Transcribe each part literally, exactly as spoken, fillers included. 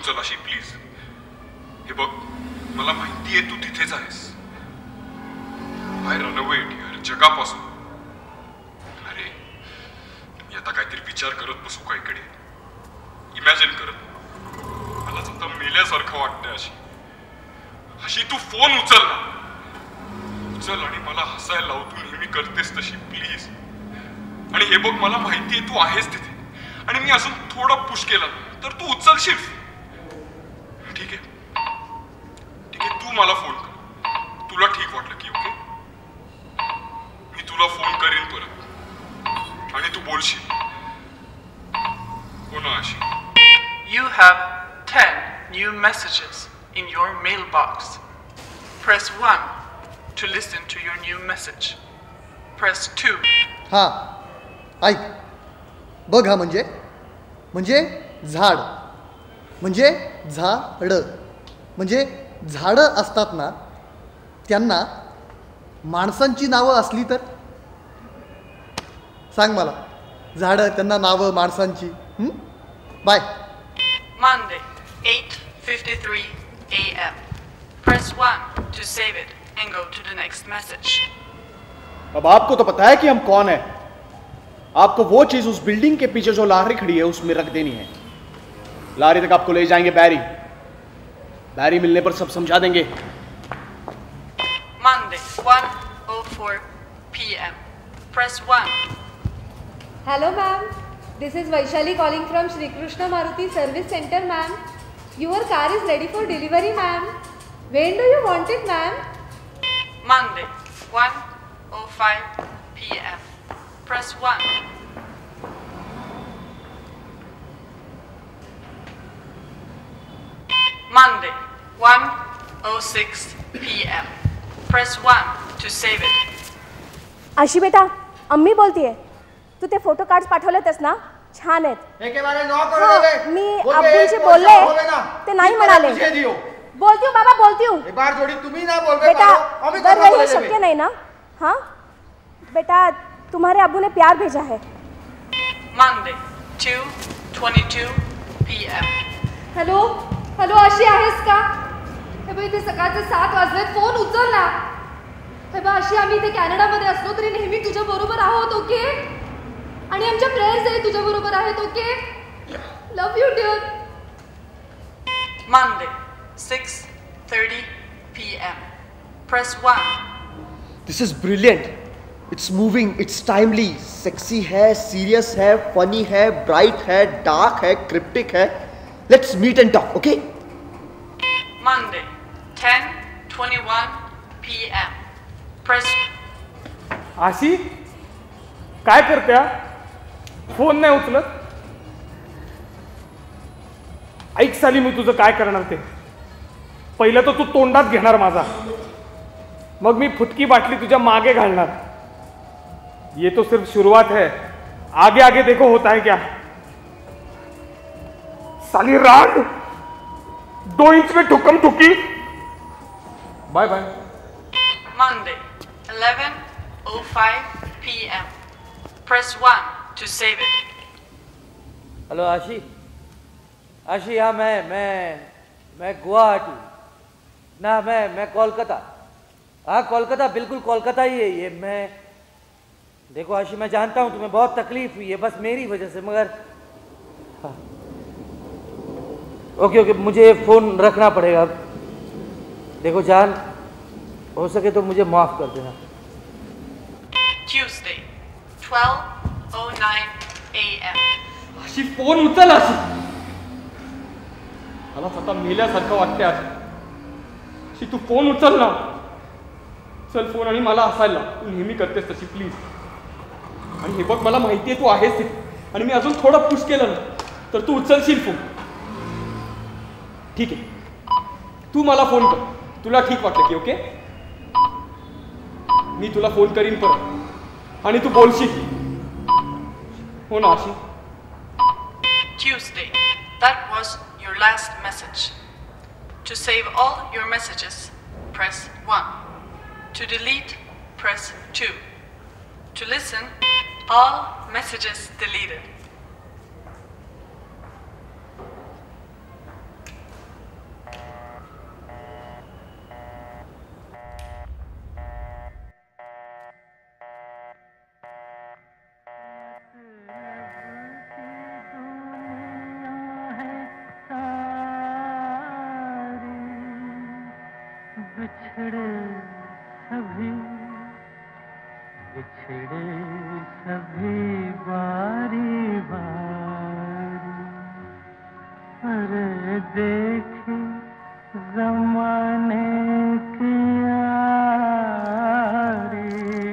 उचल आशी प्लीज. हे बघ, मला माहितीये तू तिथेच आहेस. आय रन अवे डिअर, जगापासून. अरे मी आता काहीतरी विचार करत बसू का इकडे? इमॅजिन करत मला आता मेल्यासारखं वाटतंय. अशी अशी तू फोन उचल ना, उचल आणि मला हसायला लाव. तू नेहमी करतेस तशी प्लीज. आणि हे बघ, मला माहितीये तू आहेस तिथे आणि मी अजून थोडा पुश केला तर तू उचलशील. ठीक आहे ठीक आहे, तू मला फोन कर. तुला ठीक वाटलं की ओके, मी तुला फोन करीन परत आणि तू बोलशील. हो ना आशी? You have ten new messages in your mailbox. Press one to listen to your new message. Press two. हा ऐक, बघ, हा म्हणजे म्हणजे झाड, म्हणजे झाड, म्हणजे झाडं असतात ना, त्यांना माणसांची नावं असली तर सांग मला. झाडं, त्यांना नावं माणसांची. Bye. Monday, eight fifty-three a m Press one to save it and go to the next message. अब आपको तो पता है कि हम कौन है. आपको वो चीज उस बिल्डिंग के पीछे जो लारी खड़ी है उसमें रख देनी है. लारी तक आपको ले जाएंगे बैरी. बैरी मिलने पर सब समझा देंगे. Monday, one oh four p m Press one. Hello ma'am, this is Vaishali calling from Shri Krishna Maruti Service Center ma'am. Your car is ready for delivery ma'am. When do you want it ma'am? Monday, one oh five p m Press one. Monday, one oh six p m Press one to save it. आशी बेटा, अम्मी बोलतीये. तू ते photo cards पाठवलेतेस ना, छान आहेत. हो, मी अब्बूंशी बोलले, ते नाही म्हणाले. बोलती हूँ बाबा, बोलती हूँ. एक बार जोड़ी तुम्ही ना बोल बेटा, दरवेळी हे शक्य नाही ना. हाँ बेटा, तुम्हारे अब्बू ने प्यार भेजा है. Monday, two twenty-two p m hello hello, Ashi आहेस का? हे बघ, इथे सकाळचे सात वाजले, फोन उचल ना. हे बघ आशी, आम्ही इथे कॅनडामध्ये असलो तरी नेहमी तुझ्या बरोबर आहोत ओके, आणि आमच्या प्रेयर्स आहे तुझ्या बरोबर आहेत okay. Love you dear. Monday, six thirty p m Press one. This is brilliant. It's moving, it's timely. Sexy है, serious है, funny है, bright है, dark है, cryptic है. Let's meet and talk, okay? Monday, ten twenty-one p m Press. आशी, काय करत्या? Phone नाही उचलत. ऐक साली, मी तुझं काय करणार ते. पहिलं तर तू तोंडात घेणार माझा, मग मी फुटकी बाटली तुझ्या मागे घालणार. ये तो सिर्फ शुरुआत है, आगे आगे देखो होता है क्या. साली राग, दो इंच में ठुकम ठुकी. Bye bye. Monday, eleven oh five p m Press one to save it. Hello Ashi. Ashi, हाँ मैं मैं मैं गुवाहाटी ना, मैं मैं कोलकाता. हाँ कोलकाता, बिल्कुल कोलकाता ही है ये. मैं देखो आशी, मैं जानता हूँ तुम्हें बहुत तकलीफ हुई है, बस मेरी वजह से, मगर हाँ. ओके ओके, मुझे फ़ोन रखना पड़ेगा अब. देखो जान, हो सके तो मुझे माफ़ कर देना. Tuesday, twelve oh nine a m Ashi, phone उचल आशी. मला स्वतः मेल्यासारखं वाटतंय आशी. आशी, तू फोन उचल ना. चल फोन आणि मला हसायला. तू नेहमी करतेस तशी प्लीज. आणि हे बघ, मला माहिती आहे तू आहेस तिथे आणि मी अजून थोडं पुश केलं ना तर तू उचलशील फोन. ठीक आहे, तू मला फोन कर. तुला ठीक वाटलं की ओके, मी तुला फोन करीन परत आणि तू बोलशील. हो ना आशी? Tuesday, that was your last message. To save all your messages, press one. To delete, press two. To listen, all messages deleted. बिछड़े सभी बारी बारी, अरे देखे जमाने की यारी,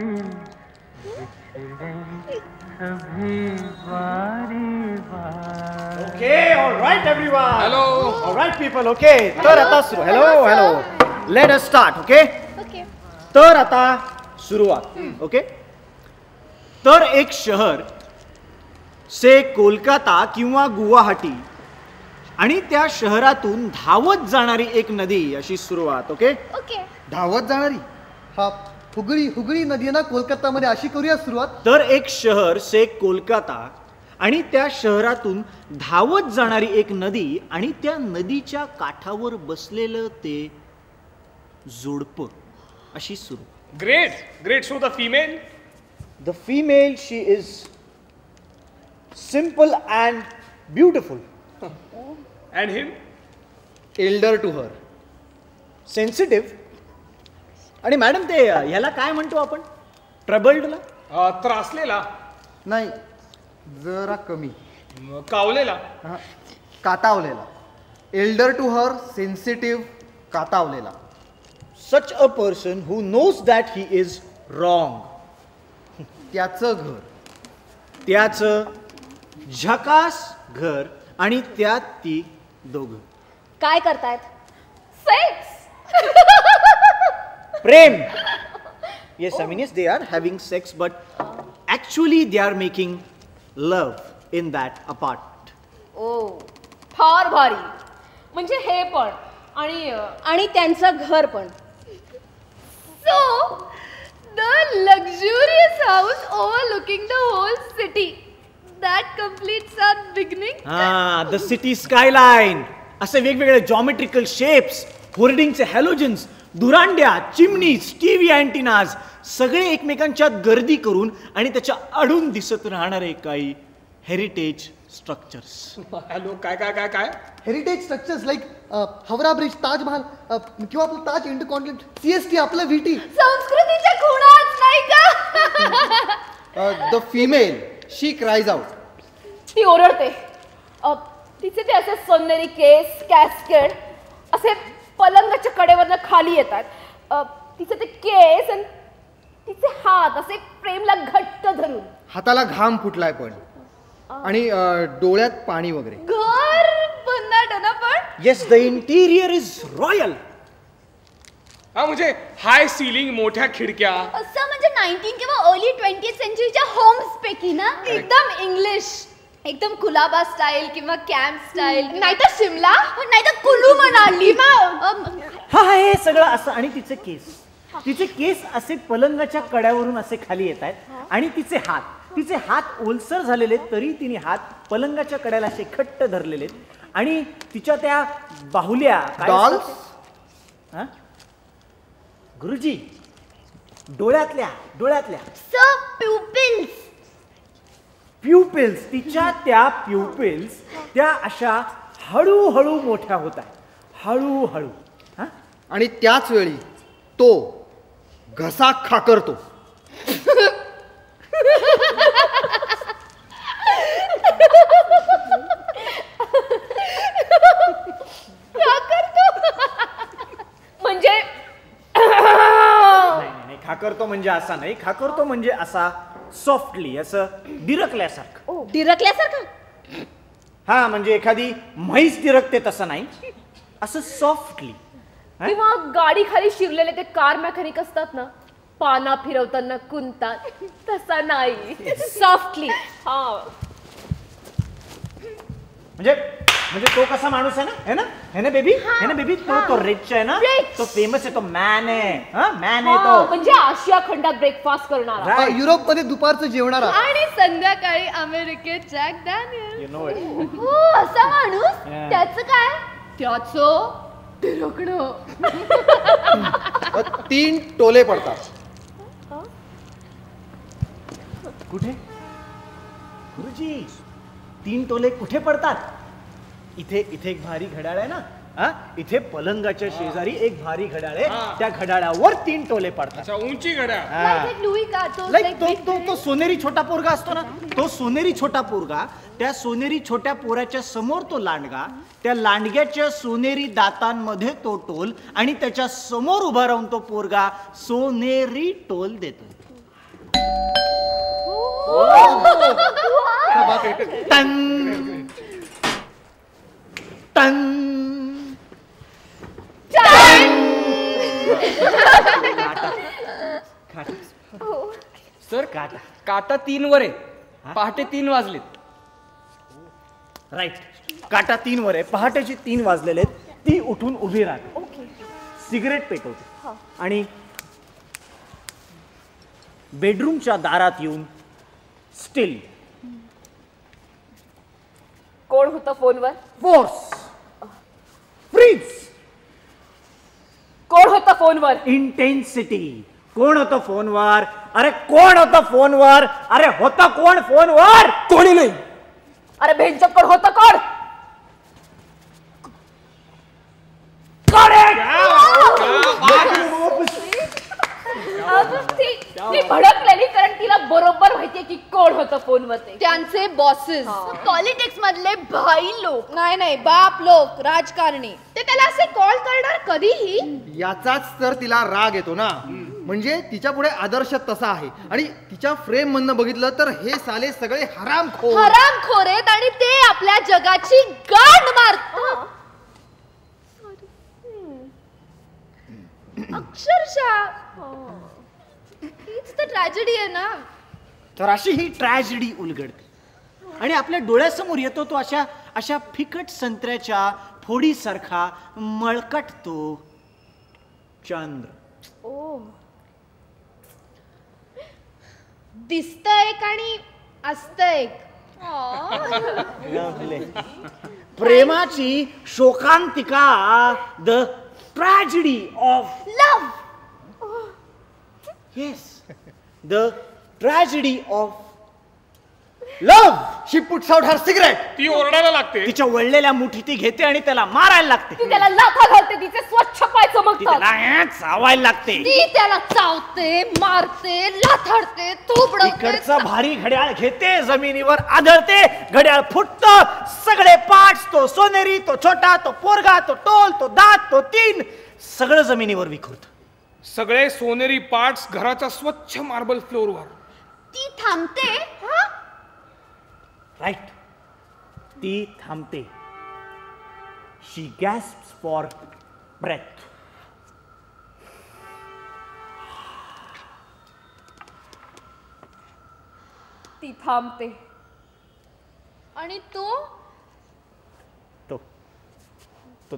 बिछड़े सभी बारी बारी. Okay, all right everyone. Hello. All right people, okay. तर आता सुरू. Hello, hello. Let us start, okay? Okay. तर आता सुरुवात. ओके. तर एक शहर से कोलकाता किंवा गुवाहाटी आणि त्या शहरातून धावत जाणारी एक नदी अशी सुरुवात. ओके. ओके. धावत जाणारी हा हुगळी हुगळी नदी आहे ना कोलकातामध्ये, अशी करूया सुरुवात. तर एक शहर से कोलकाता आणि त्या शहरातून धावत जाणारी एक नदी आणि त्या नदीच्या काठावर बसलेलं ते जोडपं अशी सुरू. Great great. So the female the female she is simple and beautiful. And him elder to her, sensitive. आणि मॅडम ते ह्याला काय म्हणतो आपण, ट्रबल्डला? त्रासलेला, नाही जरा कमी, कावलेला, हा, कातावलेला. एल्डर टू हर, सेन्सिटिव्ह, कातावलेला. Such a person who knows that he is wrong. त्याचं घर, त्याचं झकास घर आणि त्यात ती दोघं काय करतायत? सेक्स. प्रेम. Yes, I mean, yes, they are having sex, but actually they are making love in that apartment. ओ फार भारी. म्हणजे हे पण आणि आणि त्यांचं घर पण. So the luxurious house overlooking the whole city, that completes our beginning. Ah, the city skyline. असे वेगवेगळे जॉमेट्रिकल शेप्स, होर्डिंगचे हॅलोजन्स, धुरांड्या, चिमनीज, टीव्ही अँटिनाज, सगळे एकमेकांच्यात गर्दी करून आणि त्याच्या अडून दिसत राहणारे काही हेरिटेज स्ट्रक्चर्स. हॅलो. काय काय काय काय heritage structures like Howrah bridge, Taj Mahal किंवा आपलं ताज इंटरकॉन्टिनेंटल, सीएसटी, आपलं व्हीटी. संस्कृतीच्या खुणाच नाही का? The female she cries out. ती ओरडते. अ, तिचे ते असे सोनेरी केस, कॅस्केड असे पलंगाच्या कडेवरनं खाली येतात. अ, तिचे ते केस आणि तिचे हात असे फ्रेमला घट्ट धरून. हाताला घाम फुटलाय पण, आणि अ, डोळ्यात पाणी वगैरे. घर भन्नाट ना पण. Yes, the interior is royal. हा म्हणजे हाय सिलिंग, मोठ्या खिडक्या. असं म्हणजे नाईन्टीन किंवा अर्ली ट्वेंटी सेंचुरीच्या होम्स पैकी ना. एकदम इंग्लिश, एकदम कुलाबा स्टाईल किंवा कॅम्प स्टाईल, नाहीतर शिमला, नाहीतर कुलू मनाली. हा हे सगळं असं. आणि तिचे केस, तिचे केस असे पलंगाच्या कड्यावरून असे खाली येत आहेत आणि तिचे हात, तिचे हात ओलसर झालेले तरी तिने हात पलंगाच्या कड्याला असे घट्ट धरलेले आणि तिच्या त्या बाहुल्या डॉल्स. हा गुरुजी, डोळ्यातल्या डोळ्यातल्या प्युपिल्स. प्युपिल्स, तिच्या त्या प्युपिल्स त्या अशा हळूहळू मोठ्या होत आहेत, हळूहळू. हा आणि त्याच वेळी तो घसा खाकरतो. म्हणजे नाही नाही, खाकरतो म्हणजे असा नाही, खाकरतो म्हणजे असा सॉफ्टली, असं डिरकल्यासारखं. डिरकल्यासारखं? हा म्हणजे एखादी म्हैस डिरकते तसं नाही, असं सॉफ्टली. किंवा गाडी खाली शिरलेले ते कार मेकॅनिक असतात ना, पाना फिरवताना कुंतात, तसा नाही. सॉफ्टली. हा म्हणजे म्हणजे तो कसा माणूस आहे ना, है ना, है ना बेबी, है ना बेबी, तो तो रिच आहे ना, तो फेमस आहे, तो मॅन आहे. हा मॅन आहे तो. म्हणजे आशिया खंडात ब्रेकफास्ट करणारा, युरोप मध्ये दुपारचं जेवणारा, आणि संध्याकाळी अमेरिकेत Jack Daniel. You know it. हो असा माणूस. त्याचं काय? त्याचं डिरकणं. तीन टोले पडतात. कुठे गुरुजी? तीन टोले कुठे पडतात? इथे इथे एक भारी घड्याळ आहे ना, हा इथे पलंगाच्या शेजारी एक भारी घड्याळ आहे, त्या घड्याळावर तीन टोले पडतात. उंची घड्याळ. लाईक तो तो तो सोनेरी छोटा पोरगा असतो ना, तो सोनेरी छोटा पोरगा, त्या सोनेरी छोट्या पोराच्या समोर तो लांडगा, त्या लांडग्याच्या सोनेरी दातांमध्ये तो टोल, आणि त्याच्या समोर उभा राहून तो पोरगा सोनेरी टोल देतो. टन टन सर काटा काटा तीन वर आहे, पहाटे तीन वाजलेत. राईट, काटा तीन वर आहे, पहाटेचे तीन वाजलेले आहेत. ती उठून उभी राहते, सिगरेट पेटवते आणि बेडरूमच्या दारात येऊन स्टिल. कोण होतं फोनवर? Force freeze. कोण होतं फोनवर? इंटेन्सिटी. कोण होतं फोनवर? अरे कोण होतं फोनवर? अरे होतं कोण फोनवर? कोणी नाही. अरे भेंचक कोण होतं? कोण? ती भडकलेली, कारण तिला बरोबर माहितीये की कोण होतं फोनवर ते. त्यांचे बॉसेस, पॉलिटिक्स मधले भाई लोक. नाही नाही, बाप लोक, राजकारणी. ते त्याला असे कॉल करणार कधीही. याचाच तर तिला राग येतो ना. म्हणजे तिच्या पुढे आदर्श तसा आहे, आणि तिच्या फ्रेम मधनं बघितलं तर हे साले सगळे हरामखोर हरामखोर आहेत, आणि ते आपल्या जगाची गांड मारतात. अक्षरशः हीच तर ट्रॅजेडी आहे ना. तर अशी ही ट्रॅजेडी उलगडते, आणि आपल्या डोळ्यासमोर येतो तो अशा अशा फिकट संत्र्याच्या फोडीसारखा मळकटतो चंद्र. ओ, दिसत एक आणि असत एक. प्रेमाची शोकांतिका, the tragedy of love. Yes, the tragedy of love. She puts out her cigarette. ती ओरडायला लागते. तिच्या वळलेल्या मुठी ती घेते आणि त्याला मारायला लागते. ती त्याला लाथा घालते, तिचे स्वच्छ पाय ती चमकतात. त्याला चावायला लागते. ती त्याला चावते, मारते, लाथाडते, थोपडते. तिकडचं भारी घड्याळ घेते, जमिनीवर आदळते, घड्याळ फुटत, सगळे पार्ट्स, तो सोनेरी, तो छोटा, तो पोरगा, तो टोल, तो दात, तो तीन, सगळं जमिनीवर विखुरत. सगळे सोनेरी पार्ट्स घराच्या स्वच्छ मार्बल फ्लोअरवर. ती थांबते. राईट, ती थांबते. She gasps for breath. ती थांबते. आणि तो तो तो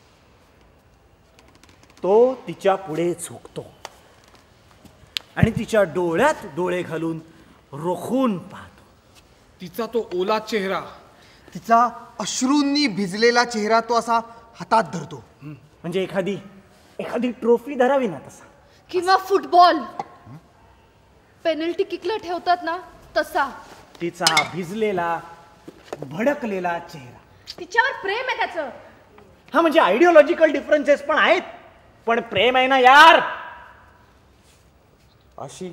तो तिच्या पुढे झुकतो आणि तिच्या डोळ्यात डोळे घालून रोखून पाहतो. तिचा तो ओला चेहरा, तिचा अश्रूंनी भिजलेला चेहरा तो असा हातात धरतो. म्हणजे एखादी एखादी ट्रॉफी धरावी ना तसा. किंवा फुटबॉल पेनल्टी किकला ठेवतात ना तसा. तिचा भिजलेला भडकलेला चेहरा. तिच्यावर प्रेम आहे त्याचं. हा, म्हणजे आयडिओलॉजिकल डिफरन्सेस पण आहेत, पण प्रेम आहे ना यार. अशी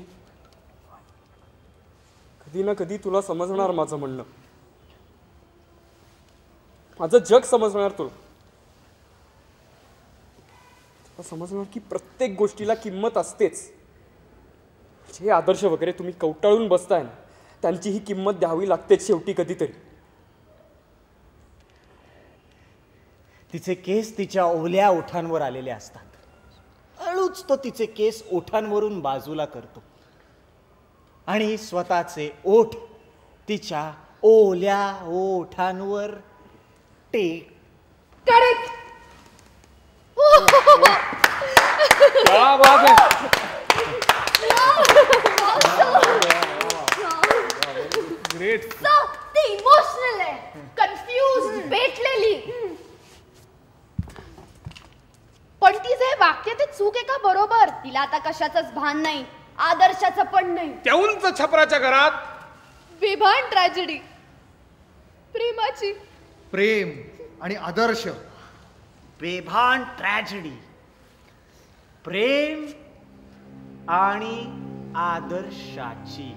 कधी ना कधी तुला समजणार माझं म्हणणं. माझं जग समजणार तुला. तुला समजणार की प्रत्येक गोष्टीला किंमत असतेच. जे आदर्श वगैरे तुम्ही कवटाळून बसताय ना, त्यांची ही किंमत द्यावी लागतेच शेवटी कधीतरी. तिचे केस तिच्या ओल्या ओठांवर आलेले असतात. हळूच तो तिचे केस ओठांवरून बाजूला करतो आणि स्वतःचे ओठ तिच्या ओल्या ओठांवर टेक. करेक्ट. क्या बात है. ग्रेट. ती इमोशनल आहे, कन्फ्युज, पेटलेली. पण तिचे वाक्य ते चूक आहे का बरोबर? तिला आता कशाचंच भान नाही, आदर्शाचं पण नाही. त्या उंच छपराच्या घरात बेभान ट्रॅजेडी प्रेमाची. प्रेम आणि आदर्श बेभान ट्रॅजेडी, प्रेम आणि आदर्शाची.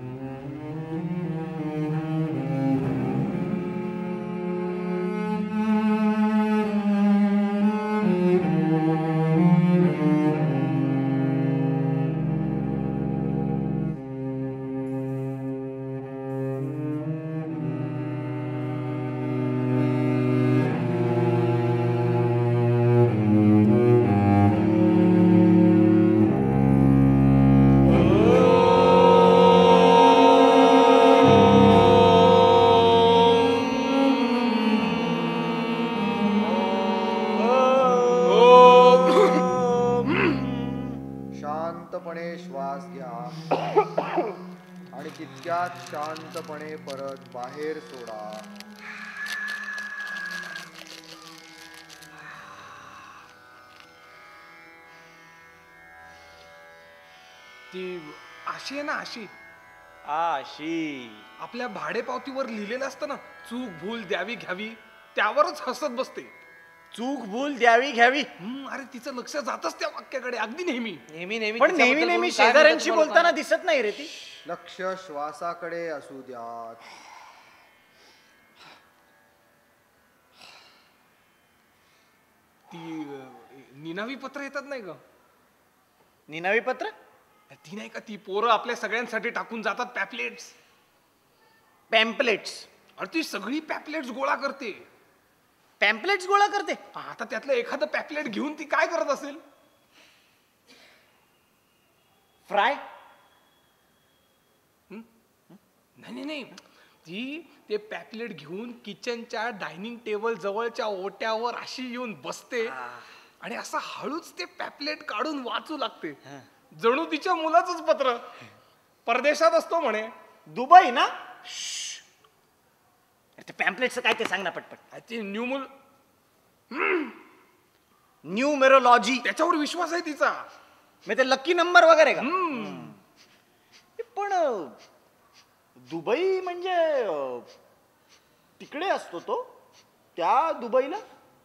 शांतपणे परत बाहेर सोडा. ती आशी आहे ना, आशी आशी आपल्या भाडेपावतीवर लिहिलेलं असतं ना, चूक भूल द्यावी घ्यावी, त्यावरच हसत बसते. चूक भूल द्यावी घ्यावी. अरे तिचं लक्ष जातच त्या वाक्याकडे अगदी नेहमी नेहमी नेहमी. पण नेहमी नेहमी शेजाऱ्यांशी बोलताना दिसत नाही रे ती. लक्ष श्वासाकडे असू द्या. ती निनावी पत्र येतात नाही ग. निनावी पत्र? ती नाही का ती पोरं आपल्या सगळ्यांसाठी टाकून जातात पॅम्पलेट्स. पॅम्पलेट्स? अरे ती सगळी पॅम्पलेट्स गोळा करते. पॅम्पलेट्स गोळा करते? आता त्यातलं एखादं पॅम्पलेट घेऊन ती काय करत असेल? फ्राय? नाही नाही, ती ते पॅम्पलेट घेऊन किचनच्या डायनिंग टेबल जवळच्या ओट्यावर अशी येऊन बसते आणि असं हळूच ते पॅम्पलेट काढून वाचू लागते. जणू तिच्या मुलाचंच पत्र. परदेशात असतो म्हणे. दुबई ना? ते पॅम्पलेटचं काय ते सांग ना पटपट. ते न्यूमल न्यूमेरोलॉजी, त्याच्यावर विश्वास आहे तिचा. म्हणजे ते लकी नंबर वगैरे का? पण दुबई म्हणजे तिकडे असतो तो, त्या दुबईला?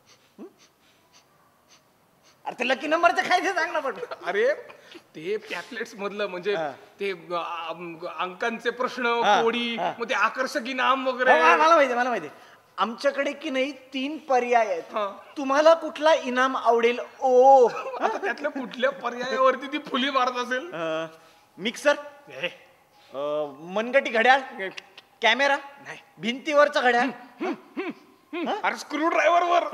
अरे ते लकी नंबरचं काय ते सांग ना पण. अरे ते पॅम्पलेट्स मधलं म्हणजे ते अंकांचे प्रश्न, कोडी, मग ते आकर्षक इनाम वगैरे. मला माहिती मला माहिती आमच्याकडे की नाही तीन पर्याय आहेत. तुम्हाला कुठला इनाम आवडेल? ओ आता त्यातल्या कुठल्या पर्यायावरती ती फुली मारत असेल? मिक्सर, मनगटी घड्याळ, कॅमेरा नाही, भिंतीवरचा घड्याळ, अरे स्क्रू ड्रायव्हर वर.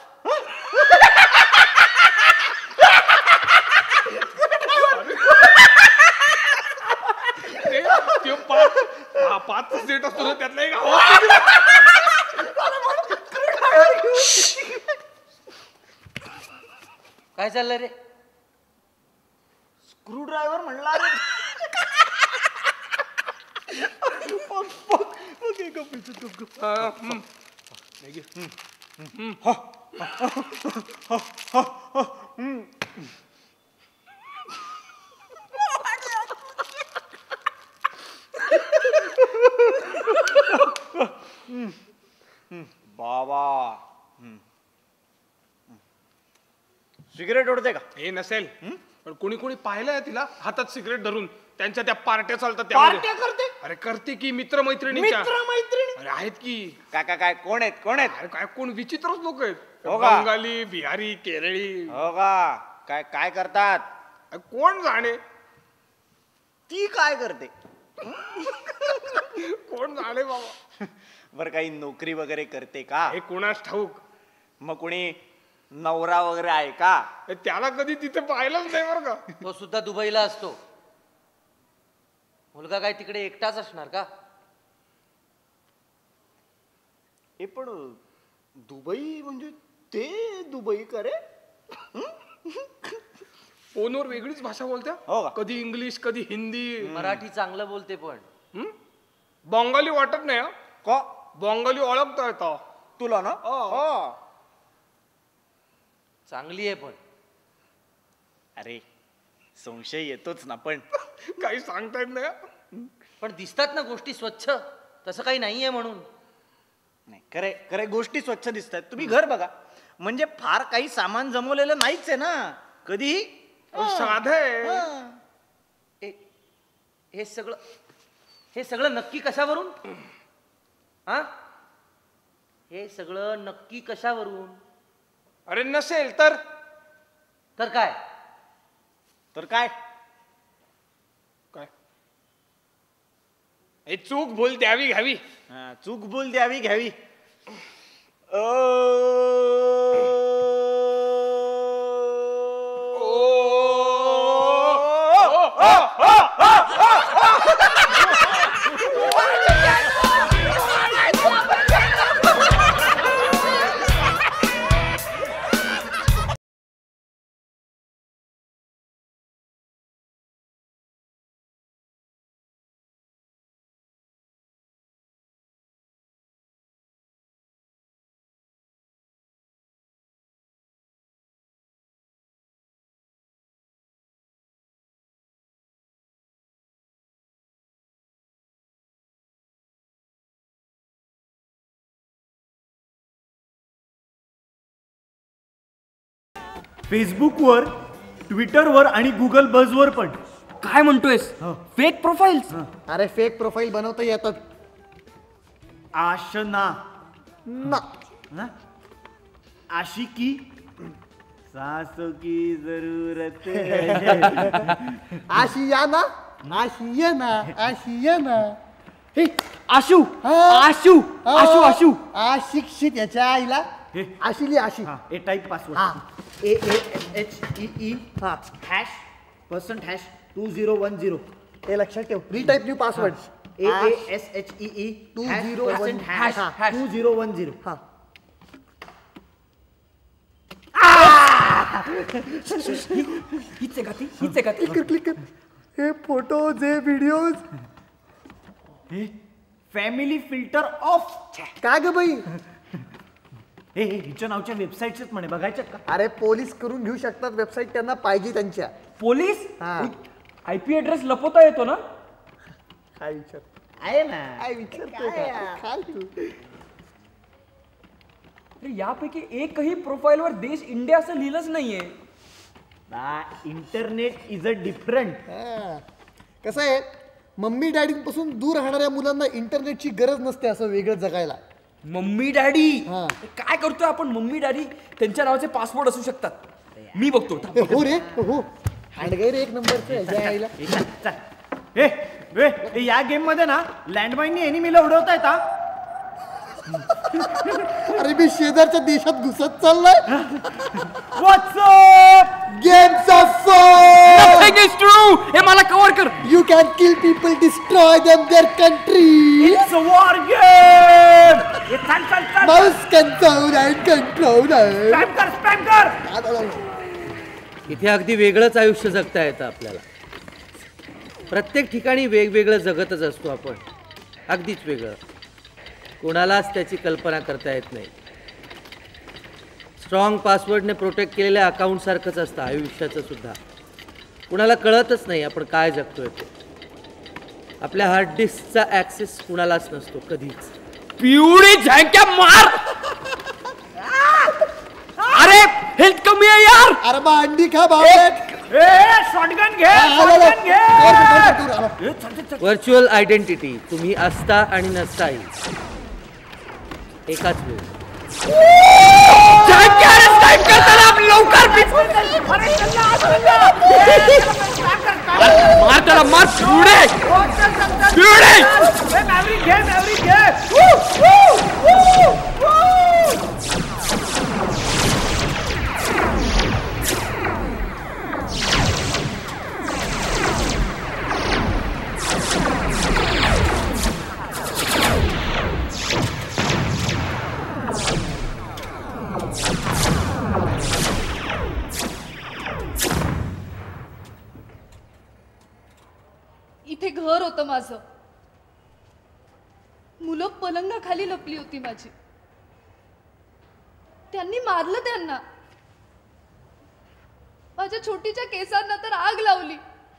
पाच सेट असतो ना त्यातला एक. काय चाललंय रे? स्क्रू ड्रायव्हर म्हणला रे. बाबा सिगरेट ओढते का? हे नसेल, पण कोणी कोणी पाहिलंय तिला हातात सिगरेट धरून. त्यांच्या त्या पार्ट्या चालतात. पार्ट्या करते? अरे करते की मित्र मैत्रिणीच्या. मित्र मैत्रिणी? अरे आहेत की. काय काय काय कोण आहेत कोण आहेत? अरे काय कोण विचित्रच लोक आहेत. हो का? बंगाली, बिहारी, केरळी. हो का? काय काय करतात? कोण जाणे. ती काय करते? कोण जाणे बाबा. बर काही नोकरी वगैरे करते का? हे कोणास ठाऊक. मग कोणी नवरा वगैरे आहे का? त्याला कधी तिथे पाहिलंच नाही बरं का. तो सुद्धा दुबईला असतो. मुलगा काय तिकडे एकटाच असणार का? हे पण दुबई म्हणजे ते दुबई करे. फोनवर वेगळीच भाषा बोलत्या. हो का? कधी इंग्लिश कधी हिंदी. मराठी चांगलं बोलते पण. बंगाली वाटत नाही. का? बंगाली ओळखता येतं तुला ना? चांगली आहे पण. अरे संशय येतोच ना. पण काही सांगता येत नाही. पण दिसतात ना गोष्टी स्वच्छ. तसं काही नाहीये म्हणून. नाही खरे खरे गोष्टी स्वच्छ दिसतात. तुम्ही घर बघा. म्हणजे फार काही सामान जमवलेलं नाहीच आहे ना कधी. साधं हे सगळं हे सगळं नक्की कशावरून? हा हे सगळं नक्की कशावरून? अरे नसेल तर तर काय? तर काय काय हे चूक भूल द्यावी घ्यावी. चूक भूल द्यावी घ्यावी. फेसबुकवर, ट्विटरवर आणि गुगल बजवर पण. काय म्हणतोयस? Fake profiles? अरे फेक प्रोफाईल बनवता येतात. आशना ना आशिकी सासू की जरूरत आशियाना आशियाना आशियाना. हे आशू आशू आशू आशू अशिक्षित याच्या आईला आशिली आशी. ए type password. A A H E E हा hash percent hash two zero one zero. हे लक्षात ठेव. Retype new password. A A S H E E two zero one hash two zero one zero. हा हीच आहे का ती? हीच आहे का ती? क्लिक कर. हे फोटोज हे व्हिडिओज हे फॅमिली फिल्टर ऑफ. काय ग बाई? हे हिच्या नावच्या वेबसाईट्स म्हणे बघायच्या का? अरे पोलीस करून घेऊ शकतात वेबसाईट त्यांना पाहिजे त्यांच्या. पोलीस आयपी ऍड्रेस लपवता येतो ना? काय विचार आहे ना. काय विचारतोय काय तू? यापैकी एकही प्रोफाईलवर देश इंडिया असं लिहिलंच नाहीये. Internet is a different. कसं आहे मम्मी डॅडीपासून दूर राहणाऱ्या मुलांना इंटरनेटची गरज नसते असं वेगळं जगायला. मम्मी डॅडी काय करतोय आपण? मम्मी डॅडी त्यांच्या नावाचे पासपोर्ट असू शकतात. मी बघतो. हो रे हो. हँडगाई एक नंबरचं. या गेम मध्ये ना लँडमाईन एनिमीला उडवता येता. अरे मी शेजारच्या देशात घुसत चाललाय. WhatsApp games of phone. Nothing is true. हे मला कव्हर कर. You can kill people destroy them their country. It's a war game. चल चल चल. Mouse control and control. Spam कर स्पॅम कर. इथे अगदी वेगळंच आयुष्य जगता येतं आपल्याला. प्रत्येक ठिकाणी वेगवेगळं जगतच असतो आपण. अगदीच वेगळं. कोणालाच त्याची कल्पना करता येत नाही. स्ट्रॉंग पासवर्डने प्रोटेक्ट केलेल्या अकाउंट सारखंच असतं आयुष्याचं सुद्धा. कुणाला कळतच नाही आपण काय जगतोय ते. आपल्या हार्ड डिस्कचा ऍक्सेस कुणालाच नसतो कधीच. पिवळी झँक्या मार. अरे हेल्थ कमी आहे यार. अरे बा अंडी खा बाबा. शॉटगन घे. व्हर्च्युअल आयडेंटिटी तुम्ही असता आणि नसताही एकाच वेळी. लवकर मार त्याला मार. पिवळे पिवळे. इथे घर होतं माझं. मुलं पलंगाखाली लपली होती माझी. त्यांनी मारलं त्यांना. माझ्या छोटीच्या केसांना तर आग लावली.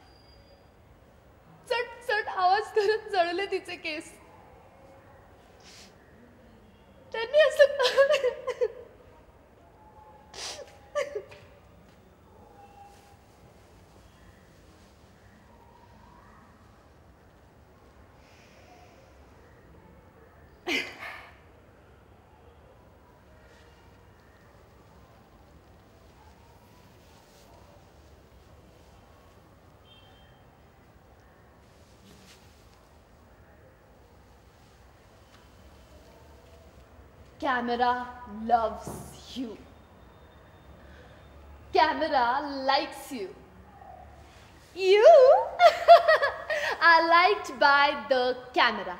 चट चट आवाज करत जळले तिचे केस. त्यांनी असं camera loves you. Camera likes you. You are liked by the camera.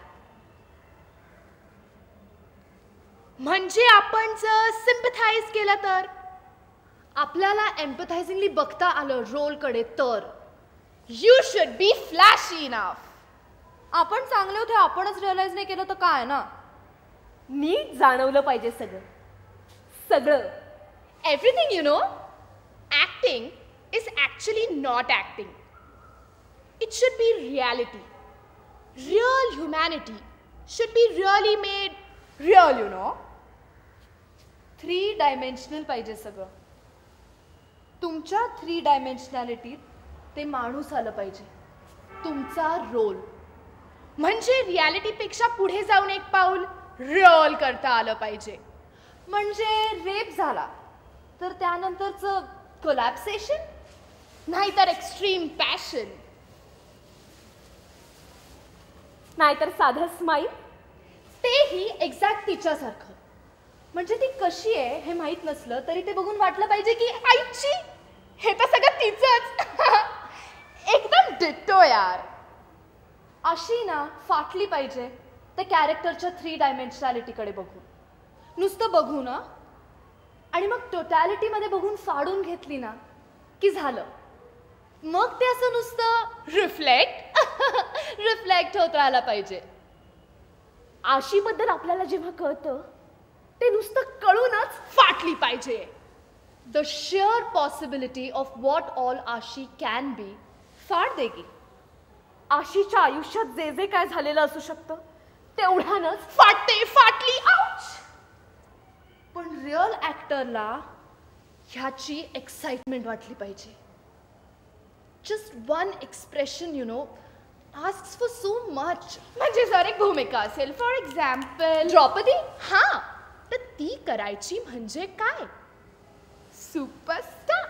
म्हणजे आपण जर सिम्पथाइज केलं तर, आपल्याला एम्पथायझिंगली बघता आलं रोलकडे तर, you should be flashy enough. आपण चांगले होते आपणच रिअलाइज नाही केलं तर काय ना. नीट जाणवलं पाहिजे सगळं सगळं. Everything you know. Acting is actually not acting. It should be reality. Real humanity should be really made real, you know. Three dimensional पाहिजे सगळं. तुमच्या थ्री डायमेन्शनॅलिटीत ते माणूस आलं पाहिजे, तुमचा रोल. म्हणजे रियालिटीपेक्षा पुढे जाऊन एक पाऊल रोल करता आलं पाहिजे. म्हणजे रेप झाला तर त्यानंतरचं कोलॅप्सेशन, नाहीतर एक्स्ट्रीम पॅशन, नाहीतर साधं स्माईल. तेही एक्झॅक्ट तिच्यासारखं. म्हणजे ती कशी आहे हे माहीत नसलं तरी ते बघून वाटलं पाहिजे की आईची हे तर सगळं तिचंच. एकदम डिट्टो यार. अशी ना फाटली पाहिजे त्या कॅरेक्टरच्या थ्री डायमेन्शनॅलिटीकडे बघून. नुसतं बघू ना आणि मग टोटॅलिटीमध्ये बघून फाडून घेतली ना की झालं. मग ते असं नुसतं रिफ्लेक्ट रिफ्लेक्ट होत राहायला पाहिजे. आशीबद्दल आपल्याला जेव्हा कळतं ते नुसतं कळूनच फाटली पाहिजे. The sheer possibility of what all Ashi can be फाड देगी. आशीच्या आयुष्यात जे जे काय झालेलं असू शकतं तेवढ्यानंच फाटते, फाटली, आउच. पण रिअल ॲक्टरला ह्याची एक्साइटमेंट वाटली पाहिजे. Just one expression you know asks for so much. म्हणजे जर एक भूमिका असेल, फॉर एक्झाम्पल द्रौपदी, हां, तर ती करायची म्हणजे काय? सुपरस्टार.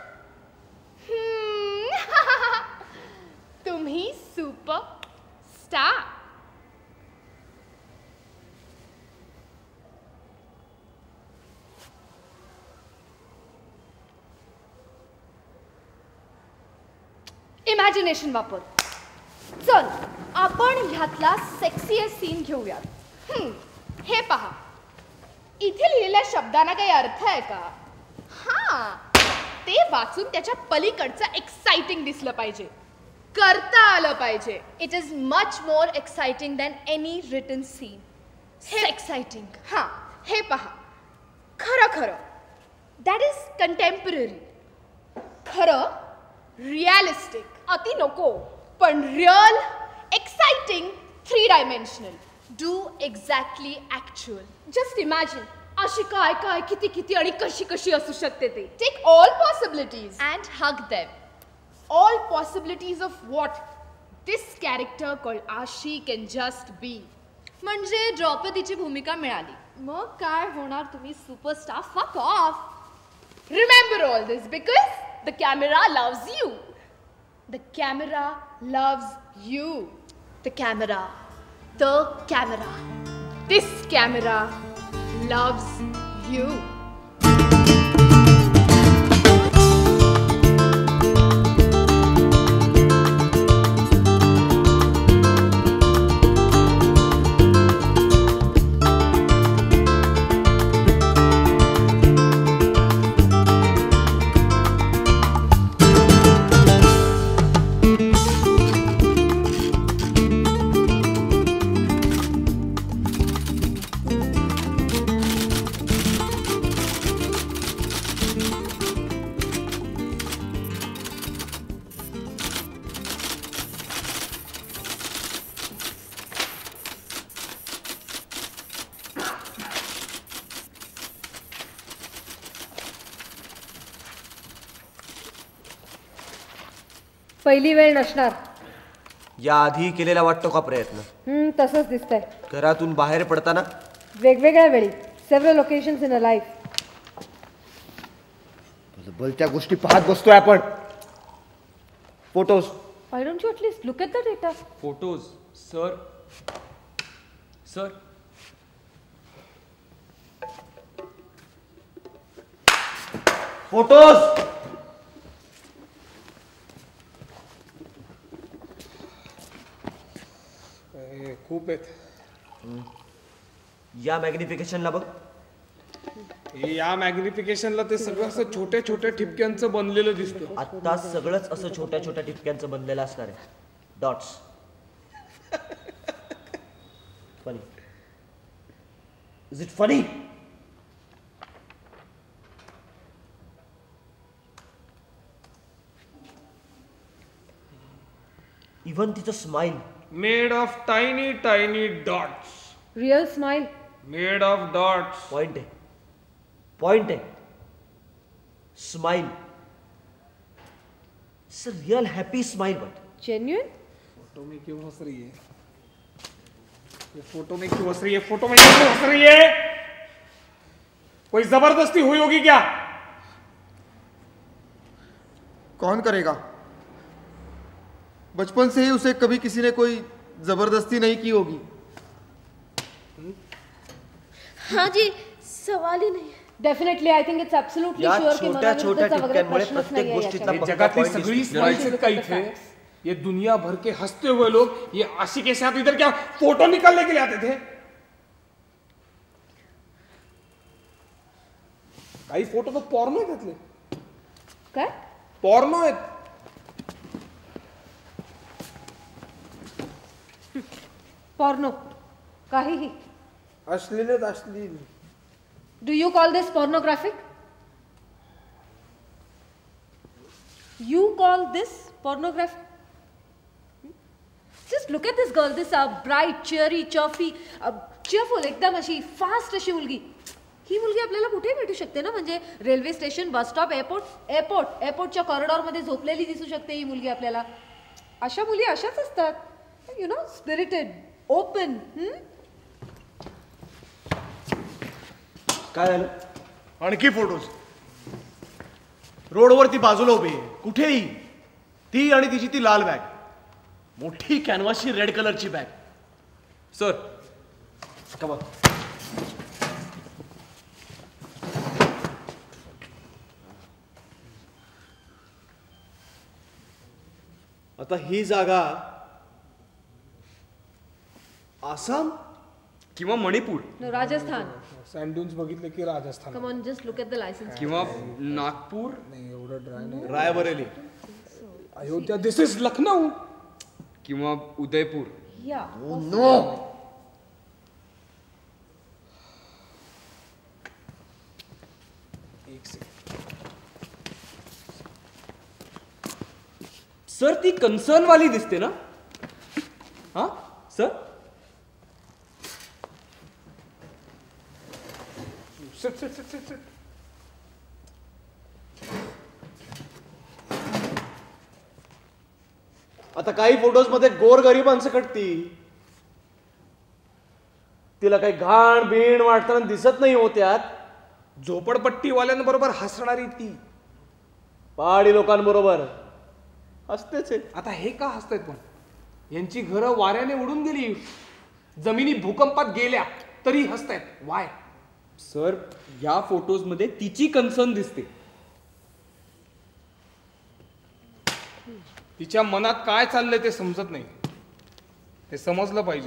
तुम्ही सुपर स्टार. इमॅजिनेशन वापर. चल आपण ह्यातला सेक्सीएस्ट सीन घेऊयात. हे पहा, इथे लिहिलेल्या शब्दांना काही अर्थ आहे का? हां, ते वाचून त्याच्या पलीकडचं एक्साइटिंग दिसलं पाहिजे, करता आलं पाहिजे. It is much more exciting than any written scene. Exciting. हां, हे पहा, खरं खरं दॅट इज कंटेम्पररी. खरं रिअलिस्टिक. अति नको, पण real, exciting, three dimensional. Do exactly actual. Just imagine अशी काय काय किती किती आणि कशी कशी असू शकते ते. Take all possibilities and hug them. All possibilities of what this character called Ashi can just be. म्हणजे द्रौपदीची भूमिका मिळाली, मग काय होणार? तुम्ही superstar. Fuck off. Remember all this because the camera loves you. The camera loves you. The camera. The camera. This camera loves you. पहिली वेळ नसणार. या आधी केलेला वाटतो का प्रयत्न? हम्म, तसंच दिसतंय. घरातून बाहेर पडताना वेगवेगळ्या वेळी, several locations in a life. बोलत्या गोष्टी पाहत बसतोय आपण. Photos. Why don't you at least look at the data? Photos sir sir photos. खूप आहेत. या मॅग्निफिकेशनला बघ. या मॅग्निफिकेशनला ते सगळं असं छोट्या छोट्या ठिपक्यांचं बनलेलं दिसतं. आता सगळंच असं छोट्या छोट्या ठिपक्यांचं बनलेलं असणार आहे. Dots. Funny. Is it funny? Even तिचं smile made of tiny tiny dots. Real smile made of dots. Point आहे. पॉइंट आहे. Smile. It's a real happy smile. But genuine. Photo में क्यों हंस रही है? ये फोटो में क्यों हंस रही है? फोटो में क्यों हंस रही है? कोई जबरदस्ती हुई होगी क्या? कौन करेगा? बचपन से ही उसे कभी किसी ने कोई जबरदस्ती नहीं की होगी. हाँ जी, सवाल ही नहीं. Definitely I think it's absolutely sure की मनाविरुद्धचा वगैरे प्रश्नच नाही आहे. जगत की सगळी स्माइल्स कई थे. ये दुनिया भर के हंसते हुए लोग ये आशी के साथ इधर क्या फोटो निकालने के लिए आते थे? काही फोटो तो पॉर्नो आहेत त्यातले. काय? पॉर्नो आहेत. पॉर्नो काहीही. अश्लील आहेत, अश्लील. Do you call this pornographic? You call this pornographic? Just look at this girl. This a bright cheery chirpy cheerful एकदम अशी फास्ट अशी मुलगी. ही मुलगी आपल्याला कुठेही भेटू शकते ना. म्हणजे railway station, bus stop, airport airport एअरपोर्टच्या कॉरिडॉरमध्ये झोपलेली दिसू शकते ही मुलगी आपल्याला. अशा मुली अशाच असतात. You know, spirited, open. काय झालं? आणखी फोटोज. रोडवरती बाजूला उभी आहे, कुठेही. ती आणि तिची ती लाल बॅग, मोठी कॅनव्हासची रेड कलरची बॅग. सर का बघ. आता ही जागा आसाम किंवा मणिपूर. No, राजस्थान. सँडून्स बघितले की Rajasthan. Come on, just look at the licence. किंवा नागपूर. नाही, एवढं ड्राय नाही. रायबरेली. अयोध्या. This is Lucknow. किंवा उदयपूर. या. नो. एक सेकंड. सर ती कन्सर्न वाली दिसते ना? हा sir. Sit sit sit sit sit. आता काही फोटोज मध्ये गोरगरिबांचं कटती. तिला काही घाण बीण वाटताना दिसत नाही हो त्यात. झोपडपट्टीवाल्यांबरोबर हसणारी ती. पहाडी लोकांबरोबर हसतेच आहे. आता हे का हसतायत पण? यांची घरं वाऱ्याने उडून गेली, जमिनी भूकंपात गेल्या तरी हसतायत. वाय? सर या फोटोज मध्ये तिची कन्सर्न दिसते. तिच्या मनात काय चाललंय ते समजत नाही. ते समजलं पाहिजे.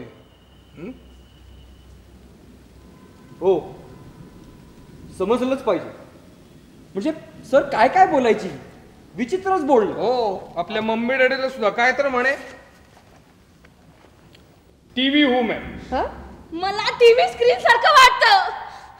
हो, समजलंच पाहिजे. म्हणजे सर काय काय बोलायची, विचित्रच बोलणं. हो, आपल्या मम्मी डॅडीला सुद्धा काय तर म्हणे, टीव्ही हूम आहे. मला टीव्ही स्क्रीन सारखं वाटतं.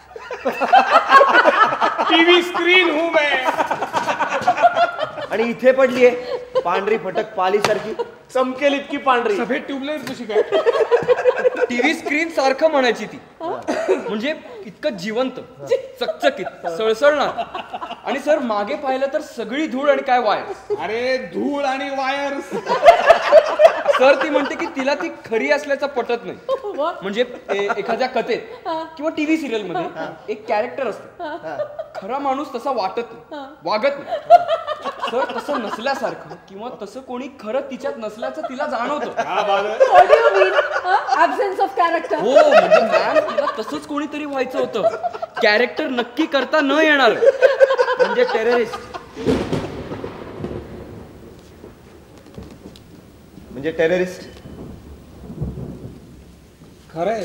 टीव्ही स्क्रीन हूम आहे. आणि इथे पडलीये पांढरी फटक पाली सारखी, चमकेल इतकी पांढरी. सफेद ट्यूबलाईट कशी काय? टीव्ही स्क्रीन सारखं म्हणायची ती. म्हणजे इतकं जिवंत, चकचकीत, सळसळणार. आणि सर मागे पाहिलं तर सगळी धूळ आणि काय वायर. अरे धूळ आणि वायर. सर ती म्हणते की तिला ती खरी असल्याचं पटत नाही. म्हणजे एखाद्या कथेत किंवा टीव्ही सिरियल मध्ये एक कॅरेक्टर असतं, खरा माणूस तसा वाटत नाही, वागत नाही. सर तसं नसल्यासारखं किंवा तसं कोणी खरं तिच्यात नसल्याचं तिला जाणवतं. Absence of character. हो, म्हणजे मॅम तिला तसंच कोणीतरी व्हायचं होतं. कॅरेक्टर नक्की करता न येणार. म्हणजे टेररिस्ट. म्हणजे टेररिस्ट. खरंय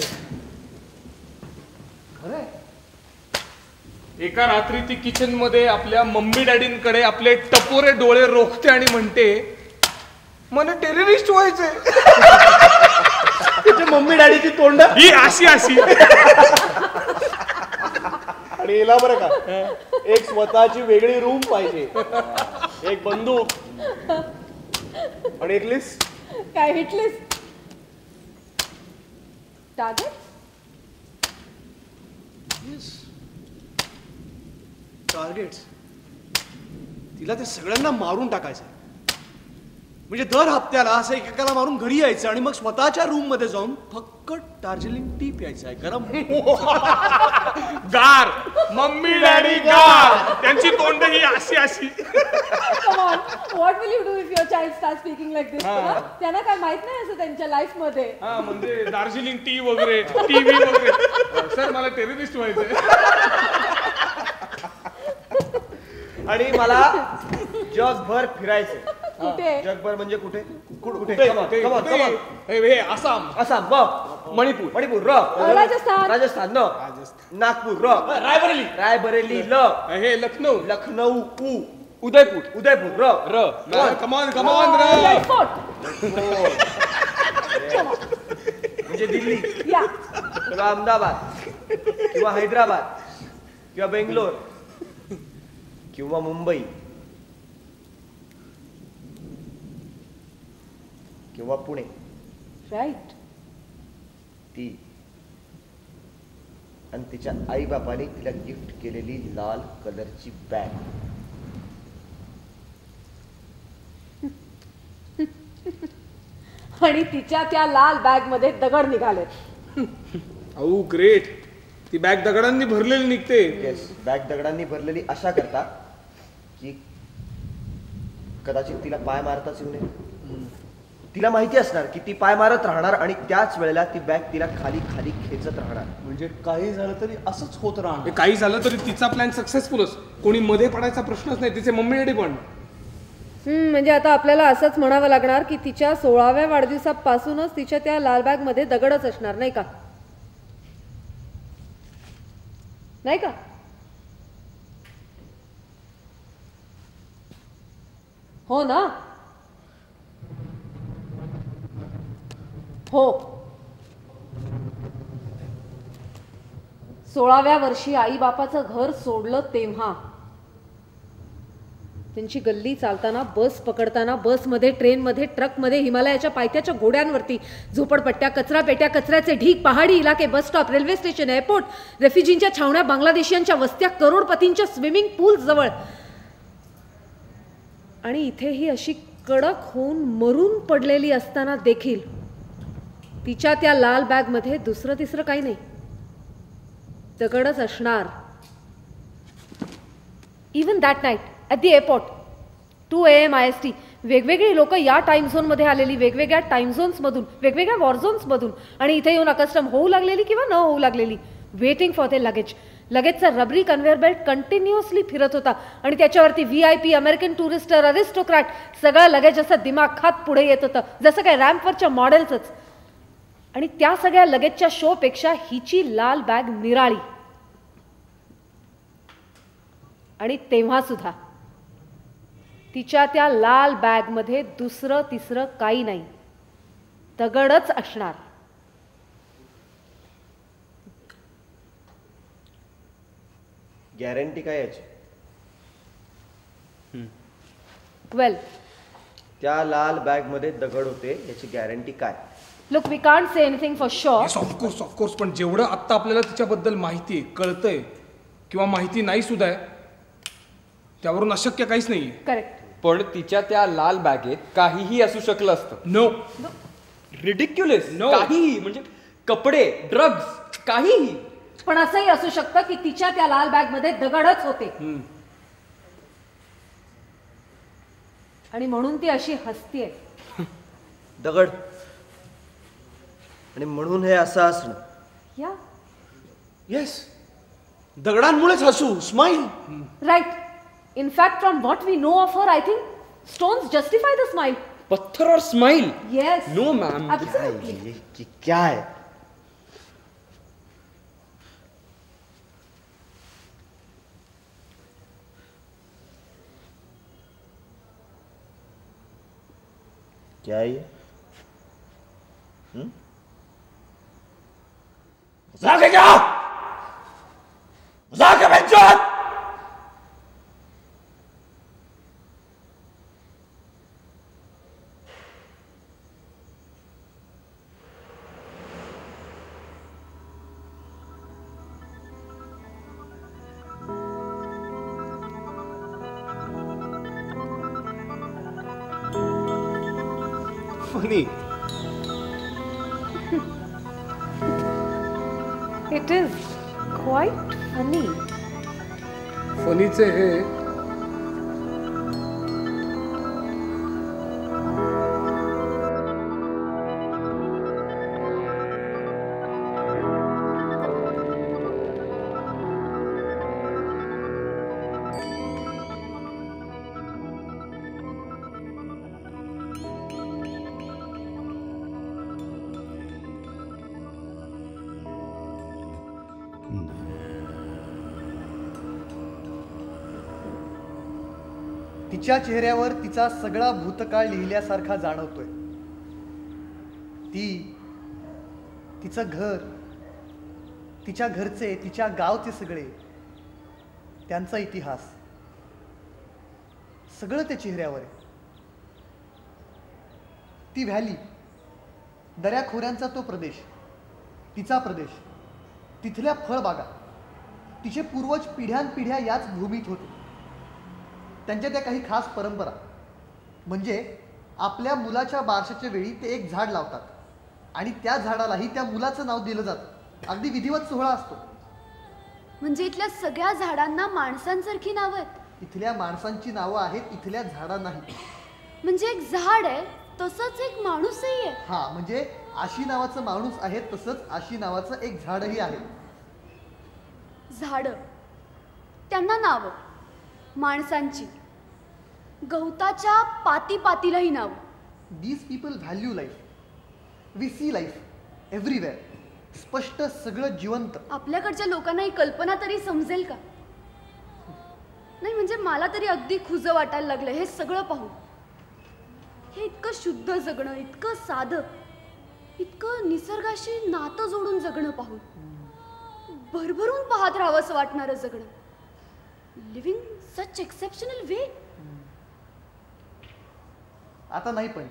खरंय. एका रात्री ती किचन मध्ये आपल्या मम्मी डॅडींकडे आपले टपोरे डोळे रोखते आणि म्हणते मला टेररिस्ट व्हायचंय. तिच्या मम्मी डॅडीची तोंड ही अशी अशी. आणि हिला बरं का एक स्वतःची वेगळी रूम पाहिजे, एक बंदूक आणि एक लिस्ट. काय हिट लिस्ट? टार्गेट? टार्गेट्स. तिला ते सगळ्यांना मारून टाकायचं. म्हणजे दर हप्त्याला असं एकेकाला मारून घरी यायचं आणि मग स्वतःच्या रूम मध्ये जाऊन फक्त दार्जिलिंग टी प्यायचं आहे गरम. गार. मम्मी डॅडी गार. त्यांची तोंड ही अशी अशी. Come on, what will you do if your child starts speaking like this? त्यांना काय माहित नाही असं त्यांच्या लाईफ मध्ये. हा म्हणजे दार्जिलिंग टी वगैरे टीव्ही वगैरे. सर मला टेररिस्ट व्हायचंय. आणि मला जगभर फिरायचं. कुठे? जगभर म्हणजे कुठे? कुठे? कुठे? Come on, come on, come on. हे हे आसाम. आसाम ब. मणिपूर. मणिपूर र. राजस्थान. राजस्थान न. नागपूर र. रायबरेली. रायबरेली ल. हे लखनौ. लखनौ उ. उदयपूर. उदयपूर र. र. कमान कमान र. म्हणजे दिल्ली किंवा अहमदाबाद किंवा हैदराबाद किंवा बेंगलोर किंवा मुंबई किंवा पुणे. राईट. ती आणि तिच्या आई बापाने तिला गिफ्ट केलेली लाल कलरची बॅग. आणि तिच्या त्या लाल बॅग मध्ये दगड निघाले. अहो ग्रेट. ती बॅग दगडांनी भरलेली निघते. येस, बॅग दगडांनी भरलेली अशा करता की कदाचित तिला पाय मारताच येऊ नये. तिला माहिती असणार की ती पाय मारत राहणार आणि त्याच वेळेला ती बॅग तिला खाली खाली खेचत राहणार. म्हणजे काही झालं तरी असंच होत राहणार. काही झालं तरी तिचा प्लॅन सक्सेसफुलच. कोणी मध्ये पडायचा प्रश्नच नाही. तिचे मम्मी डॅडी पण. हम्म म्हणजे आता आपल्याला असंच म्हणावं लागणार की तिच्या सोळाव्या वाढदिवसापासूनच तिच्या त्या लाल बॅग मध्ये दगडच असणार नाही का? नाही का? हो ना? हो. सोळाव्या वर्षी आई बापाचं घर सोडलं तेव्हा त्यांची गल्ली चालताना, बस पकडताना, बसमध्ये, ट्रेनमध्ये, ट्रकमध्ये, हिमालयाच्या पायथ्याच्या घोड्यांवरती, झोपडपट्ट्या, कचरा पेट्या, कचऱ्याचे ढीक, पहाडी इलाके, bus stop, railway station, airport, रेफ्युजींच्या छावण्या, बांगलादेशियांच्या वस्त्या, करोडपतींच्या स्विमिंग पूल जवळ. आणि इथेही अशी कडक होऊन मरून पडलेली असताना देखील तिच्या त्या लाल बॅगमध्ये दुसरं तिसरं काही नाही, दगडच असणार. Even that night at the airport, two A M I S T, वेगवेगळी लोक या टाइम झोनमध्ये आलेली, वेगवेगळ्या टाइम झोन्समधून, वेगवेगळ्या वॉर झोन्समधून, आणि इथे येऊन अकस्टम होऊ लागलेली किंवा न होऊ लागलेली, वेटिंग फॉर ते लगेज. लगेजचा रबरी कन्व्हेअर बेल्ट कंटिन्युअसली फिरत होता आणि त्याच्यावरती V I P, American Tourister, Aristocrat, सगळं लगेज असं दिमाग खात पुढे येत होतं, जसं काय रॅम्पवरच्या मॉडेल्सच. आणि त्या सगळ्या लगेजच्या शोपेक्षा हिची लाल बॅग निराळी. आणि तेव्हा सुद्धा तिच्या त्या लाल बॅगमध्ये दुसरं तिसरं काही नाही, दगडच असणार. गॅरंटी काय याची? वेल, त्या लाल बॅग मध्ये दगड होते याची गॅरंटी काय? Look, we can't say anything for sure. Of course of course पण जेवढं आत्ता आपल्याला तिच्याबद्दल माहिती आहे, कळतंय किंवा माहिती नाही सुद्धा आहे, त्यावरून अशक्य काहीच नाहीये. करेक्ट. पण तिच्या त्या लाल बॅगेत काहीही असू शकलं असतं. No, ridiculous. काहीही, म्हणजे कपडे, ड्रग्ज, काहीही. पण असंही असू शकतं की तिच्या त्या लाल बॅग मध्ये दगडच होते आणि म्हणून ती अशी हसतीये. दगड, आणि म्हणून हे असं असणं. या येस, दगडांमुळेच हसू, smile. Right. In fact, from what we know of her, I think stones justify the smile. पत्थर और smile? Yes. No, ma'am. Absolutely. ये, ये क्या है? क्या है ये? हम्म? मजाक है क्या? मजाक है बच्चों? Funny. It is quite funny. फनीचे हे तिच्या चेहऱ्यावर तिचा सगळा भूतकाळ लिहिल्यासारखा जाणवतोय. ती, तिचं घर, तिच्या घरचे, तिच्या गावचे सगळे, त्यांचा इतिहास सगळं त्या चेहऱ्यावर आहे. ती व्हॅली, दऱ्याखोऱ्यांचा तो प्रदेश, तिचा प्रदेश, तिथल्या फळबागा, तिचे पूर्वज पिढ्यानपिढ्या याच भूमीत होते. त्यांच्या त्या काही खास परंपरा, म्हणजे आपल्या मुलाच्या बारशाच्या वेळी ते एक झाड लावतात आणि त्या झाडालाही त्या मुलाचं नाव दिलं जातं. अगदी विधिवत सोहळा असतो. म्हणजे इथल्या सगळ्या झाडांना माणसांसारखी नावं आहेत? इथल्या माणसांची नावं आहेत, इथल्या झाडांनाही. म्हणजे एक झाड आहे तसंच एक माणूसही आहे? हा, म्हणजे आशी नावाचं माणूस आहे तसंच आशी नावाचं एक झाडही आहे. झाड, त्यांना नावं, माणसांची, गवताच्या पाती पातीलाही नाव. These people value life. We see life everywhere. स्पष्ट, सगळं जिवंत. आपल्याकडच्या लोकांना ही कल्पना तरी समजेल का? नाही, म्हणजे मला तरी अगदी खुजं वाटायला लागलं हे सगळं पाहून. हे इतकं शुद्ध जगणं, इतकं साधं, इतकं निसर्गाशी नातं जोडून जगणं पाहून, भरभरून पाहत राहावंसं वाटणारं जगणं. Living such exceptional way. आता नाही, पण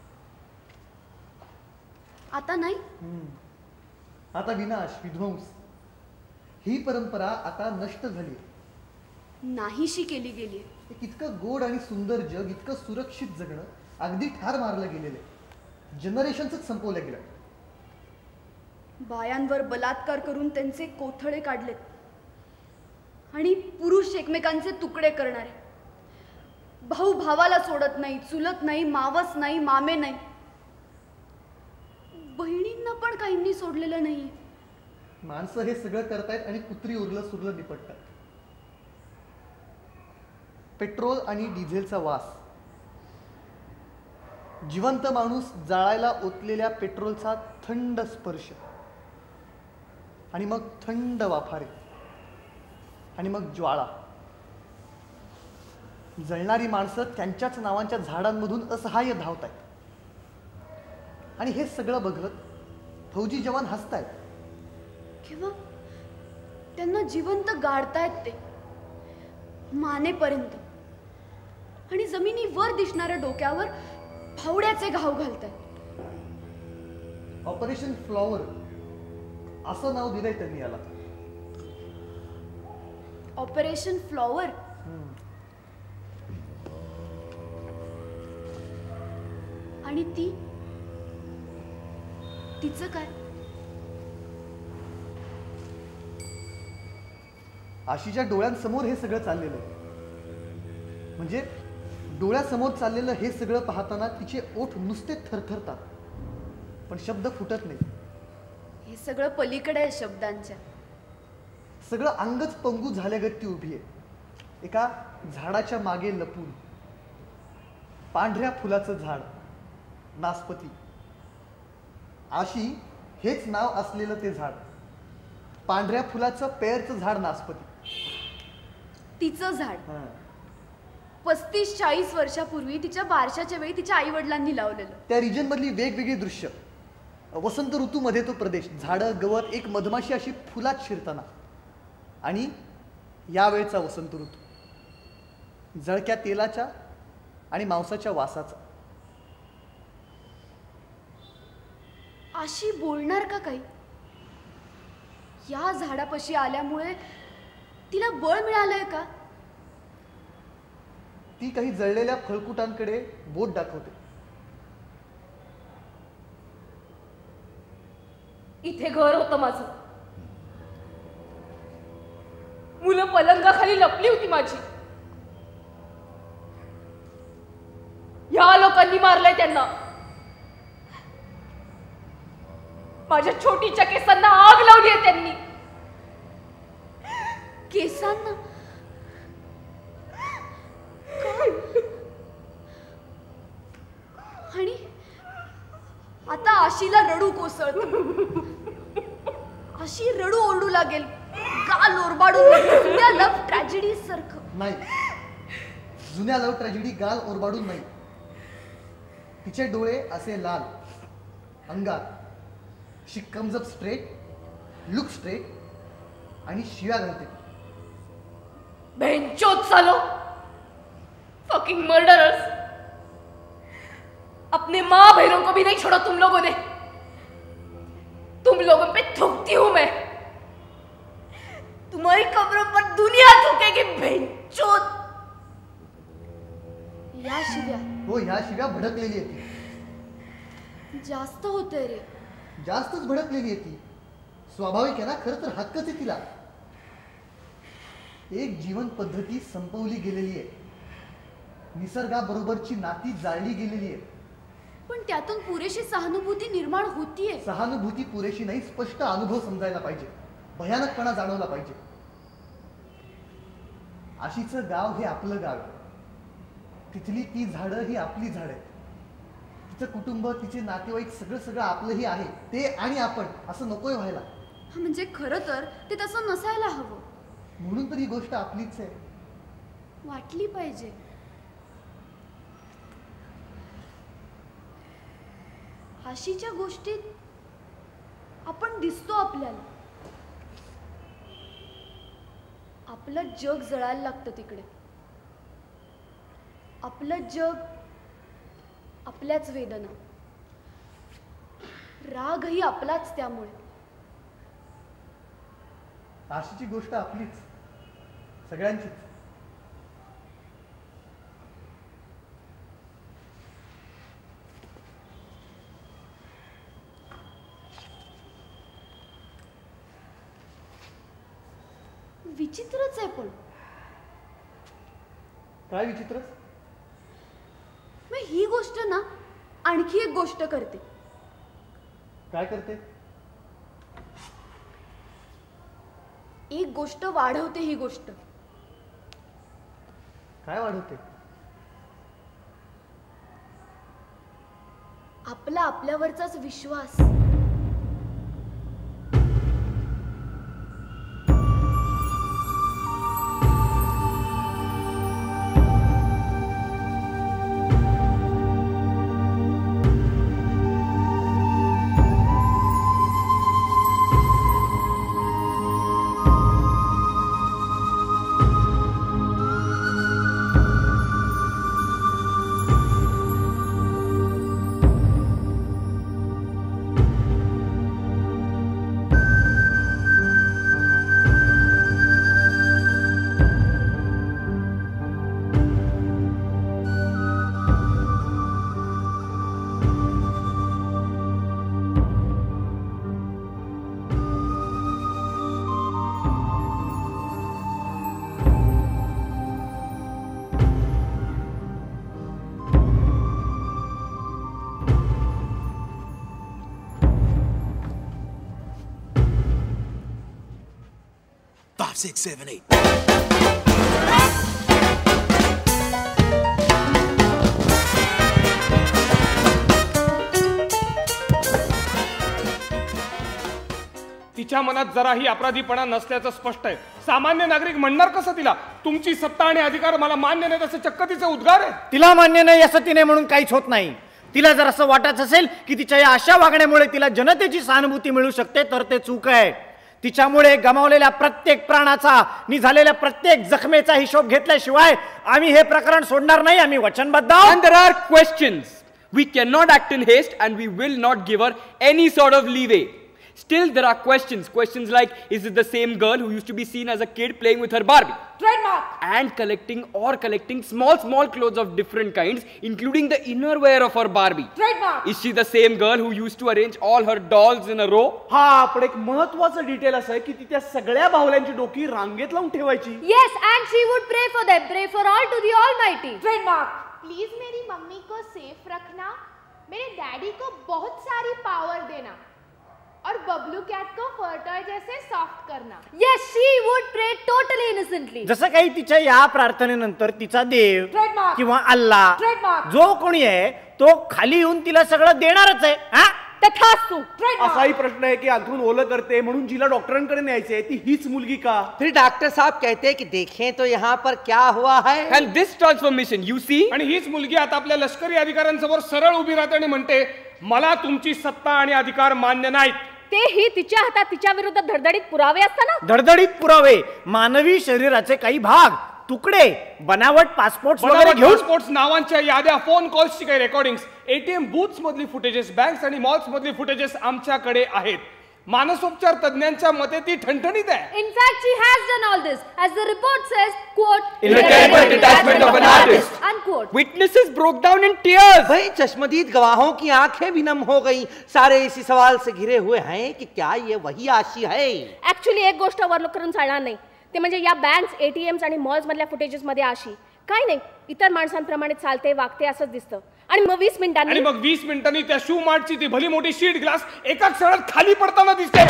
आता नाही. आता विनाश, विध्वंस, ही परंपरा आता नष्ट झाली, नाहीशी केली गेली. एक इतकं गोड आणि सुंदर जग, इतकं सुरक्षित जगणं अगदी ठार मारलं गेलेलं आहे. जनरेशनच संपवलं गेलं. बायांवर बलात्कार करून त्यांचे कोथळे काढलेत आणि पुरुष एकमेकांचे तुकडे करणारे. भाऊ भावाला सोडत नाही, चुलत नाही, मावस नाही, मामे नाही. बहिणींना पण काहींनी सोडलेलं नाही. माणसं हे सगळं करतायत आणि कुत्री उरलं सुरलं निपटतात. पेट्रोल आणि डिझेलचा वास, जिवंत माणूस जाळायला ओतलेल्या पेट्रोलचा थंड स्पर्श, आणि मग थंड वाफारे, आणि मग ज्वाळा. जळणारी माणसं त्यांच्याच नावांच्या झाडांमधून असहाय्य धावतायत. आणि हे सगळं बघत फौजी जवान हसतायत. किंवा त्यांना जिवंत गाडतायत ते मानेपर्यंत, आणि जमिनीवर दिसणाऱ्या डोक्यावर फावड्याचे घाव घालतायत. ऑपरेशन फ्लॉवर असं नाव दिलंय त्यांनी याला. Operation flower. आणि ती, तिचं काय? आशीच्या डोळ्यांसमोर हे सगळं चाललेलं आहे. म्हणजे डोळ्यासमोर चाललेलं हे सगळं पाहताना तिचे ओठ नुसते थरथरतात, पण शब्द फुटत नाही. हे सगळं पलीकडे आहे शब्दांच्या. सगळं अंगच पंगू झाल्यागत ती उभी आहे. एका झाडाच्या मागे लपून पांढऱ्या फुलाचं झाड नासपती. आशी हेच नाव असलेलं ते झाड, पांढऱ्या फुलाचं पेरचं झाड नासपती. तिचं झाड पस्तीस चाळीस वर्षापूर्वी तिच्या बारशाच्या वेळी तिच्या आई वडिलांनी लावलेलं. त्या रिजन मधली वेगवेगळी दृश्य, वसंत ऋतूमध्ये तो प्रदेश, झाडं गवत, एक मधमाशी अशी फुलात शिरताना, आणि यावेळचा वसंत ऋतू जळक्या तेलाच्या आणि मांसाच्या वासाचा. अशी बोलणार का काही? या झाडापाशी आल्यामुळे तिला बळ मिळालंय का? ती काही जळलेल्या फळकुटांकडे बोट दाखवते. इथे घर होतं माझं, मुलं पलंगाखाली लपली होती माझी. या लोकांनी मारलंय त्यांना. माझ्या छोटीच्या केसांना आग लावली आहे त्यांनी. केसांना आणि आता आशीला रडू कोसळत. अशी रडू ओरडू लागेल, गाल ओरबाडून, जुन्या लव्ह ट्रॅजेडी सारखं. नाही, जुन्या लव्ह ट्रॅजेडी गाल ओरबाडून नाही. तिचे डोळे असे लाल, अंगात she comes up straight, look straight आणि शिव्या घालते. बेंचोत चालो, फकिंग मर्डरर्स. अपने माँ बहनों को भी नहीं छोड़ा तुम लोगों ने. तुम लोगों पे थूकती हूं मैं. तुम्हारी कब्रों पर दुनिया थूकेगी बेंचोत. या शिव्या, हो, ह्या शिव्या भडकलेली आहे ती. जास्त होतंय रे. जास्तच भडकलेली आहे ती. स्वाभाविक आहे ना, खरं तर हक्कच आहे तिला. एक जीवन पद्धती संपवली गेलेली आहे, निसर्गाबरोबरची नाती जाळली गेलेली आहे. पण त्यातून पुरेशी सहानुभूती निर्माण होतीये. सहानुभूती पुरेशी नाही, स्पष्ट अनुभव समजायला पाहिजे, भयानकपणा जाणवला पाहिजे. आशीचं गाव हे आपलं गाव, तिथली ती झाडं ही आपली झाडं आहेत. तिचं कुटुंब, तिचे नातेवाईक, सगळं सगळं आपलंही आहे. ते आणि आपण असं नकोय व्हायला. म्हणजे खरं तर ते तसं नसायला हवं. म्हणून तर ही गोष्ट आपलीच आहे, वाटली पाहिजे. आशीच्या गोष्टीत आपण दिसतो आपल्याला. आपलं जग जळायला लागतं तिकडे. आपलं जग, आपल्याच वेदना, रागही आपलाच. त्यामुळे आशीची गोष्ट आपलीच, सगळ्यांचीच. विचित्रच आहे. पण काय विचित्र? मी ही गोष्ट ना आणखी एक गोष्ट करते. काय करते? एक गोष्ट वाढवते. ही गोष्ट काय वाढवते? आपला आपल्यावरचाच विश्वास. Five, six, seven, eight. तिच्या मनात जराही अपराधीपणा नसल्याचं स्पष्ट आहे. सामान्य नागरिक म्हणणार कसं तिला तुमची सत्ता आणि अधिकार मला मान्य नाही असं चक्क तिचे उद्गार आहे. तिला मान्य नाही असं तिने म्हणून काहीच होत नाही. तिला जर असं वाटत असेल की तिच्या या अशा वागण्यामुळे तिला जनतेची सहानुभूती मिळू शकते तर ते चूक आहे. तिच्यामुळे गमावलेल्या प्रत्येक प्राणाचा नि झालेल्या प्रत्येक जखमेचा हिशोब घेतल्याशिवाय आम्ही हे प्रकरण सोडणार नाही. आम्ही वचनबद्ध आहोत. And there are questions. We cannot act in haste and we will not give her any sort of leeway. Still, there are questions. Questions like, is it the same girl who used to be seen as a kid playing with her Barbie? Trademark. And collecting or collecting small, small clothes of different kinds, including the inner wear of her Barbie. Trademark. Is she the same girl who used to arrange all her dolls in a row? हा, पण एक महत्वाचं detail असं आहे की ती त्या सगळ्या बाहुल्यांची डोकी रांगेत लावून ठेवायची. Yes, and she would pray for them, pray for all to the Almighty. Trademark. Please मेरी मम्मी को सेफ रखना, मेरे डैडी को बहुत सारी पावर देना और बबलू कैट को फर्टर जैसे सॉफ्ट करना. Yes, she would pray totally innocently. जसं काही तिच्या या प्रार्थनेनंतर तिचा देव Trademark. किंवा अल्लाह Trademark. जो कोणी आहे तो खाली येऊन तिला सगळं देणारच आहे. हा, तथास्तु. Trademark. असाही प्रश्न आहे की अंथरूण ओलं करते म्हणून जिला डॉक्टरांकडे न्यायचे ती हीच मुलगी का? फिर डॉक्टर साहब कहते हैं कि देखें तो यहाँ पर क्या हुआ है. And this transformation, you see? आणि हीच मुलगी आता आपल्या लष्करी अधिकाऱ्यांसमोर सरळ उभी राहते आणि म्हणते मला तुमची सत्ता आणि अधिकार मान्य नाहीत. तेही तिच्या हातात तिच्या विरुद्ध धडधडीत पुरावे असताना. धडधडीत पुरावे, मानवी शरीराचे काही भाग, तुकडे, बनावट पासपोर्ट वगैरे घेऊन पासपोर्ट्स, नावांच्या याद्या, फोन कॉल्सची काही रेकॉर्डिंग्स, एटीएम बूथ्स मधली फुटेजेस, बँक्स आणि मॉल्स मधली फुटेजेस आमच्याकडे आहेत. मानसोपचार तज्ञांच्या मते ती ठणठणीत आहे. In fact, she has done all this. As the report says, quote, In the terrible detachment of an artist. Unquote. Witnesses broke down in tears. भाई चश्मदीद गवाहों की आंखें भी नम हो गई. सारे इसी सवाल से घिरे हुए हैं कि क्या ये वही आशी है. ऍक्च्युअली एक गोष्ट ओव्हरलुक करून चालणार नाही. ते म्हणजे या बँक्स, एटीएम्स आणि मॉल्स मधल्या फुटेजेस मध्ये आशी काय नाही, इतर माणसांप्रमाणे चालते वागते असंच दिसतं. आणि मग वीस मिनिटांनी आणि मग वीस मिनिटांनी त्या शू मार्टची ती भली मोठी शीट ग्लास एका क्षणात खाली पडताना दिसते.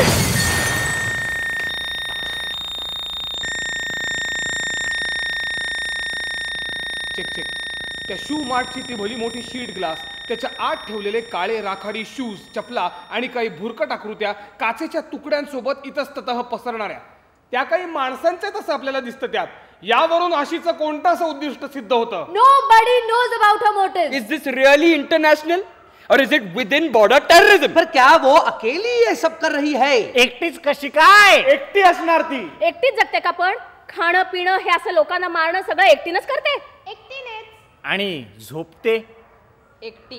चेक चेक त्या शू मार्टची ती भली मोठी शीट ग्लास, त्याच्या आत ठेवलेले काळे राखाडी शूज, चपला आणि काही भुरकट आकृत्या काचेच्या तुकड्यांसोबत इतस्ततः पसरणाऱ्या, त्या काही माणसांचे तसं आपल्याला दिसतं. त्यात यावरून आशीचं कोणतं असं उद्दिष्ट सिद्ध होतं? Nobody knows about her motive. Is this really international or is it within border terrorism? पर क्या वो अकेली ये सब कर रही है? एकटीच कशी काय? एकटी असणार ती. एकटीच जगते का? पण खाणं पिणं हे असं लोकांना मारणं सगळं एकटीनच करते. एकटीनेच. आणि झोपते एकटीच.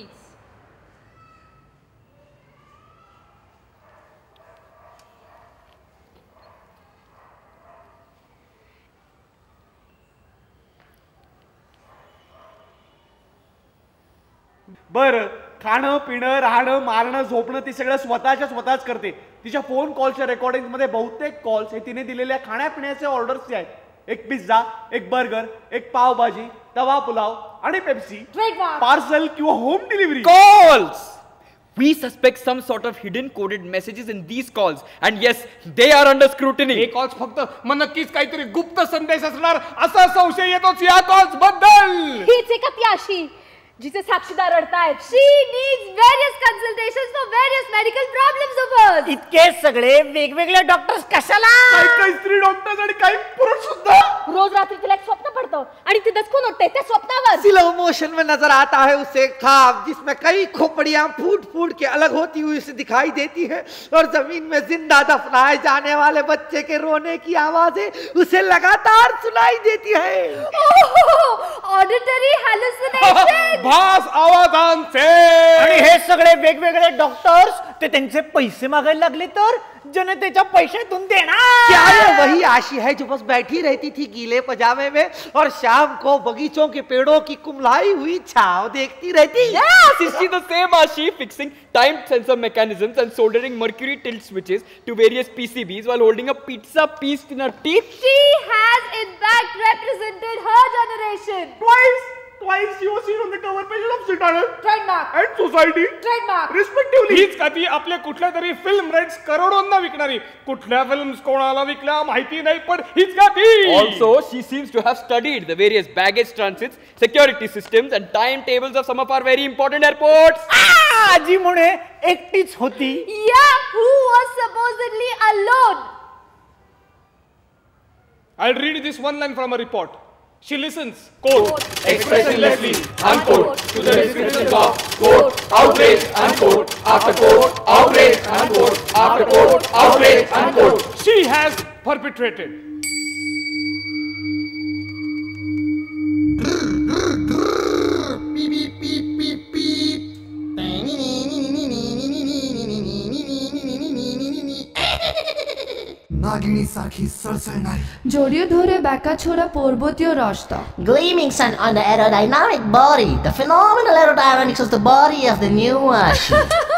बरं, खाणं पिणं राहणं मारणं झोपणं ती सगळं स्वतःच्या स्वतःच करते. तिच्या फोन कॉलच्या रेकॉर्डिंग मध्ये बहुतेक कॉल्स हे तिने दिलेल्या खाण्यापिण्याचे ऑर्डर्सचे आहेत. एक पिझ्झा, एक बर्गर, एक पावभाजी, तवा पुलाव आणि पेप्सी, पार्सल किंवा home delivery. Calls! We suspect some sort of hidden coded messages in these calls, and yes, they are under scrutiny. हे कॉल्स फक्त मग नक्कीच काहीतरी गुप्त संदेश असणार असा संशय येतोच या कॉल्स बद्दल. हीच एक ती आशी जिचे साक्षीदार रडतायत. She needs various consultations for various medical problems of hers. इतके सगळे वेगवेगळे डॉक्टर्स कशाला? काही काही स्त्री डॉक्टर्स आणि काही पुरुष सुद्धा. रोज रात्री तिला एक स्वप्न पडतं आणि ती दचकून उठते त्या स्वप्नावर. स्लो मोशन में नजर आता है उसे ख्वाब जिसमें कई खोपड़ियां फूट फूट के अलग होती हुई उसे दिखाई देती है और जमीन में जिंदा दफनाए जाने वाले बच्चे के रोने की आवाजें उसे लगातार सुनाई देती है. Oh, auditory hallucination. भास आवाजांचे. आणि हे सगळे वेगवेगळे डॉक्टर्स ते त्यांचे पैसे मागायला लागले तर जनतेच्या पैशातून देणार. क्या ये वही आशी है जो बस बैठी रहती थी गीले पजामे में और शाम को बगीचों के पेड़ों की कुमलाई हुई छांव देखती रहती? Yes, is she the same Ashi fixing time sensor mechanisms and soldering mercury tilt switches to various P C Bs while holding a pizza piece in her teeth? She has in fact represented her generation. Twice. Twice she was seen on the cover pages of Citadel Trademark. and Society Trademark. respectively. हीच का ती आपले कुठल्या तरी film rights करोडोंना विकणारी? कुठल्या films कोणाला विकल्या माहिती नाही पण हीच का ती? Also, she seems to have studied the various baggage transits, security systems, and timetables of some of our very important airports. आजी म्हणे एकटीच होती. Yeah, who was supposedly alone I'll read this one line from a report. She listens, quote, expressionlessly, unquote, to the descriptions of, quote, outrage, unquote, after quote, outrage, unquote, after quote, outrage, unquote, she has perpetrated. नागिनी सारखी सळसळणारी जोडियो धोरे बॅका छोरा पोरबोतियो रास्ता. Gleaming sun on the aerodynamic body, the phenomenal aerodynamics of the body of the new Ashi.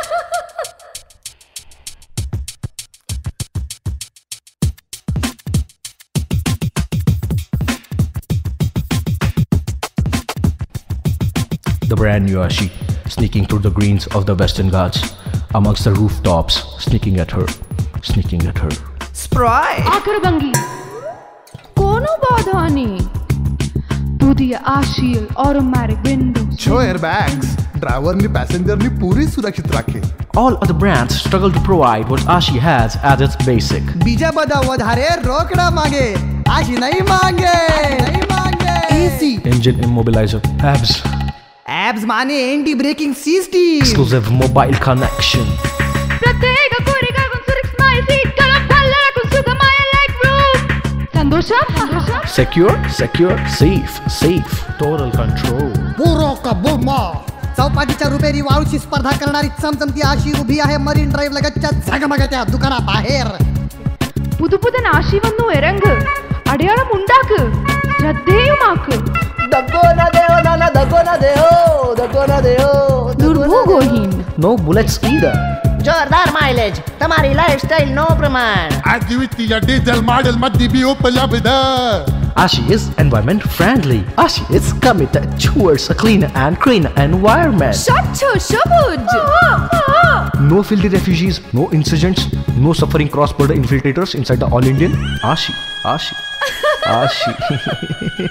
The brand new Ashi, sneaking through the greens of the Western Ghats, amongst the rooftops, sneaking at her, sneaking at her. Sprite. आकरबंगी. कोनो बाधानी. दूधिया आशील automatic windows. छो airbags. ड्रायव्हरनी पॅसेंजरनी पुरी सुरक्षित राखे. All other brands struggle to provide what Ashi has as its basic. बीजा बदा वधारे रोकड़ा मांगे. आशी नहीं मांगे. नहीं मांगे. Easy. Engine immobilizer, abs. Abs माने anti braking system. Exclusive mobile connection. प्रत्येक कोरिगा con Surix Smile Seat kalam palla con Sugamaya like roof. Sandosha? Sandosha? Secure, secure, safe, safe, total control. बुरो का बुमा. चौपाटीच्या रुपेरी वाळूची स्पर्धा करणारी चमचमती आशी उभी आहे मरीन ड्राईव्ह लगतच्या झगमगत्या दुकानाबाहेर. पुदु पुदन आशी वन्नु एरंग अडयाळ मुंडाक श्रद्धेयु माक दगो ना देओ ना ना दगो ना देओ दगो ना देओ दुर्भोगहीन. No bullets either. जोरदार माइलेज तुम्हारी लाइफस्टाइल नो प्रमाण. अद्वितीय डीजल मॉडेल मध्ये भी उपलब्ध. Ashi is environment friendly. Ashi is committed towards a cleaner and cleaner environment. Shachcho shabuj. No filthy refugees, no insurgents, no suffering cross-border infiltrators inside the all-Indian Ashi. Ashi. Ashi.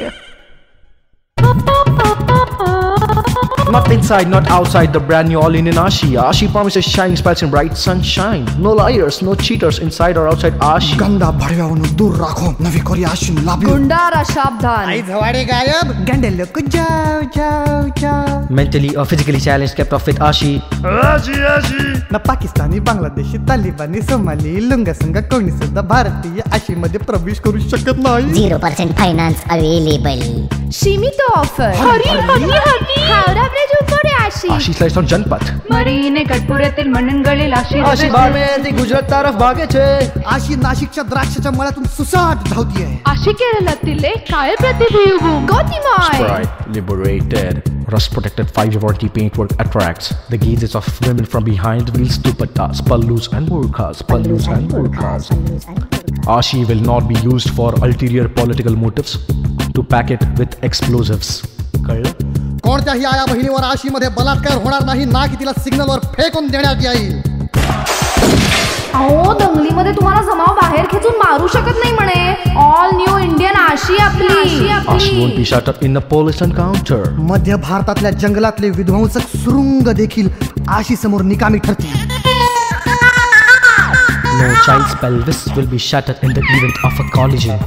Not inside, not outside the brand new all-Indian Ashi. Ashi promises shining spikes and bright sunshine. No liars, no cheaters inside or outside Ashi. गंदा भडव्यावरून दूर राखो. नवी कोरी आशी लाभ. गुंडारा सावधान. आई झवाडे गायब. गंडे लोक जाओ जाओ जाओ. Mentally or physically challenged, kept off with Ashi. आशी आशी. न पाकिस्तानी, बांगलादेशी, तालिबानी, सोमाली, लुंगसंग कोणी सुद्धा भारतीय आशी मध्ये प्रवेश करू शकत नाही. Zero percent finance available. सीमित ऑफर. हरी हरी हरी. हावडा ब्रिज उपरे Ashi. Ashi slides on Janpat. मरीने कटपुऱ्यातील मंडणगळील आशी. आशी बाळमेर ती गुजरात तरफ भागे छे. आशी नाशिकच्या द्राक्षाच्या मळ्यातून सुसाट धावतीये. आशी केरळातील काळे प्रतिबिंब. गतिमय. Sprite, liberated. Rust protected five year warranty paintwork attracts the gazes of women from behind the wheels, dupattas, pallus and burqas, pallus and burqas. Ashi will not be used for ulterior political motives to pack it with explosives. कळलं? कोणत्याही आया बहिणीवर आशी मध्ये बलात्कार होणार नाही ना की तिला सिग्नलवर फेकून देण्यात येईल. अहो दंगलीमध्ये तुम्हाला जमाव बाहेर खेचून मारू शकत नाही म्हणे. ऑल न्यू इंडियन आशी आपली. Ashi won't be shut up in the police encounter. मध्य भारतातल्या जंगलातले विध्वंसक सुरुंग देखील आशी समोर निकामी ठरतील. No child's pelvis will be shattered in the event of a collision.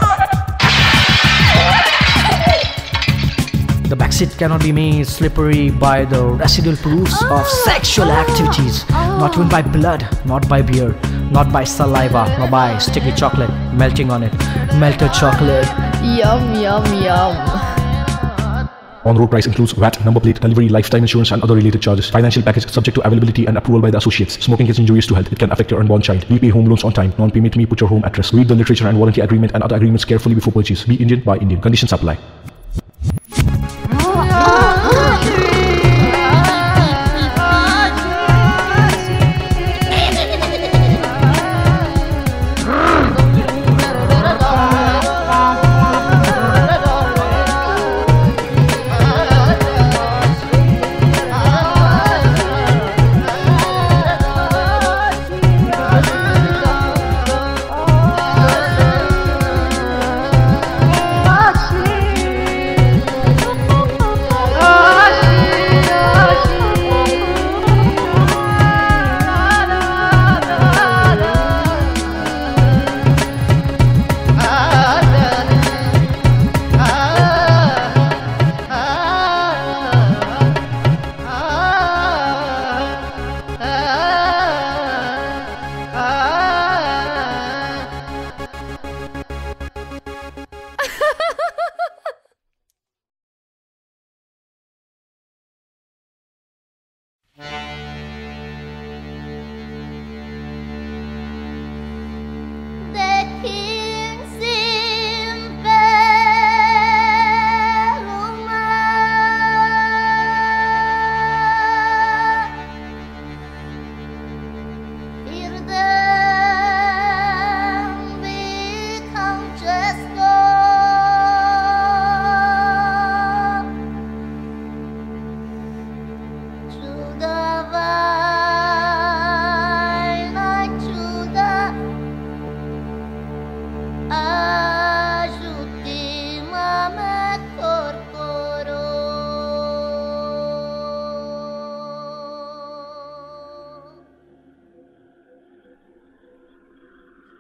The backseat cannot be made slippery by the residual proofs of sexual activities. Not even by blood, not by beer, not by saliva, nor by sticky chocolate melting on it. Melted chocolate. Yum, yum, yum. On-road price includes V A T, number plate, delivery, lifetime insurance and other related charges. Financial package subject to availability and approval by the associates. Smoking is injurious to health. It can affect your unborn child. Repay home loans on time. Non-payment may put your home at risk. Read the literature and warranty agreement and other agreements carefully before purchase. Be Indian, buy Indian. Conditions apply.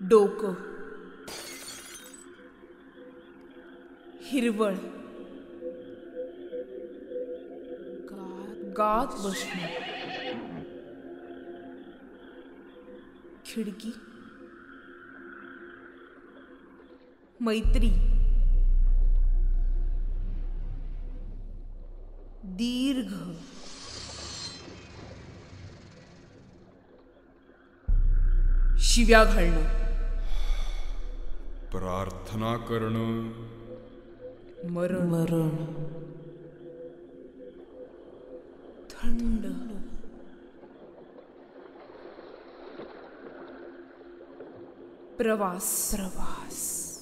डोकं हिरवळ, गात बसणं, खिडकी, मैत्री, दीर्घ, शिव्या घालणं, प्रार्थना करणं, मरण मरण, थंड, प्रवास प्रवास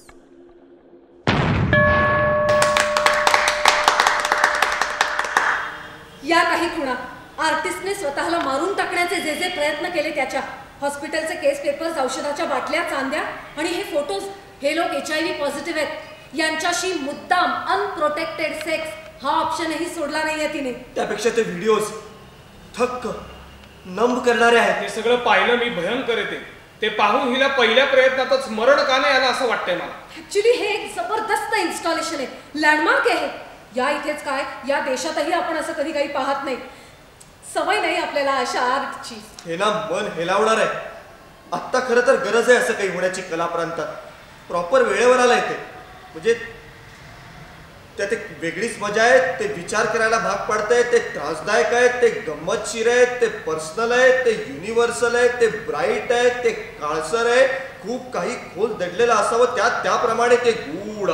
या काही खुणा आर्टिस्टने स्वतःला मारून टाकण्याचे जे जे प्रयत्न केले त्याच्या, हॉस्पिटलचे केस पेपर्स, औषधाच्या बाटल्या, चांद्या आणि हे फोटोज, हे लोक एच आय व्ही पॉझिटिव्ह आहेत, यांच्याशी मुद्दाम अनप्रोटेक्टेड सेक्स हा ऑप्शनही सोडला नाहीये तिने. त्यापेक्षा ते व्हिडिओज थक्क नंब करणारे आहेत. हे सगळं पाहिलं मी, भयंकर येते. ते पाहून हिला पहिल्या प्रयत्नातच मरण का नाही आलं असं वाटतंय मला. ऍक्च्युली हे एक जबरदस्त इन्स्टॉलेशन आहे, लँडमार्क आहे. या इथेच काय, या देशातही आपण असं कधी काही पाहत नाही. सवय नाही आपल्याला अशा आर्टची. हे ना मन हेलावणार आहे. आत्ता खरं तर गरज आहे असं काही होण्याची कला प्रांतात. प्रॉपर वेळेवर आलाय ते, म्हणजे त्यात एक वेगळीच मजा आहे. ते विचार करायला भाग पाडतंय, ते त्रासदायक आहे, ते गंमतशीर आहे, ते पर्सनल आहे, ते युनिव्हर्सल आहे, ते ब्राईट आहे, ते काळसर आहे. खूप काही खोल दडलेलं असावं त्यात, त्याप्रमाणे ते गूढ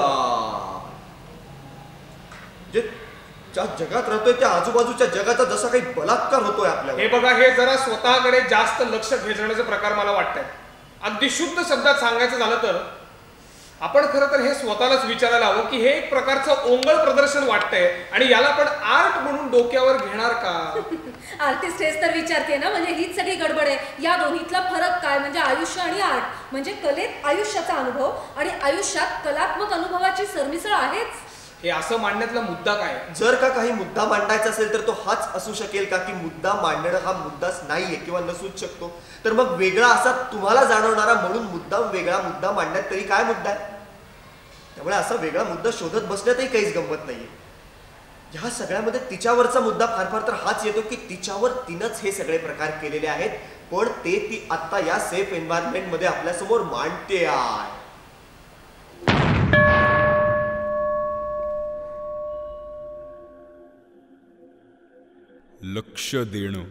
जे ज्या जगात राहतोय त्या आजूबाजूच्या जगाचा जसा काही बलात्कार होतोय आपल्याला. हे बघा, हे जरा स्वतःकडे जास्त लक्ष खेचण्याचे प्रकार मला वाटतंय. अगदी शुद्ध शब्दात सांगायचं झालं तर आपण खरं तर हे स्वतःलाच विचारायला हवं की हे एक प्रकारचं ओंगळ प्रदर्शन वाटतंय आणि याला पण आर्ट म्हणून डोक्यावर घेणार का? आर्टिस्ट हेच तर विचारते ना, म्हणजे हीच सगळी गडबड आहे. या दोन्हीतला फरक काय, म्हणजे आयुष्य आणि आर्ट, म्हणजे कलेत आयुष्याचा अनुभव आणि आयुष्यात कलात्मक अनुभवाची सरमिसळ आहेच. हे असं मांडण्यातला मुद्दा काय? जर का काही मुद्दा मांडायचा असेल तर तो हाच असू शकेल का की मुद्दा मांडणं हा मुद्दाच नाहीये किंवा नसूच शकतो. तर मग वेगळा असा तुम्हाला जाणवणारा म्हणून मुद्दाम वेगळा मुद्दा मांडण्यात तरी काय मुद्दा आहे? त्यामुळे असा वेगळा मुद्दा शोधत बसण्यातही काहीच गंमत नाहीये. ह्या सगळ्यामध्ये तिच्यावरचा मुद्दा फार फार तर हाच येतो की तिच्यावर तिनंच हे सगळे प्रकार केलेले आहेत, पण ते ती आत्ता या सेफ एन्व्हायरमेंट मध्ये आपल्यासमोर मांडते आहे. लक्ष देणं,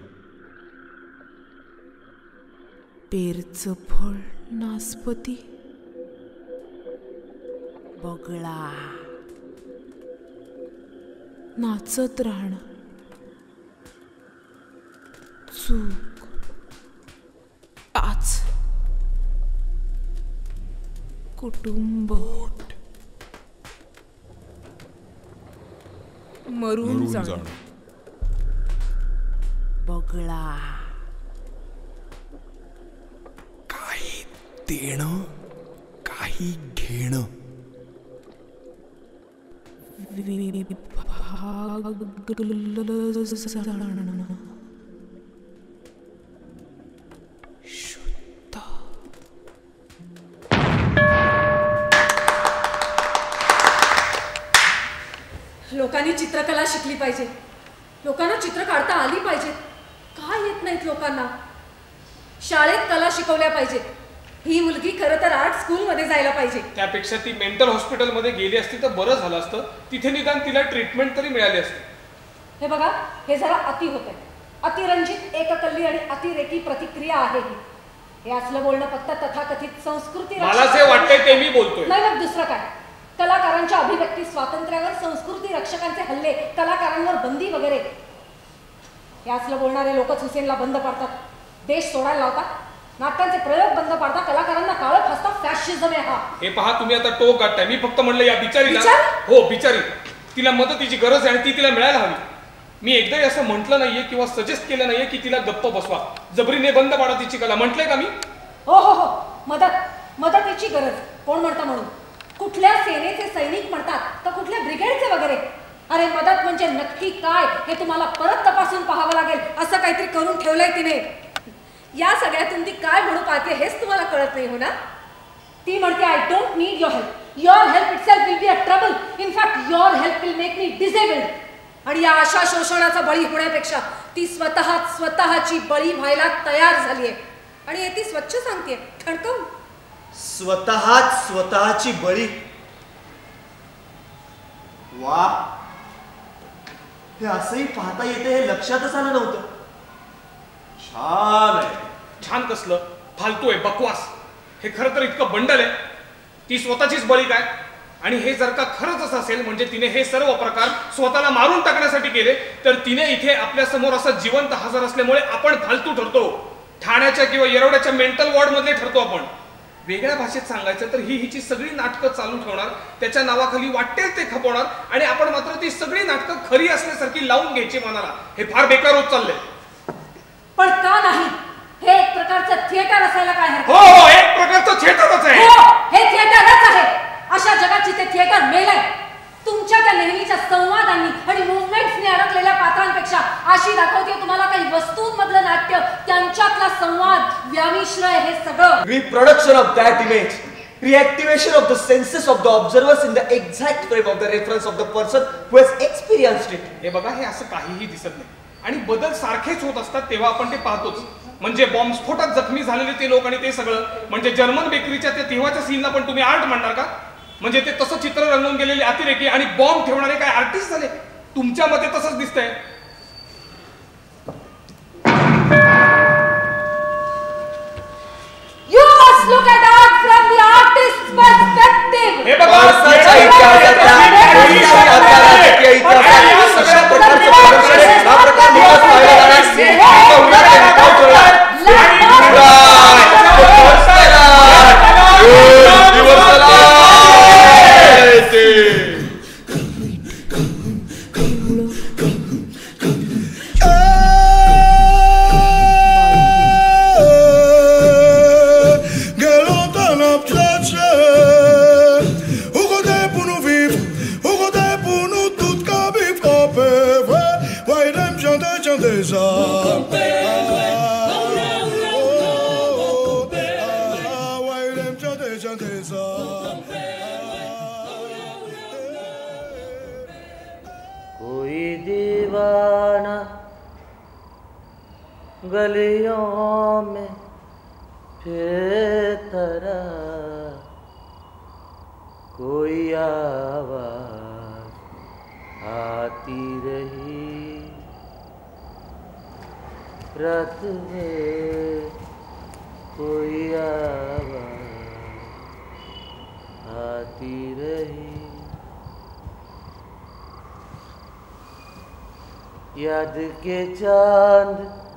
पेरचं फळ नासपती, बगळा, नाचत राहणं, चूक, टाच, कुटुंब, मरून जाणं, बगळा, काही देणं, काही घेणं, शुद्ध. लोकांनी चित्रकला शिकली पाहिजे, लोकांना चित्र काढता आली पाहिजेत. काय येत नाहीत लोकांना? शाळेत कला शिकवल्या पाहिजेत. ही मुलगी खरं तर आर्ट स्कूल मध्ये जायला पाहिजे. त्यापेक्षा ती मेंटल हॉस्पिटल मध्ये गेली असती तर बरं झालं असतं. तिथे निदान तिला ट्रीटमेंट तरी मिळाली असती. हे बघा, हे जरा अति होतंय. अतिरंजित, एककल्ली आणि अतिरेकी प्रतिक्रिया आहे ही. हे असलं बोलणं फक्त तथाकथित संस्कृती मला जे वाटतंय ते मी बोलतोय. नाही मग दुसरं काय? कलाकारांच्या अभिव्यक्ती स्वातंत्र्यावर संस्कृती रक्षकांचे हल्ले, कलाकारांवर बंदी वगैरे, हे असलं बोलणारे लोकच हुसेनला बंद पाडतात, देश सोडायला लावतात, नाटकांचे प्रयोग बंद पाडतात, कलाकारांना काळं फासतात. फॅशिझम आहे हा. हे पहा, तुम्ही आता टोक गाठताय. मी फक्त म्हणलं या बिचारीला, हो बिचारी, तिला मदतीची गरज आहे आणि ती तिला मिळायला हवी. मी एकदाही असं म्हटलं नाहीये किंवा सजेस्ट केलं नाहीये की तिला गप्प बसवा, जबरीने बंद पाडा तिची कला. म्हटलंय का मी? हो हो हो, मदत, मदतीची गरज. कोण म्हणतं म्हणून? कुठल्या सेनेचे सैनिक म्हणतात का कुठल्या ब्रिगेडचे वगैरे? अरे मदत म्हणजे नक्की काय हे तुम्हाला परत तपासून पाहावं लागेल. असं काहीतरी करून ठेवलंय तिने. या सगळ्यातून ती काय म्हणू पाहते हेच तुम्हाला कळत नाही हो ना? ती म्हणते I don't need your help. Your help itself will be a trouble. In fact your help will make me disabled. आणि या अशा शोषणाचा बळी होण्यापेक्षा ती स्वतः स्वतःची बळी व्हायला तयार झाली आहे. आणि ती स्वच्छ सांगते ठणकावून. स्वतःच स्वतःची बळी. वा, हे असंही पाहता येते हे लक्षातच आलं नव्हतं. छान आहे. छान कसलं, फालतू आहे, बकवास. हे खरं तर इतकं बंडल आहे. ती स्वतःचीच बळी काय? आणि हे जर का खरंच असं असेल म्हणजे तिने हे सर्व प्रकार स्वतःला मारून टाकण्यासाठी केले, तर तिने इथे आपल्या समोर असा जिवंत हजर असल्यामुळे आपण फालतू ठरतो. ठाण्याच्या किंवा येरवड्याच्या मेंटल वॉर्ड मधले ठरतो आपण. वेगळ्या भाषेत सांगायचं तर ही हिची सगळी नाटकं चालू ठेवणार, त्याच्या नावाखाली वाटेल ते खपवणार, आणि आपण मात्र ती सगळी नाटकं खरी असल्यासारखी लावून घ्यायची मनाला. हे फार बेकार होत चाललंय. पण का नाही? हे एक प्रकारचं थिएटर असायला काय हरकत? हो हो, एक प्रकारचं थिएटरच आहे. हो, हे थिएटरच आहे. अशा जगाची ते थिएटर मेलय. तुमच्या त्या नेहमीच्या संवादांनी आणि मुवमेंट्सने अडकलेल्या पात्रांपेक्षा अशी दाखवते तुम्हाला काही वस्तूंमधलं नाट्य, त्यांच्यातला संवाद, व्यामिश्रय, हे सगळं. Reproduction of that image, reactivation of the senses of the observers in the exact frame of the reference of the person who has experienced it. हे बघा, हे असं काहीही दिसत नाही. आणि बदल सारखेच होत असतात तेव्हा आपण ते पाहतोच. म्हणजे बॉम्बस्फोटात जखमी झालेले ते लोक आणि ते सगळं, म्हणजे जर्मन बेकरीच्या त्या तेव्हाच्या सीनला पण तुम्ही आर्ट म्हणणार का? म्हणजे ते तसं चित्र रंगवून गेलेले अतिरेकी आणि बॉम्ब ठेवणारे काय आर्टिस्ट झाले? तुमच्या मते तसंच दिसतंय. You must look at art from the artist's perspective. हे बघा, कोई दीवाना गलियों में फिरता रहा, कोई आवाज आती रही रात में, कोई आवाज आती रही. याद के चांद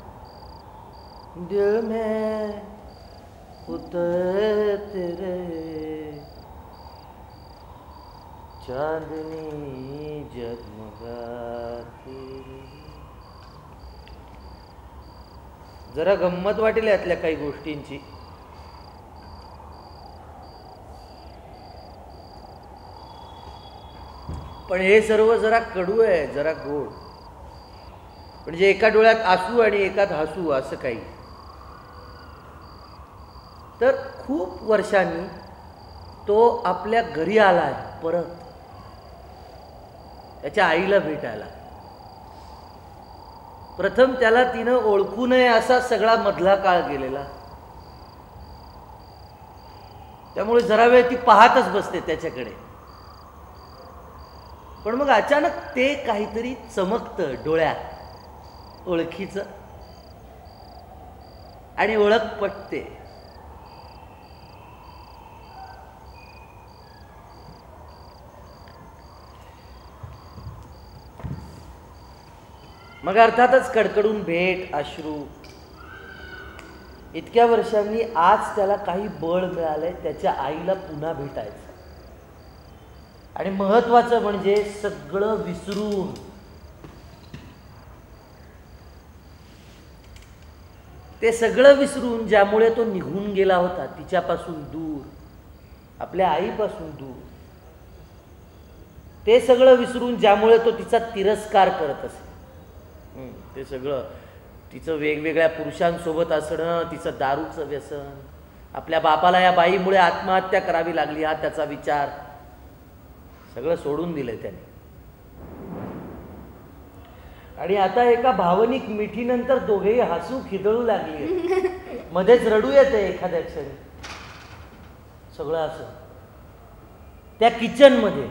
दिल में उतरते रहे, चांदनी जगमगाती. जरा गंमत वाटेल यातल्या काही गोष्टींची. पण हे सर्व जरा कडू आहे, जरा गोड. म्हणजे एका डोळ्यात आसू आणि एकात हसू असं काही. तर खूप वर्षांनी तो आपल्या घरी आलाय परत, त्याच्या आईला भेटायला. प्रथम त्याला तिनं ओळखू नये असा सगळा मधला काळ गेलेला. त्यामुळे जरा वेळ ती पाहतच बसते त्याच्याकडे. पण मग अचानक ते काहीतरी चमकतं डोळ्यात, ओळखीचं, आणि ओळख पटते. मग अर्थातच कडकडून भेट, अश्रू. इतक्या वर्षांनी आज त्याला काही बळ मिळालंय त्याच्या आईला पुन्हा भेटायचं. आणि महत्वाचं म्हणजे सगळं विसरून, ते सगळं विसरून ज्यामुळे तो निघून गेला होता तिच्यापासून दूर, आपल्या आईपासून दूर, ते सगळं विसरून ज्यामुळे तो तिचा तिरस्कार करत असे. ते सगळं, तिचं वेगवेगळ्या पुरुषांसोबत असणं, तिचं दारूचं व्यसन, आपल्या बापाला या बाईमुळे आत्महत्या करावी लागली हा त्याचा विचार. सगळं सोडून दिलंय त्याने. आणि आता एका भावनिक मिठीनंतर दोघेही हसू खिदळू लागली. मध्येच रडू येते एखाद्या क्षणी. सगळं असं त्या किचन मध्ये.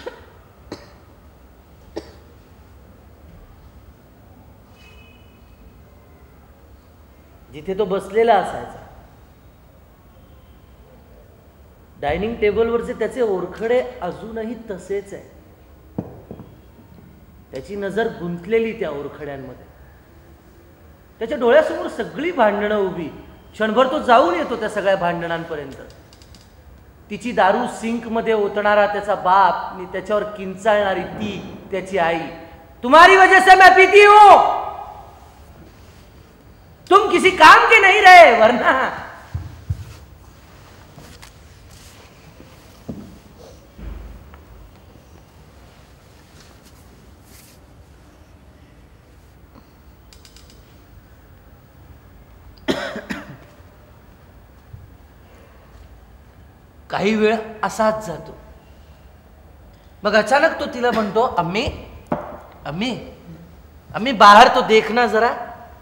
जिथे तो बसलेला असायचा. डायनिंग टेबलवरचे त्याचे ओरखडे अजूनही तसेच आहे. त्याची नजर गुंतलेली त्या ओरखड्यांमध्ये. त्याच्या डोळ्यासमोर सगळी भांडणं उभी. क्षणभर तो जाऊन येतो त्या सगळ्या भांडणांपर्यंत. तिची दारू सिंक मध्ये ओतणारा त्याचा बाप आणि त्याच्यावर किंचाळणारी ती त्याची आई. तुम्हारी वजह से मैं पीती हूं, तुम किसी काम के नहीं रहे वरना. काही वेळ असाच जातो. मग अचानक तो तिला म्हणतो, अम्मी अम्मी अम्मी बाहेर तो देख ना जरा.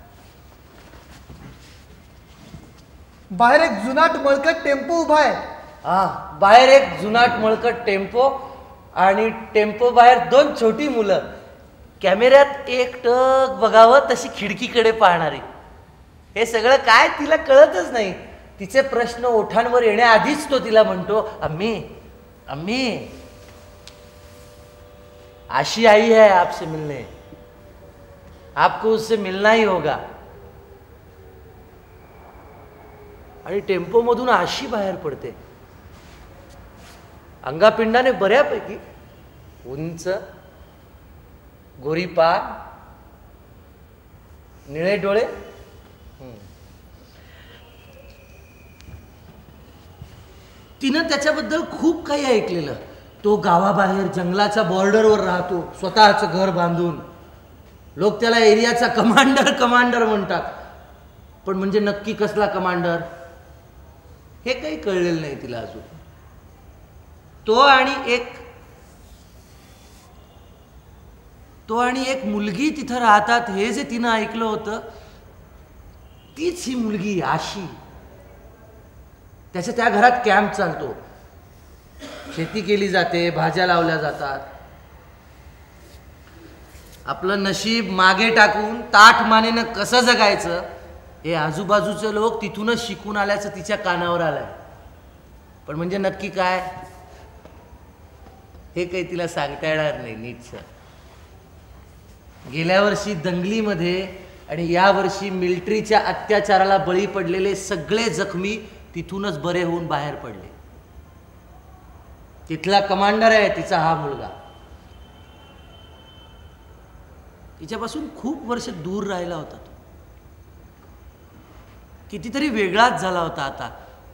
बाहेर एक जुनाट मळकट टेम्पो उभा आहे. हा, बाहेर एक जुनाट मळकट टेम्पो आणि टेम्पो बाहेर दोन छोटी मुलं. कॅमेऱ्यात एक टक बघावं तशी खिडकीकडे पाहणारी. हे सगळं काय तिला कळतच नाही. तिचे प्रश्न ओठांवर येण्याआधीच तो तिला म्हणतो, अम्मी अम्मी आशी आई है आपसे मिलने, आपको उससे मिलना ही होगा. आणि टेम्पो मधून आशी बाहेर पडते. अंगापिंडाने बऱ्यापैकी, उंच, गोरीपान, निळे डोळे. तिनं त्याच्याबद्दल खूप काही ऐकलेलं. तो गावाबाहेर जंगलाच्या बॉर्डरवर राहतो स्वतःचं घर बांधून. लोक त्याला एरियाचा कमांडर कमांडर म्हणतात. पण म्हणजे नक्की कसला कमांडर हे काही कळलेलं नाही तिला अजून. तो आणि एक तो आणि एक मुलगी तिथं राहतात हे जे तिनं ऐकलं होतं, तीच ही मुलगी आशी. त्याच्या त्या घरात कॅम्प चालतो. शेती केली जाते, भाज्या लावल्या जातात. आपलं नशीब मागे टाकून ताठ मानेनं कसं जगायचं हे आजूबाजूचे लोक तिथूनच शिकून आल्याचं तिच्या कानावर आलंय. पण म्हणजे नक्की काय हे काही तिला सांगता येणार नाही नीटसं. गेल्या वर्षी दंगलीमध्ये आणि या वर्षी मिलिटरीच्या अत्याचाराला बळी पडलेले सगळे जखमी तिथूनच बरे होऊन बाहेर पडले. तिथला कमांडर आहे तिचा हा मुलगा. तिच्यापासून खूप वर्ष दूर राहिला होता तो. कितीतरी वेगळाच झाला होता आता.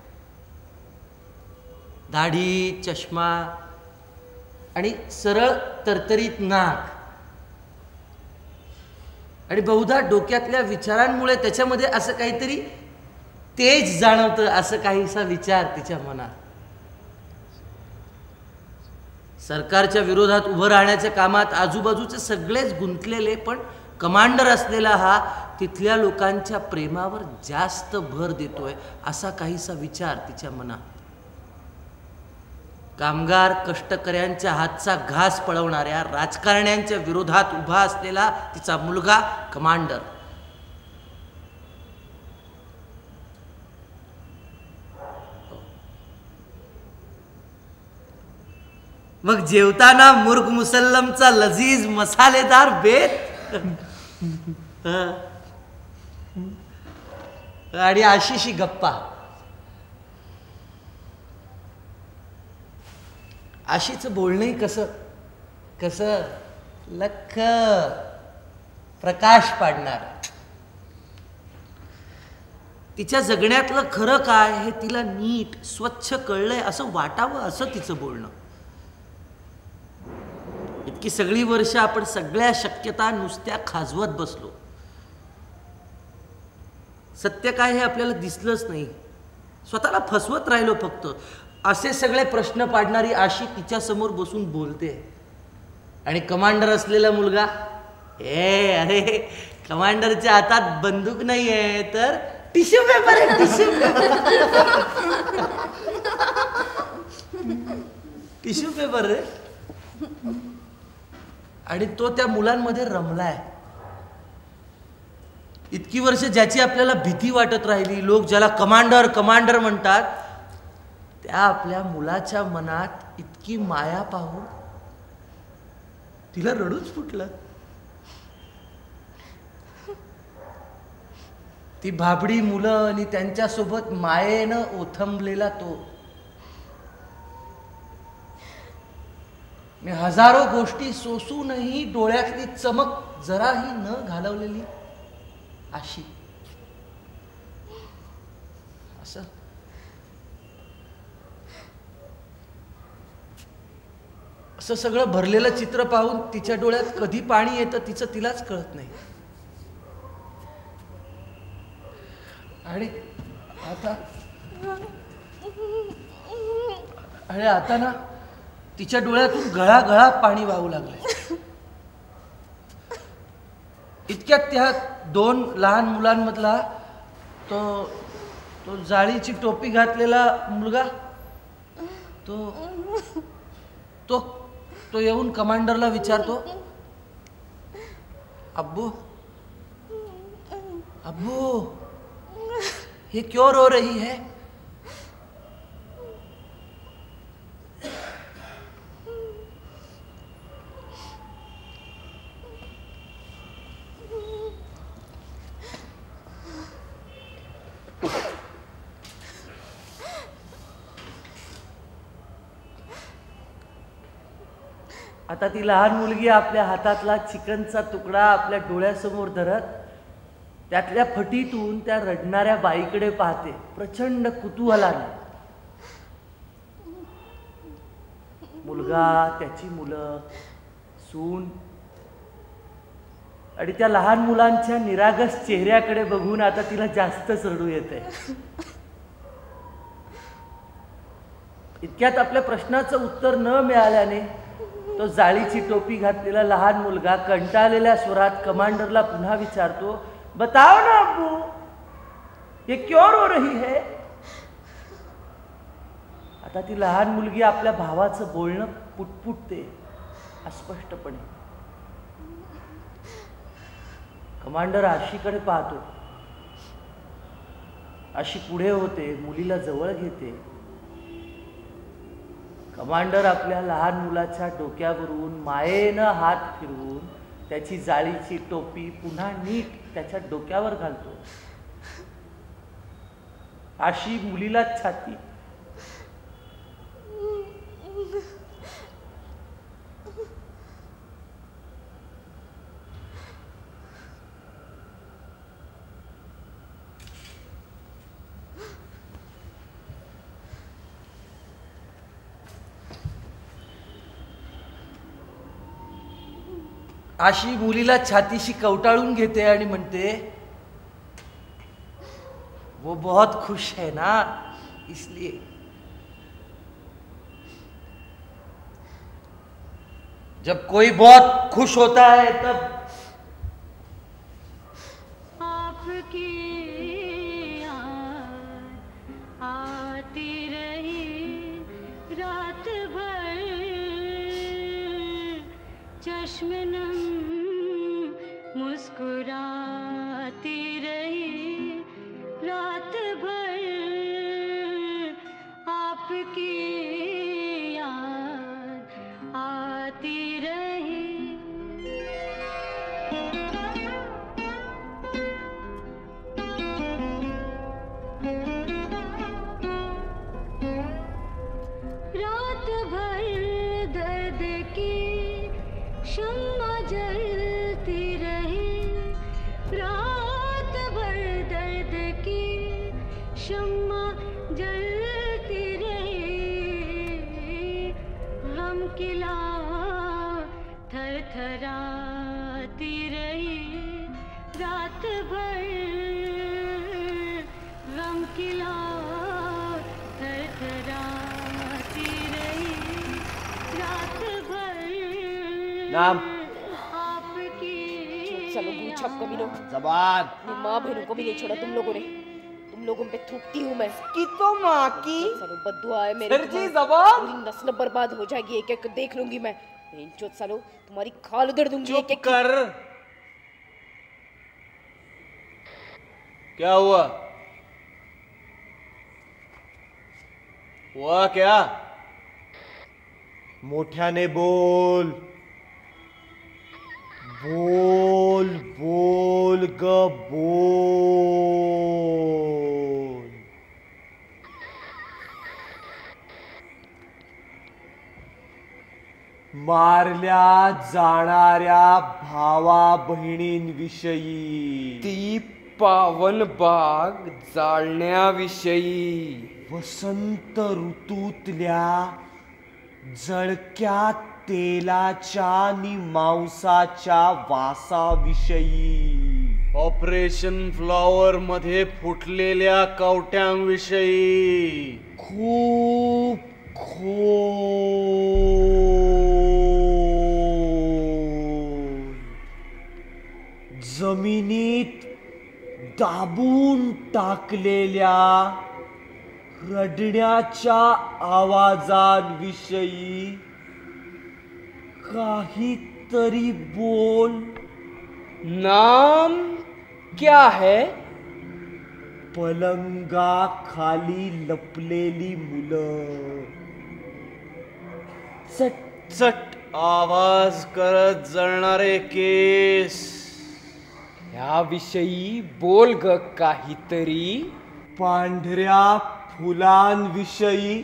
दाढी, चष्मा आणि सरळ तरतरीत नाक. आणि बहुधा डोक्यातल्या विचारांमुळे त्याच्यामध्ये असं काहीतरी तेज जाणवतं, असं काहीसा विचार तिच्या मनात. सरकारच्या विरोधात उभं राहण्याच्या कामात आजूबाजूचे सगळेच गुंतलेले, पण कमांडर असलेला हा तिथल्या लोकांच्या प्रेमावर जास्त भर देतोय असा काहीसा विचार तिच्या मनात. कामगार कष्टकऱ्यांच्या हातचा घास पळवणाऱ्या राजकारण्यांच्या विरोधात उभा असलेला तिचा मुलगा कमांडर. मग जेवताना मुर्ग मुसल्लमचा लजीज मसालेदार बेत आणि आशिषी गप्पा. आशीचं बोलणंही कसं कसं लख प्रकाश पाडणार. तिच्या जगण्यातलं खरं काय हे तिला नीट स्वच्छ कळलंय असं वाटावं असं तिचं बोलणं. इतकी सगळी वर्ष आपण सगळ्या शक्यता नुसत्या खाजवत बसलो. सत्य काय हे आपल्याला दिसलंच नाही. स्वतःला फसवत राहिलो फक्त. असे सगळे प्रश्न पाडणारी आशी तिच्या समोर बसून बोलते. आणि कमांडर असलेला मुलगा, ए अरे कमांडरच्या हातात बंदूक नाही आहे तर टिश्यू पेपर आहे, टिश्यू पेपर टिश्यू पेपर रे. आणि तो त्या मुलांमध्ये रमलाय. इतकी वर्ष ज्याची आपल्याला भीती वाटत राहिली, लोक ज्याला कमांडर कमांडर म्हणतात, त्या आपल्या मुलाच्या मनात इतकी माया पाहून तिला रडूच फुटलं. ती भाबडी मुलं आणि त्यांच्यासोबत मायेनं ओथंबलेला तो. हजारो गोष्टी सोसूनही डोळ्यातली चमक जराही न घालवलेली आशी. असं असं सगळं भरलेलं चित्र पाहून तिच्या डोळ्यात कधी पाणी येतं तिचं तिलाच कळत नाही. आणि आता आणि आता ना तिच्या डोळ्यातून गळा गळा पाणी वाहू लागले. इतक्यात त्या दोन लहान मुलांमधला तो तो जाळीची टोपी घातलेला मुलगा तो तो तो येऊन कमांडरला विचारतो, अब्बू अब्बू ये क्यों रो रही है? आता ती लहान मुलगी आपल्या हातातला चिकनचा तुकडा आपल्या डोळ्यासमोर धरत त्यातल्या फटीतून त्या रडणाऱ्या बाईकडे पाहते प्रचंड कुतूहलाने. मुलगा, त्याची मुलं, सून आणि त्या लहान मुलांच्या निरागस चेहऱ्याकडे बघून आता तिला जास्तच रडू येते. इतक्यात आपल्या प्रश्नाचं उत्तर न मिळाल्याने तो जाळीची टोपी घातलेला लहान मुलगा कंटाळलेल्या स्वरात कमांडरला पुन्हा विचारतो, बताओ ना अब्बू, ये क्यों रो रही है? आता ती लहान मुलगी आपल्या भावाचं बोलणं पुटपुटते अस्पष्टपणे. कमांडर आशीकडे पाहतो. आशी पुढे होते, मुलीला जवळ घेते. कमांडर आपल्या लहान मुलाच्या डोक्यावरून मायेनं हात फिरवून त्याची जाळीची टोपी पुन्हा नीट त्याच्या डोक्यावर घालतो. आशी मुलीला छाती आशी मुलीला छातीशी कवटाळून घेते आणि म्हणते, वो बहुत खुश है ना इसलिए. जब कोई बहुत खुश होता है तब आपकी याद आती रही रात भर, चश्मे नम मुस्कुराती रही रात भर, आपकी याद आती रही. रात भर दर्द की शम्मा नाम चलो छप कभी लो जबान माँ बहनों को भी नहीं छोड़ा तुम लोगों ने। तुम लोगों पे थूकती हूँ मैं। की तो माँ की चलो बद्दुआ है मेरे सर जी जबान पूरी नस्ल बर्बाद हो जाएगी एक एक देख लूंगी मैं। चोट सालो तुम्हारी खाल उधर दूंगी एक एक कर। क्या हुआ हुआ क्या? मोठ्याने बोल बोल बोल ग बोल। मारल्या जाणाऱ्या भावा बहिणींविषयी ती पावन बाग जाळण्याविषयी वसंत ऋतूतल्या जळक्या तेलाच्या आणि मांसाच्या वासाविषयी ऑपरेशन फ्लॉवर मध्ये फुटलेल्या कवट्यांविषयी खूप खोल जमिनीत दाबून टाकलेल्या रडण्याच्या आवाजांविषयी काहीतरी बोल। नाम क्या है? पलंगा खाली लपलेली मुलं चट चट आवाज करत जळणारे केस याविषयी बोल ग काहीतरी। पांढऱ्या फुलांविषयी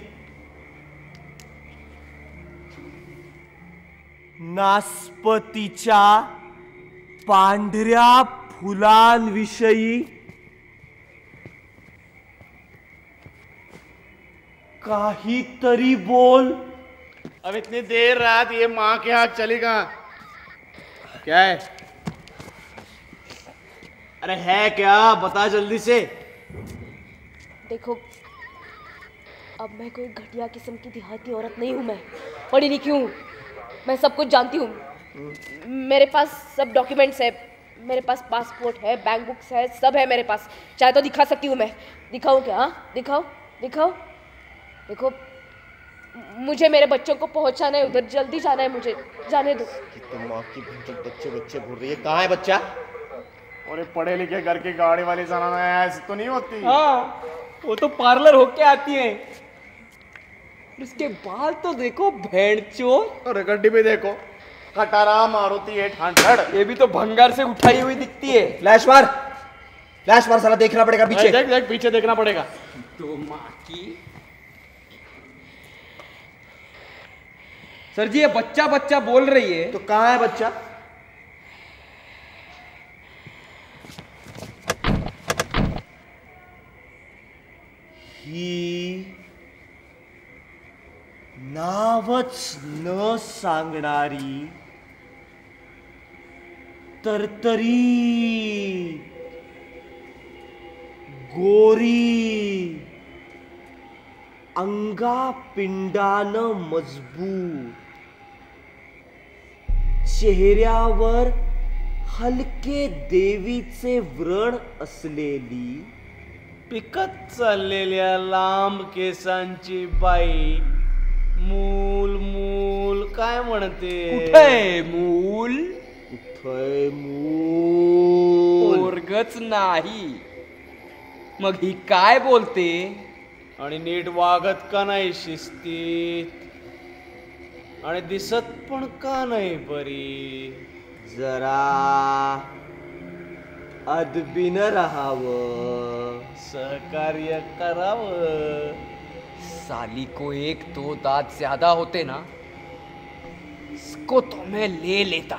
नासपतीच्या पांढऱ्या फुलांविषयी काहीतरी बोल। अब इतनी देर रात ये माँ के हाथ चली कहाँ? क्या है? अरे है क्या बता जल्दी से। देखो अब मैं कोई घटिया किस्म की देहाती औरत नहीं हूँ। मैं पढ़ी लिखी हूँ, मैं सब कुछ जानती हूँ। मेरे पास सब डॉक्यूमेंट्स है, मेरे पास पासपोर्ट है, बैंक बुक्स है, सब है मेरे पास। चाहे तो दिखा सकती हूँ मैं। दिखाऊँ क्या? हाँ दिखाओ दिखाओ। देखो मुझे मेरे बच्चों को पहुंचाना है, उधर जल्दी जाना है मुझे, जाने दो। कितने माँ की बच्चे बच्चे बोल रही है। कहाँ है बच्चा? और पढ़े लिखे घर की गाड़ी वाली जनाना ऐसी तो नहीं होती। हाँ वो तो पार्लर होके आती है। उसके बाल तो देखो भेड़चोद। और गड्डी भी देखो खटारा मारुति एट हंड्रेड। ये भी तो भंगार से उठाई हुई दिखती है। फ्लैश मार फ्लैश मार साला देखना पड़ेगा पीछे। देख देख पीछे देखना पड़ेगा। तो माँ की सर जी ये बच्चा बच्चा बोल रही है। तो कहाँ है बच्चा? ही नावच न सांगणारी तरतरी गोरी अंगा पिंडानं मजबूत चेहऱ्यावर हलके देवीचे व्रण असलेली पिकत चाललेल्या लांब केसांची बाई मूल मूल काय म्हणते? कुठे मूल? कुठे मूल? पोरगच नाही मग ही काय बोलते? आणि नीट वागत का नाही शिस्तीत? आणि दिसत पण का नाही बरी? जरा अदबीन राहावं, सहकार्य करावं। साली को एक दो दांत ज्यादा होते ना इसको तो मैं ले लेता,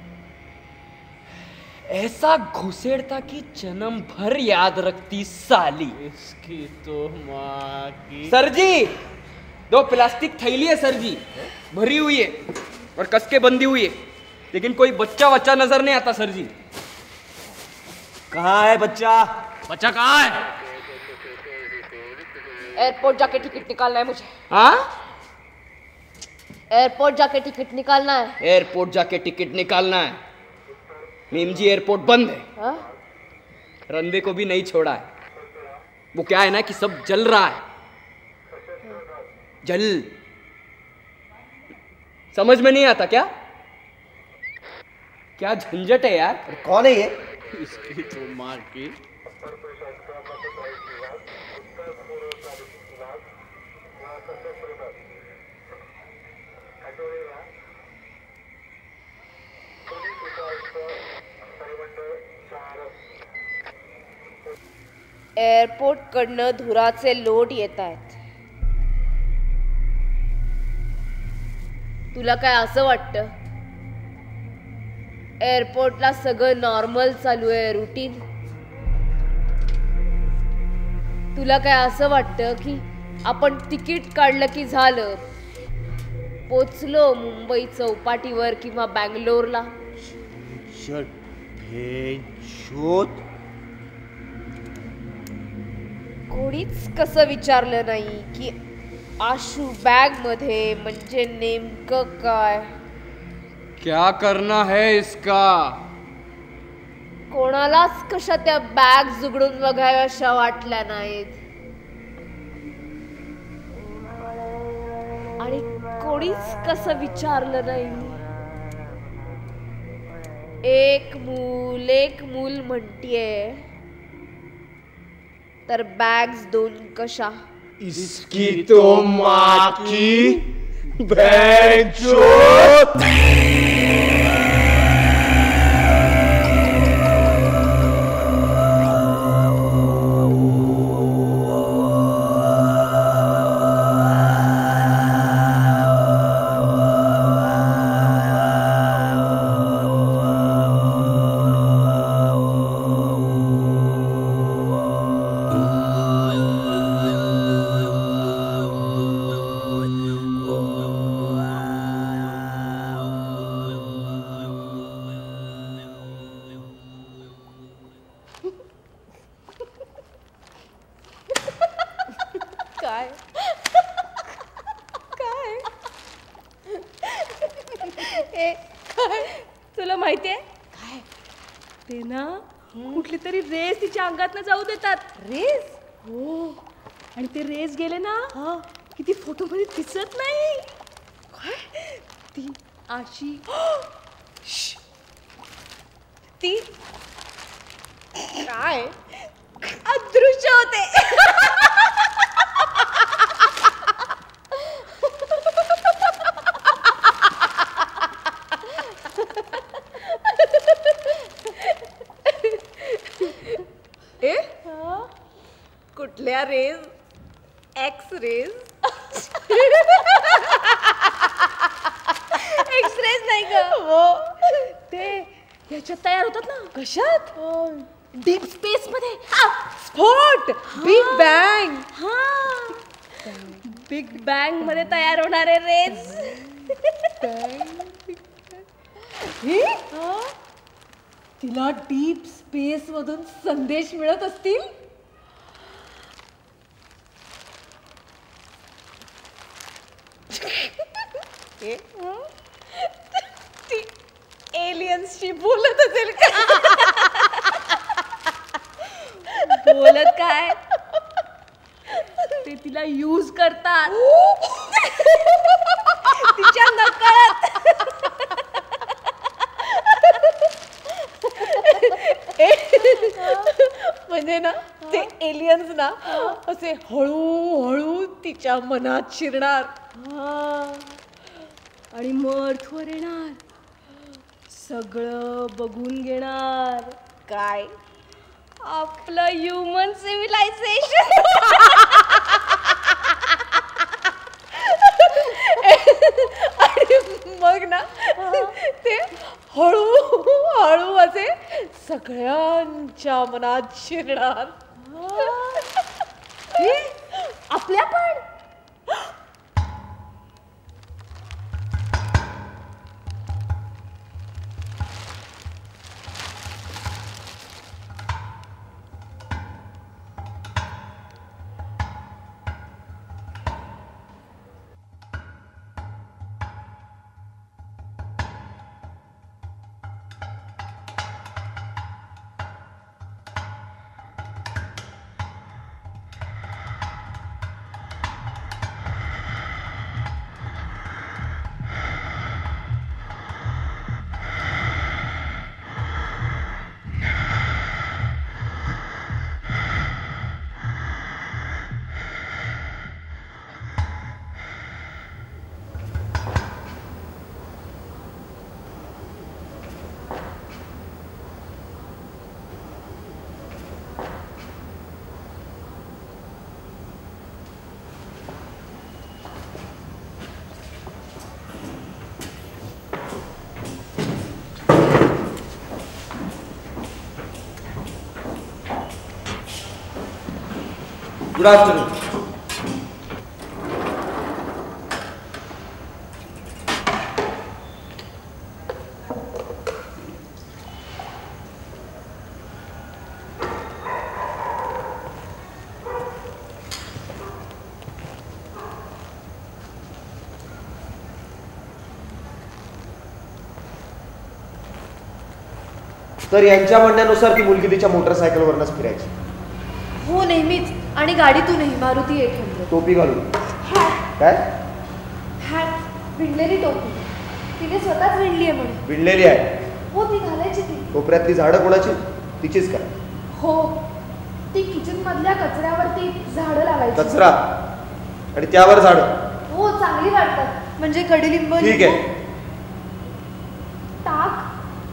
ऐसा घुसेड़ता कि जन्म भर याद रखती साली। इसकी तो माँ की। सर जी दो प्लास्टिक थैली है सर जी, भरी हुई है और कस के बंधी हुई है, लेकिन कोई बच्चा बच्चा नजर नहीं आता सर जी। कहाँ है बच्चा? बच्चा कहाँ है? एयरपोर्ट जाके टिकट निकालना है मुझे। हाँ एयरपोर्ट जाके टिकट निकालना है। एयरपोर्ट जाके टिकट निकालना है। मीमजी एयरपोर्ट बंद है। हा? रनवे को भी नहीं छोड़ा है। वो क्या है ना कि सब जल रहा है, जल। समझ में नहीं आता क्या? क्या झंझट है यार। कौन है ये? इसकी तो मार की। एअरपोर्ट कडनं धुराचे लोट येत आहेत. तुला काय असं वाटतं एअरपोर्टला सगळं नॉर्मल चालू आहे, रुटीन? तुला काय असं वाटतं की आपण तिकीट काढलं की झालं, पोचलो मुंबई चौपाटीवर किंवा बँगलोरला? शोध कोणीच कसं विचारलं नाही की आशू बॅग मध्ये म्हणजे नेमकं काय? क्या करना है इसका? कोणालाच कशा त्या बॅग उघडून बघाव्याशा वाटल्या नाहीत आणि कोणीच कसं विचारलं नाही. एक मूल एक मूल म्हणतीये तर बॅग्स दोन कशा? इसकी तो माँ की बेंचोद। काय काय ए काय तुला माहितीये काय ते ना कुठली तरी रेस तिच्या अंगातनं जाऊ देतात. रेस? हो. आणि ते रेस गेले ना किती फोटो मध्ये दिसत नाही. काय ती आशी ती काय अदृश्य होते. ए कुठल्या rays? X rays? X rays नाही ग. हो ते याच्यात तयार होतात ना. कशात? डीप स्पेस मध्ये स्फोट, बिग बँग. हा बिग बँग मध्ये तयार होणारे रेस. तिला डीप स्पेस मधून संदेश मिळत असतील. ती एलियन्सशी बोलत असेल का? बोलत काय? ते तिला यूज करतात तिच्या नकळत. म्हणजे ना ते एलियन्स ना असे हळूहळू तिच्या मनात शिरणार आणि मग अर्थवर येणार, सगळं बघून घेणार. काय आपलं ह्युमन सिव्हिलायझेशन. आणि मग ना ते हळू हळू असे सगळ्यांच्या मनात शिरणार. आपल्या पण गुड आफ्टरनून. तर यांच्या म्हणण्यानुसार ती मुलगी तिच्या मोटरसायकलवरनच फिरायची. हो नेहमीच. आणि गाडीतूनही मारुती एट हंड्रेड. टोपी घालून. हॅट काय? हॅट विणलेली टोपी. तिने स्वतःच विणली आहे म्हणे. विणलेली आहे? हो ती घालायची ती. कोपऱ्यातली झाडं कोणाची? तिचीच का? हो ती किचन मधल्या कचऱ्यावरती झाडं लावायची. कचरा आणि त्यावर झाडं? हो चांगली वाटतात. म्हणजे कडुलिंब. ठीक आहे. ताक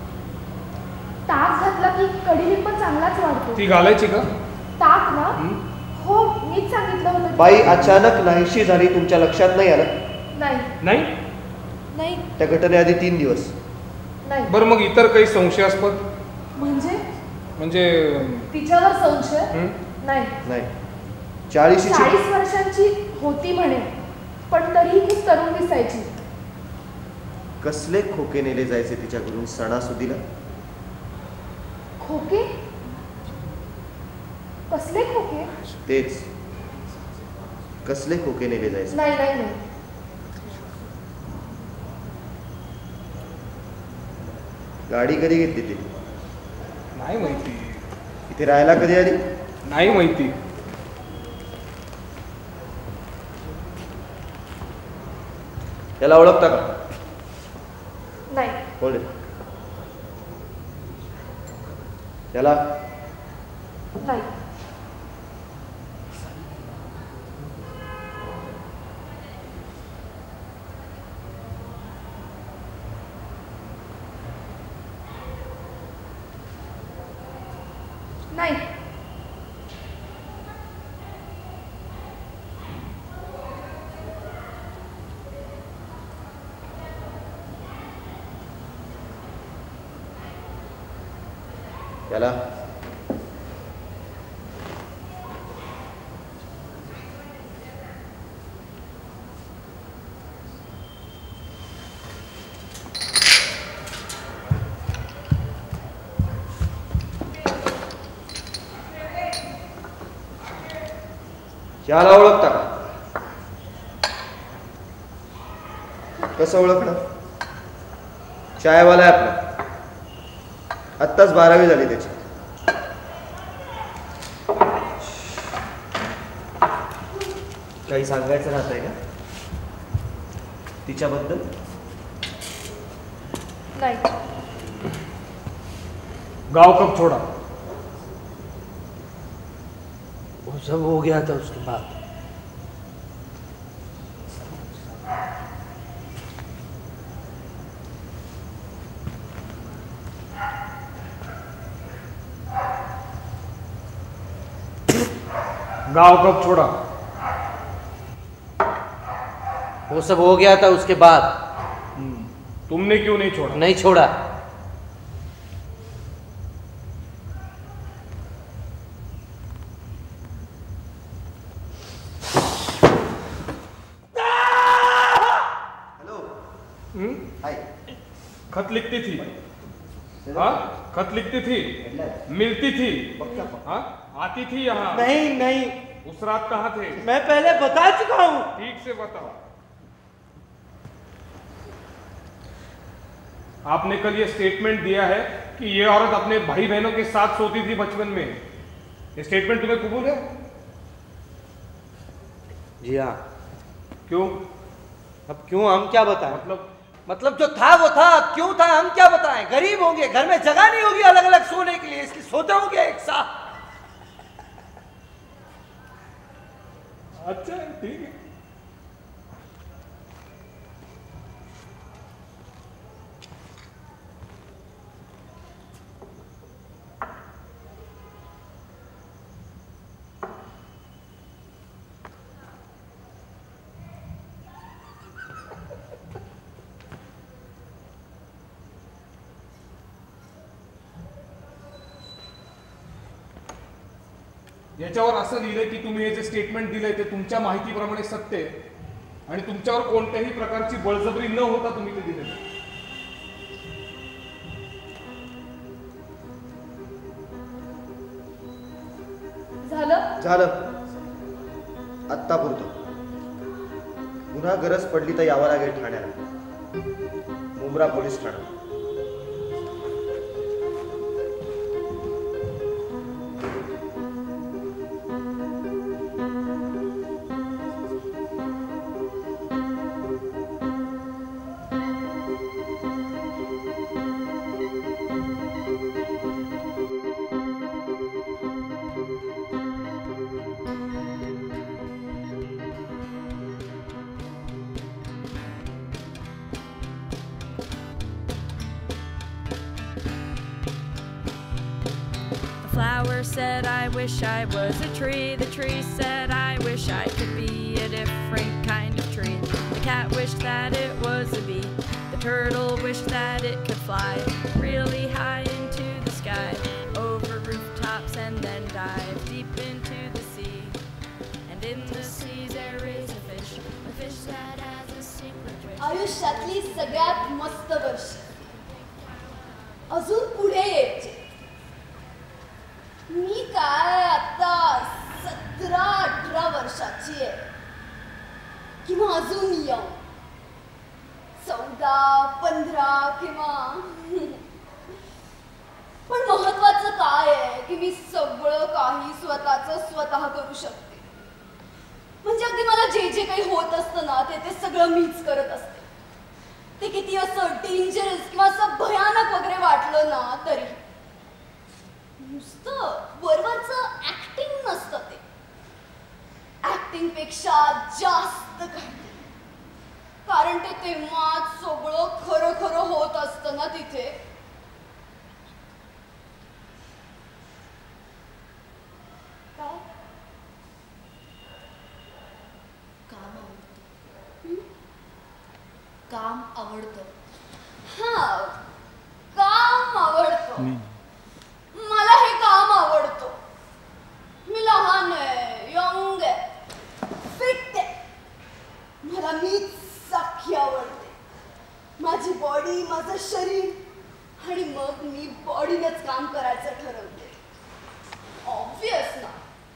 ताक घातला की कडुलिंब चांगलाच वाढतो. ती घालायची का? ताक ना? हो मीच सांगितलं होतं. बाई अचानक नाहीशी झाली, तुमच्या लक्षात नाही आलं? नाही नाही नाही. त्या घटनेआधी तीन दिवस. नाही. बरं मग इतर काही संशयास्पद? म्हणजे म्हणजे तिच्यावर संशय नाही. नाही. चाळीस चाळीस वर्षांची होती म्हणे, पण तरीही खूप तरुण दिसायची. कसले खोके नेले जायचे तिच्याकडून सणासुदीला? खोके? कसले खोके? तेच कसले खोके नेले जायचे? नाही नाही नाही. गाडी कधी घेतली ती? नाही माहिती. इथे राहायला कधी आली? नाही माहिती. याला ओळखता का? नाही. बोल. याला नाही. नाही. याला याला ओळखता का? कसं ओळखणं? चायवाला आहे आपला. आत्ताच बारावी झाली त्याची. काही सांगायचं राहतंय का तिच्याबद्दल? नाही. गांव कब छोड़ा? वो सब हो गया था उसके बाद. गांव कब छोड़ा? वो सब हो गया था उसके बाद. तुमने क्यों नहीं छोड़ा? नहीं छोड़ा. खत लिखती थी. हाँ खत लिखती थी, मिलती थी, हाँ आती थी यहाँ. नहीं नहीं. उस रात कहाँ थे? मैं पहले बता चुका हूँ. ठीक से बताओ. आपने कल ये स्टेटमेंट दिया है कि ये औरत अपने भाई बहनों के साथ सोती थी बचपन में. ये स्टेटमेंट तुम्हें कबूल है? जी हाँ. क्यों? अब क्यों हम क्या बताएं? मतलब मतलब जो था वो था. अब क्यों था हम क्या बताएं? गरीब होंगे, घर में जगह नहीं होगी अलग अलग सोने के लिए, इसलिए सोते होंगे एक साथ. अच्छा ठीक है. याच्यावर असं लिहिलंय की तुम्ही हे जे स्टेटमेंट दिलंय ते तुमच्या माहितीप्रमाणे सत्य आहे आणि तुमच्यावर कोणत्याही प्रकारची बळजबरी न होता तुम्ही ते दिले. झालं झालं आत्तापुरतं. पुन्हा गरज पडली तर यावं लागेल ठाण्याला, मुंब्रा पोलीस ठाणा. Flower said, I wish I was a tree. The tree said, I wish I could be a different kind of tree. The cat wished that it was a bee. The turtle wished that it could fly really high into the sky, over rooftops and then dive deep into the sea. And in the sea there is a fish, a fish that has a secret wish. आयुष्यातली सगळ्यात मस्त वर्ष अजून पुढे यायचे. मी काय आता सतरा अठरा वर्षाची आहे किंवा अजून यंग, चौदा पंधरा किंवा पण महत्वाचं काय आहे की मी सगळं काही स्वतःच स्वतः करू शकते. म्हणजे अगदी मला जे जे काही होत असतं ना ते ते सगळं मीच करत असते. ते किती असं डेंजरस किंवा असं भयानक वगैरे वाटलं ना तरी नुसतं वरवरचं ऍक्टिंग नसतं. ते ऍक्टिंग पेक्षा जास्त काही, कारण ते तेव्हाच सगळं खरं खरं होत असतं ना तिथे. काय काम आवडतं, काम आवडतं. हा काम आवडतं. मला हे काम आवडतं. मी लहान आहे, यंग आहे, फिट आहे. मला मीच साखी आवडते. माझी बॉडी, माझं शरीर आणि मग मी बॉडीनेच काम करायचं ठरवते. ऑब्वियस ना.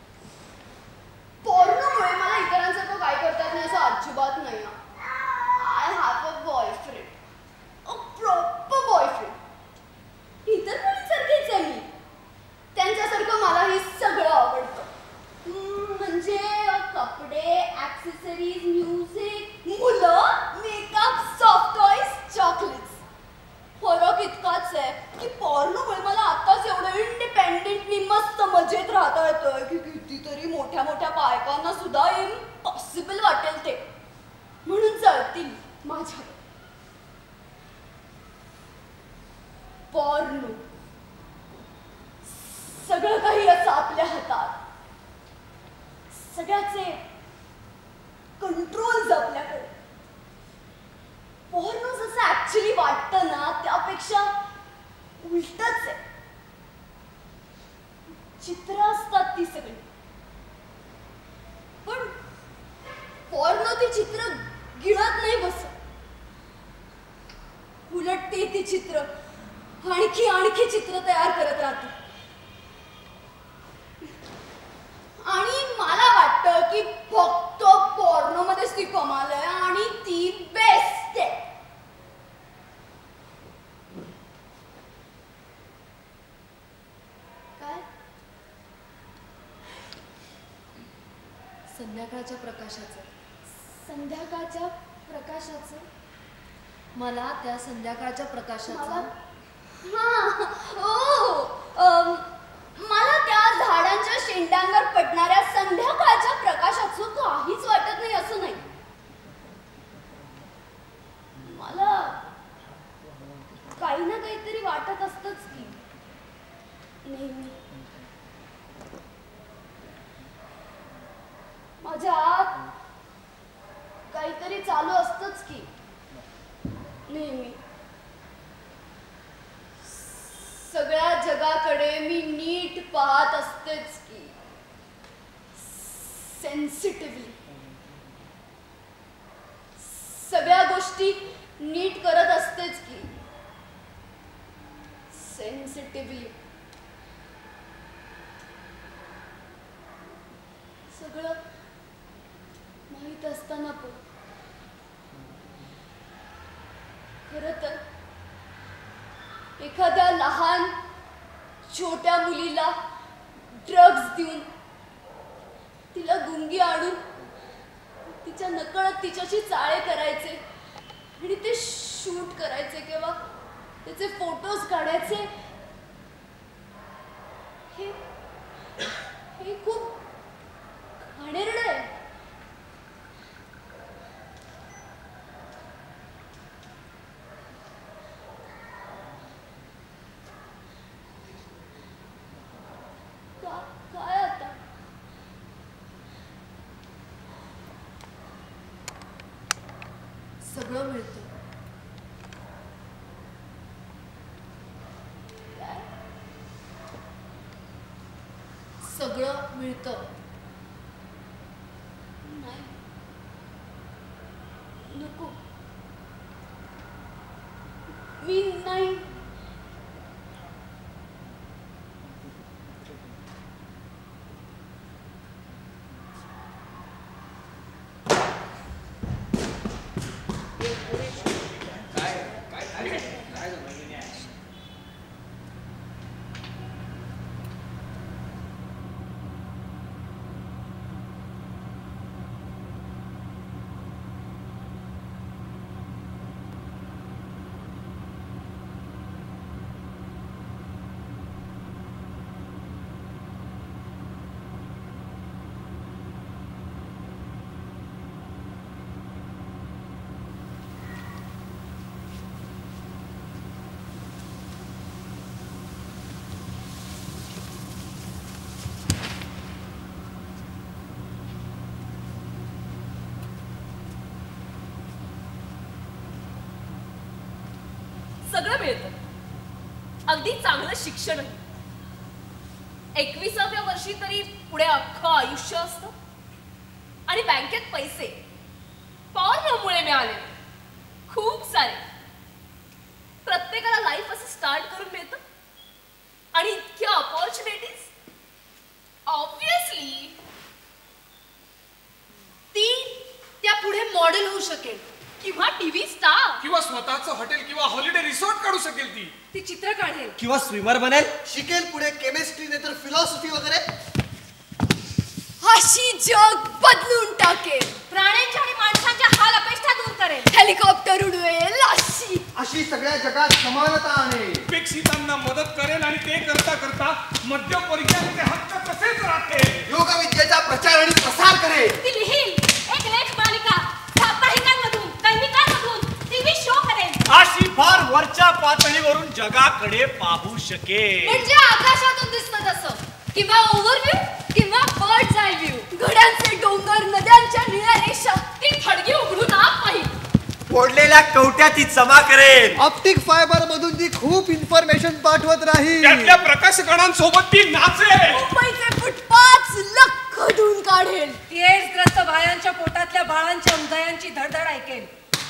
पोर्नोमुळे मला इतरांसारखं काय करतात नाही असं अजिबात नाही. I have a boyfriend, a proper boyfriend. इतर मुलींसारखीच आहे मी. त्यांच्यासारखं मलाही सगळं आवडतं. म्हणजे कपडे, ऍक्सेसरीज, म्युझिक, मुलं, मेकअप, सॉफ्ट टॉयज, चॉकलेट्स. फरक इतकाच आहे की पॉर्नोमुळे मला आताच एवढं इंडिपेंडेंटली मस्त मजेत राहता येतोय की कितीतरी मोठ्या मोठ्या बायकांना सुद्धा इम्पॉसिबल वाटेल ते. म्हणून जळतील माझ्या पॉर्नो. सगळं काही असं आपल्या हातात, सगळ्याचे कंट्रोल्स आपल्याकडे. पॉर्नो जसं ऍक्च्युली वाटतं ना त्यापेक्षा उलटच आहे. चित्र असतात ती सगळी, पण पॉर्नो ती चित्र गिळत नाही बसत. उलट ते ती चित्र आणखी आणखी चित्र तयार करत राहते. आणि मला वाटतं की फक्त पॉर्नो मध्येच ती कमाल आहे आणि ती बेस्ट आहे. काय संध्याकाळच्या प्रकाशाचं संध्याकाळच्या प्रकाशाचं मला त्या संध्याकाळच्या प्रकाशाचं मला त्या झाडांच्या शेंड्यांवर पडणाऱ्या संध्याकाळच्या प्रकाशाचं काहीच वाटत नाही असं नाही. मला काही ना काहीतरी वाटत असतंच की नेहमी. माझ्या आत काहीतरी चालू असतंच की नेहमी. सगळ्या जगाकडे मी नीट पाहत असतेच की सेन्सिटिव्हली. सगळ्या गोष्टी नीट करत असतेच की. सेन्सिटिव्हली. सगळं माहीत असताना पण खरं तर एखाद्या लहान छोट्या मुलीला ड्रग्ज देऊन तिला गुंगी आणून तिच्या नकळत तिच्याशी चाळे करायचे आणि ते शूट करायचे किंवा त्याचे फोटोज काढायचे. हे हे खूप घाणेरडं आहे. काय आता सगळं मिळतं. सगळं मिळतं. नाही नको. मी नाही. सगळं मिळतं. अगदी चांगलं शिक्षण. एकविसाव्या वर्षी तरी पुढे अख्खं आयुष्य असतं. आणि बँकेत पैसे पॉर्नमुळे मिळाले खूप सारे. प्रत्येकाला लाईफ असं स्टार्ट करून मिळतं. आणि इतक्या ऑपॉर्च्युनिटीज. ऑब्विसली ती त्या पुढे मॉडेल होऊ शकेल किंवा टीव्ही स्टार किंवा स्वतःचं हॉटेल किंवा हॉलिडे रिसॉर्ट काढू शकेल. ती ती चित्र काढेल किंवा स्विमर बनेल. शिकेल पुढे केमिस्ट्री नाही तर फिलॉसॉफी वगैरे. अशी जग बदलून टाकेल. प्राण्यांच्या आणि माणसांच्या हाल अपेक्षा दूर करेल. हेलिकॉप्टर उडवेल. अशी अशी सगळ्या जगात समानता आणेल. अपेक्षितांना मदत करेल आणि ते करता करता मध्यमवर्गीयांचे हक्क तसेच राहतील. योगविद्येचा प्रचार आणि प्रसार करेल. ती लिहिल एक लेख मालिका साप्ताहिकांमधून दैनिकांमधून टीव्ही शो करेल. अशी फार वरच्या पातळीवरून जगाकडे पाहू शकेल. म्हणजे आकाशातून दिसतं तसं किंवा ओव्हरव्ह्यू किंवा बर्ड्स आय व्ह्यू. घड्यांचे डोंगर नद्यांच्या निळ्या रेषा ती थडगी उघडून आत पाहिल. फोडलेल्या कवट्या ती जमा करेल. ऑप्टिक फायबर मधून ती खूप इन्फॉर्मेशन पाठवत राहील. त्यातल्या प्रकाश कणांसोबत ती नाचेल. मुंबईचे फुटपाथ लख धुवून काढेल. एड्सग्रस्त बायांच्या पोटातल्या बाळांच्या हृदयांची धडधड ऐकेल.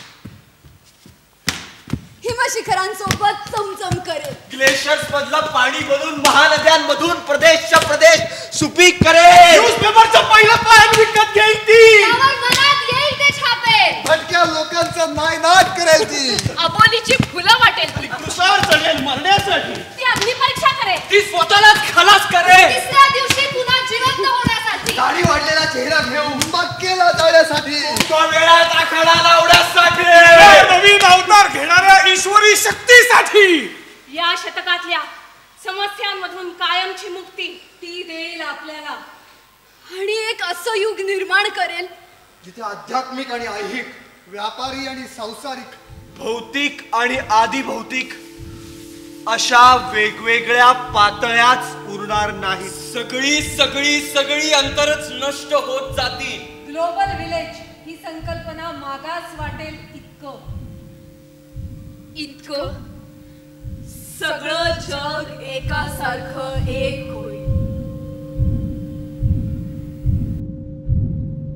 हिमशिखरांसोबत चमचम करेल. ग्लेशियर्स मधलं पाणी बदलून महानद्यांमधून प्रदेशच्या प्रदेश सुपीक करेल. न्यूजपेपरचं पहिलं पान विकत घेईल ती. त्यावर मनात येईल ते छापेल. भटक्या लोकांचा नायनाट करेल ती. अबोलीची फुलं वाटेल. ती कृषावर चढेल मरण्यासाठी. ती अग्निपरीक्षा करेल. ती स्वतःलाच खलास करेल. तिसऱ्या दिवशी पुन्हा जिवंत होण्यासाठी. दाढी वाढलेला चेहरा घेऊन मक्केला जाण्यासाठी. तो वेळात आखाडा लावण्यासाठी. नवीन अवतार घेणाऱ्या ईश्वरी शक्तीसाठी. या शतकातल्या समस्यांमधून कायमची मुक्ती ती देईल आपल्याला. आणि एक असं युग निर्माण करेल जिथे आध्यात्मिक आणि ऐहिक, व्यापारी आणि सांसारिक, भौतिक आणि आदिभौतिक अशा वेगवेगळ्या पातळ्याच उरणार नाहीत. सगळी सगळी सगळी अंतरच नष्ट होत जातील. ग्लोबल विलेज ही संकल्पना मागास वाटेल इतकं इतकं सगळं जग एकासारखं एक होईल.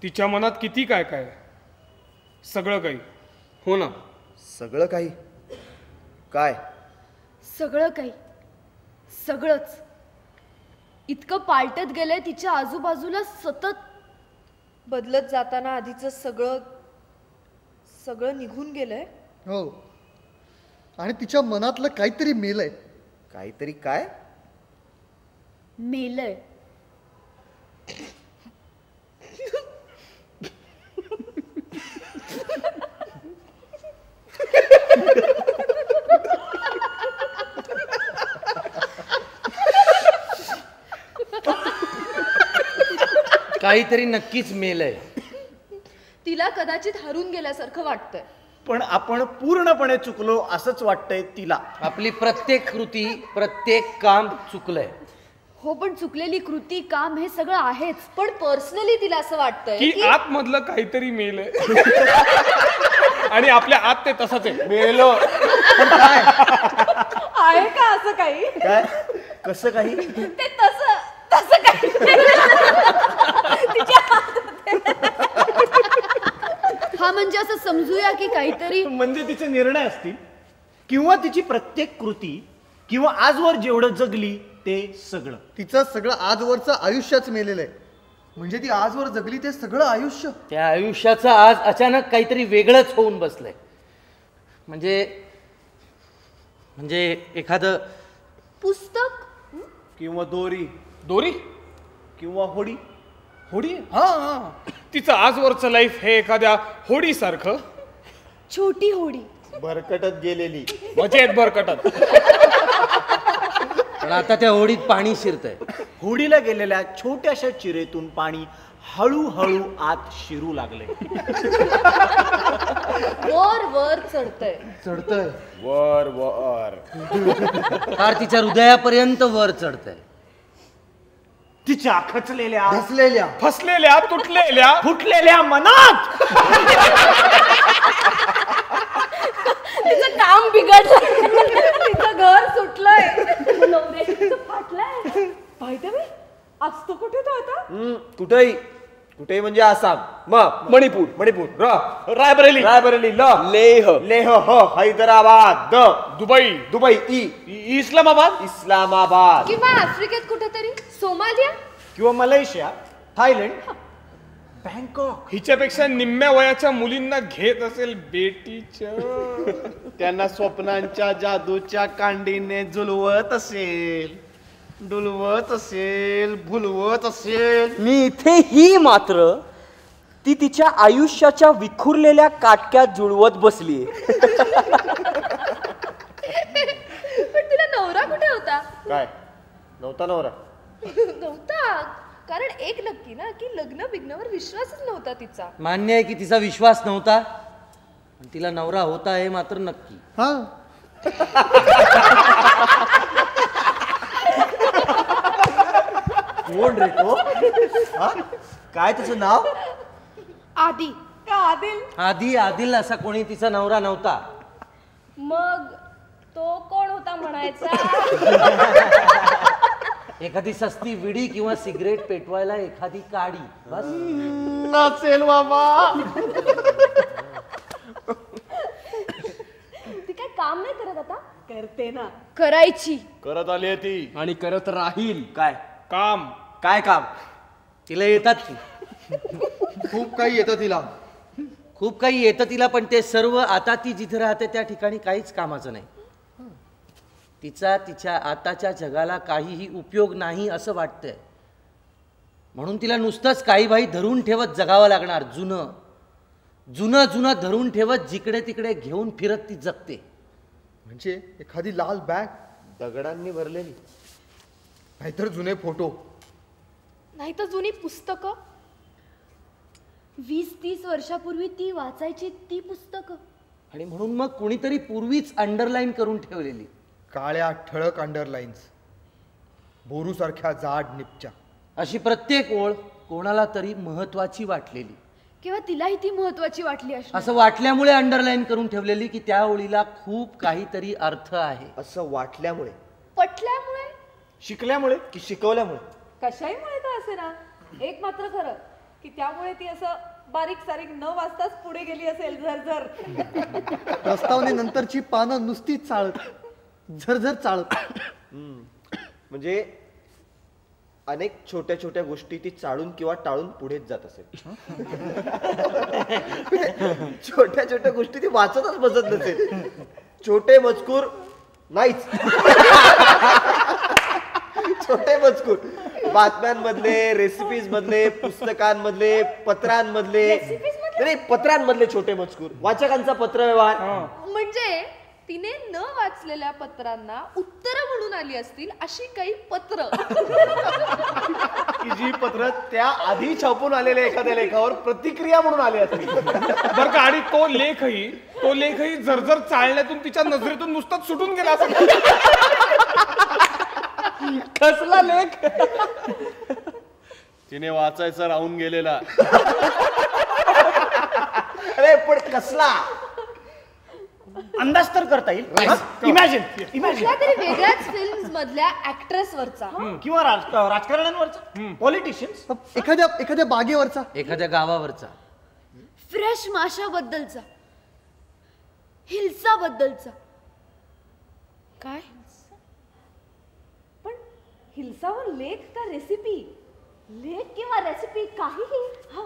तिच्या मनात किती काय काय, सगळं काही. हो ना? सगळं काही काय? सगळं काही, सगळंच. इतकं पालटत गेलंय तिच्या आजूबाजूला सतत. बदलत जाताना आधीचं सगळं सगळं निघून गेलंय. हो, आणि तिच्या मनातलं काहीतरी मेलंय. काहीतरी काय? मेलंय. काहीतरी नक्कीच मेलंय. तिला कदाचित हरून गेल्यासारखं वाटतंय. पण आपण पूर्णपणे चुकलो असंच वाटतंय तिला. आपली प्रत्येक कृती, प्रत्येक काम चुकलंय. हो, पण चुकलेली कृती, काम हे सगळं आहेच. पण पर्सनली तिला असं वाटतंय की आतमधलं काहीतरी मेल आहे आणि आपल्या आत ते तसंच आहे. मेलो आहे का असं काही? काय? कसं काही? ते तसं तसं काही तिच्या हा, म्हणजे असं समजूया की काहीतरी, म्हणजे तिचे निर्णय असतील किंवा तिची प्रत्येक कृती किंवा आजवर जेवढं जगली ते सगळं. तिचं सगळं आजवरचं आयुष्यच मेलेलं आहे. म्हणजे ती आजवर जगली ते सगळं आयुष्य, त्या आयुष्याचं आज अचानक काहीतरी वेगळंच होऊन बसलंय. म्हणजे म्हणजे एखादं पुस्तक किंवा दोरी. दोरी किंवा होडी. होडी? हा हा, तिचं आजवरचं लाईफ हे एखाद्या होडी सारखं. छोटी होडी, भरकटत गेलेली. मजेत भरकटत. पण आता त्या होडीत पाणी शिरतंय. होडीला गेलेल्या छोट्याशा चिरेतून पाणी हळूहळू आत शिरू लागले. वर वर चढतंय. चढतंय वर वर. फार तिच्या हृदयापर्यंत वर चढतंय. तिच्या खचलेल्या, धसलेल्या, फसलेल्या, तुटलेल्या, फुटलेल्या मनात तिचं काम बिघडलं. तिचं घर सुटलंय. नवऱ्याचं फाटलंय. पाहिजे मी आज तो कुठे तो आता? कुठेही कुठेही म्हणजे आसाम, मग मणिपूर, मणिपूर, र रायबरेली, रायबरेली, ल लेह, लेह, ह हैदराबाद, द दुबई, दुबई, ई इस्लामाबाद, इस्लामाबाद, किंवा आफ्रिकेत कुठेतरी, सोमालिया किंवा मलेशिया, थायलंड, बँकॉक. हिच्यापेक्षा निम्म्या वयाच्या मुलींना घेत असेल बेटीच्या. त्यांना स्वप्नांच्या जादूच्या कांडीने झुलवत असेल, डुलवत असेल, भुलवत असेल. मी इथेही मात्र ती तिच्या आयुष्याच्या विखुरलेल्या काटक्यात जुळवत बसली. पण तिला नवरा कुठे होता? काय नव्हता नवरा? नव्हता. कारण एक नक्की ना की लग्न बिग्नावर विश्वासच नव्हता तिचा. मान्य आहे की तिचा विश्वास नव्हता, पण तिला नवरा होता हे मात्र नक्की. हा कोण रे तो? काय तुझं नाव? आदी. का आदिल? आधी आदिल असा कोणी तिचा नवरा नव्हता. मग तो कोण होता म्हणायचा? एखादी सस्ती विडी किंवा सिगरेट पेटवायला एखादी काडी, बस. नसेल बाबा. ती काय काम नाही करत आता? करते ना. करायची. करत आली ती आणि करत राहील. काय काम? काय काम? तिला येतात की खूप काही येतं तिला. खूप काही येतं तिला, पण ते सर्व आता ती जिथे राहते त्या ठिकाणी काहीच कामाचं नाही. तिचा तिच्या आताच्या जगाला काहीही उपयोग नाही असं वाटतंय. म्हणून तिला नुसतंच काही बाई धरून ठेवत जगावं लागणार. जुनं जुनं जुनं धरून ठेवत जिकडे तिकडे घेऊन फिरत ती जगते. म्हणजे एखादी लाल बॅग दगडांनी भरलेली, नाहीतर जुने फोटो, नाहीतर जुनी पुस्तकं. वीस तीस वर्षापूर्वी ती वाचायची ती पुस्तकं. आणि म्हणून मग कुणीतरी पूर्वीच अंडरलाईन करून ठेवलेली काळ्या ठळक अंडरलाईन्स, बोरू सारख्या जाड निपच्या. अशी प्रत्येक ओळ कोणाला तरी महत्वाची वाटलेली किंवा तिलाही ती महत्वाची वाटली अशी. असं वाटल्यामुळे अंडरलाईन करून ठेवलेली की त्या ओळीला खूप काहीतरी अर्थ आहे. असं वाटल्यामुळे, पटल्यामुळे, शिकल्यामुळे की शिकवल्यामुळे, कशाहीमुळे का असे ना, एक मात्र खरं, की त्यामुळे ती असं बारीक सारीक न वाजताच पुढे गेली असेल झरझर. प्रस्तावने नंतरची पानं नुसती चाळत झरझर चाळत. म्हणजे अनेक छोट्या छोट्या गोष्टी ती चाळून किंवा टाळून पुढेच जात असेल. छोट्या छोट्या गोष्टी ती वाचतच बसत नसेल. छोटे मजकूर नाहीच. छोटे मजकूर बातम्यांमधले, रेसिपीज मधले, पुस्तकांमधले, पत्रांमधले, नाही पत्रांमधले छोटे मजकूर, वाचकांचा पत्र व्यवहार. म्हणजे तिने न वाचलेल्या पत्रांना उत्तर म्हणून आली असतील अशी काही पत्र की जी पत्र त्या आधी छापून आलेल्या एखाद्या लेखावर प्रतिक्रिया म्हणून आली असतील. बरं का. आणि तो लेखही तो लेखही झरझर चालण्यातून तिच्या नजरेतून नुसताच सुटून गेला असं. कसला लेख. तिने वाचायचा राहून गेलेला. अरे पण कसला अंदाज तर करता येईल. इमॅजिन इमॅजिन तरी वेगळ्याच फिल्म्स मधल्या ऍक्ट्रेस वरचा किंवा राजकारण्यांवरचा, पॉलिटिशियन्स, एखाद्या एखाद्या बागेवरचा, एखाद्या गावावरचा, फ्रेश माशाबद्दलचा, हिल्सा बद्दलचा. काय पण हिल्सावर लेख का रेसिपी? लेख किंवा रेसिपी काहीही.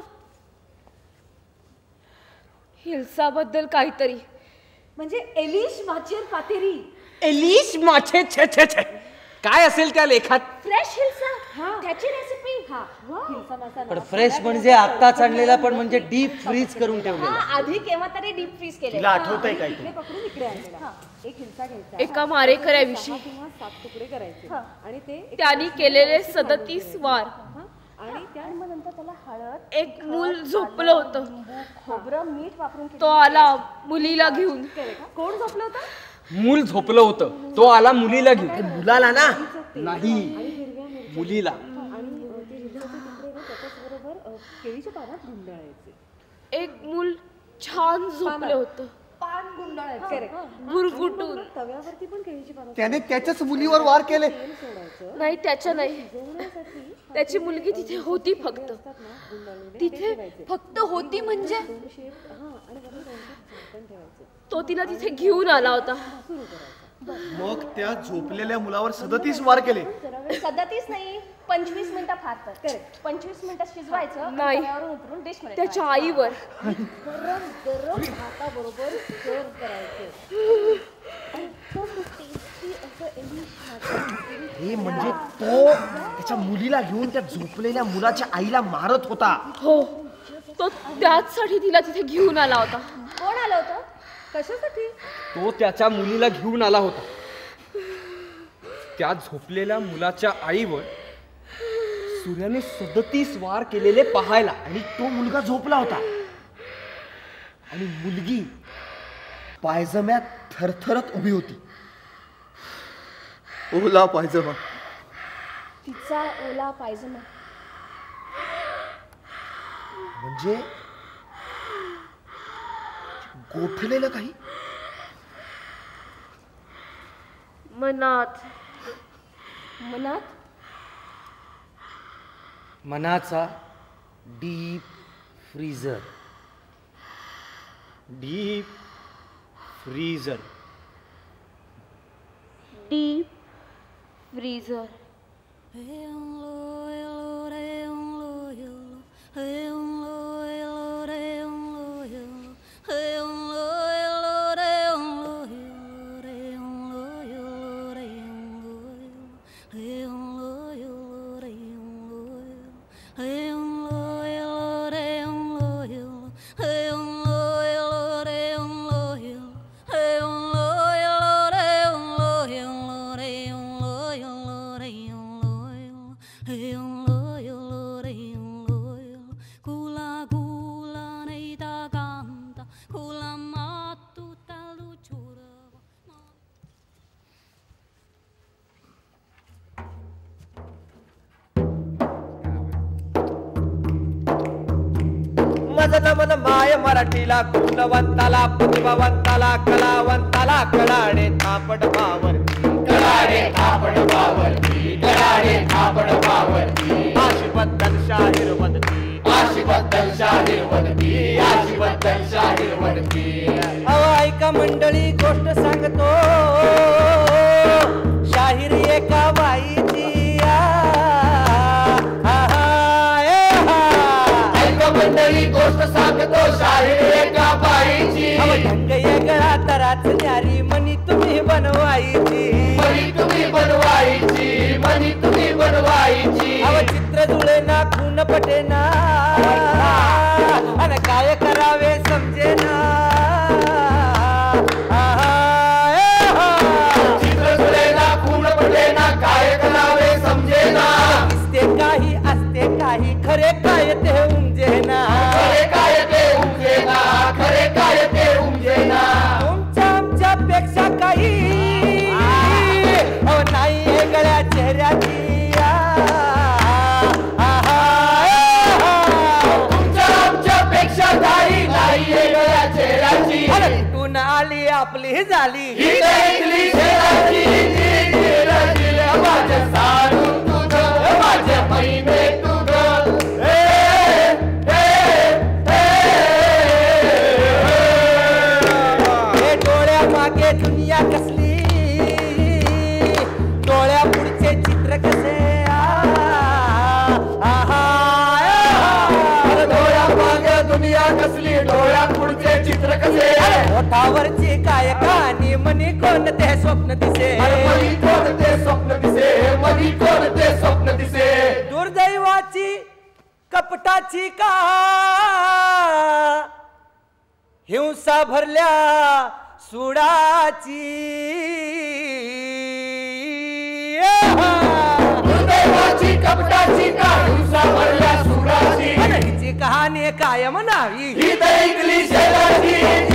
हिल्साबद्दल काहीतरी म्हणजे एलिश माचेर कातेरी. एलिश माछे छे छे छे काय असेल त्या लेखात? फ्रेश हिल्सा त्याची रेसिपी. हा हिल्सा मासा पण फ्रेश म्हणजे आत्ताच आणलेला, पण म्हणजे डीप फ्रीज करून ठेवलेला. आधी केव्हा तरी डीप फ्रीज केलेला. तिला आठवतंय काय ते? पकडून इकडे आणलेला. एक हिल्सा घ्यायचा, एका मारेकऱ्याविषयी किंवा सात तुकडे करायचे आणि ते त्यांनी केलेले सदतीस वार. आणि त्यानंतर त्याला हळद, एक मूल झोपलं होतं. खोबरं, मीठ वापरून तो आला मुलीला घेऊन. कोण झोपलं होतं? मूल झोपलं होतं, तो आला मुलीला घेऊन. मुलाला ना नाही, मुलीला. केळीच्या पानात गुंडाळायचे. एक मूल छान झोपलं होतं, पान गुंडाळायचे, गुरगुटून. तव्यावरती पण केळीची पानं. त्याने त्याच्याच मुलीवर वार केले. नाही, त्याच्या नाही, त्याची मुलगी तिथे होती. फक्त तिथे फक्त होती म्हणजे तो तिला तिथे घेऊन आला होता. मग त्या झोपलेल्या मुलावर सदतीस वार केले. सदतीस नाही, पंचवीस मिनिटं फार तर पंचवीस मिनिटं शिजवायचं. नाही, उतरून डिश मध्ये त्याच्या आईवर गरम गरम भाताबरोबर सर्व करायचे. हे म्हणजे तो त्याच्या मुलीला घेऊन त्या झोपलेल्या मुलाच्या आईला मारत होता. हो, तो त्याचसाठी तिला तिथे घेऊन आला होता. कोण आलं होतं? कशासाठी? तो त्याच्या मुलीला घेऊन आला होता. त्या झोपलेल्या मुलाच्या आईवर सूर्याने सदतीस वार केलेले पाहायला. आणि तो मुलगा झोपला होता आणि मुलगी पायजम्यात थरथरत उभी होती. ओला पायजमा, तिचा ओला पायजमा. म्हणजे गोठलेलं काही मनात मनात मनाचा deep freezer. Deep freezer. Deep freezer. मन माय मराठीला गुणवंताला प्रतिभावंताला कलावंताला कडाडे थापड पावरती. कडाडे थापड पावरती. कडाडे थापड पावरती. आशी बद्दल शाहीर वदती. आशीबद्दल शाहीर वदती आशीबद्दल शाहीर वदती अहो ऐका मंडळी गोष्ट सांगतो शाहीर एका बाईची ऐका मंडळी गोष्ट सांगतो शाहीर एका बाईची ढंग वेगळा तराच न्यारी मनी तुम्ही बनवायची मनी तुम्ही बनवायची मनी तुम्ही बनवायची अव चित्र जुळे ना खून पटे ना आणि काय करावे समजे ना चित्र जुळे ना खून पटे ना काय करावे समजे ना असते काही असते काही खरे काय ते उमजे ना खरे काय ते उमजे ना खरे काय ते उमजे ना तुमच्या आमच्या पेक्षा काही अहो नाही हे गळ्या चेहऱ्याची तुमच्या आमच्या पेक्षा काही नाही हे गळ्या चेहऱ्याची कुठून आली आपली झाली ही इथली शेराची माझ्या साडून तुझं माझ्या महिने तुझं हे डोळ्या मागे दुनिया कसली डोळ्या पुढचे चित्र कसे डोळ्या मागे दुनिया कसली डोळ्या पुढचे चित्र कसे ओठावरची काय कहाणी मनी कोणते स्वप्न दिसे मनी कोणते स्वप्न दिसे मनी कोणते स्वप्न दिसे दुर्दैवाची कपटाची का हिंसा भरल्या सुडाची दुर्दैवाची कपटाची का हिंसा भरल्या सुडाची हिची कहाणी कायम नावी ही दैकली शेराची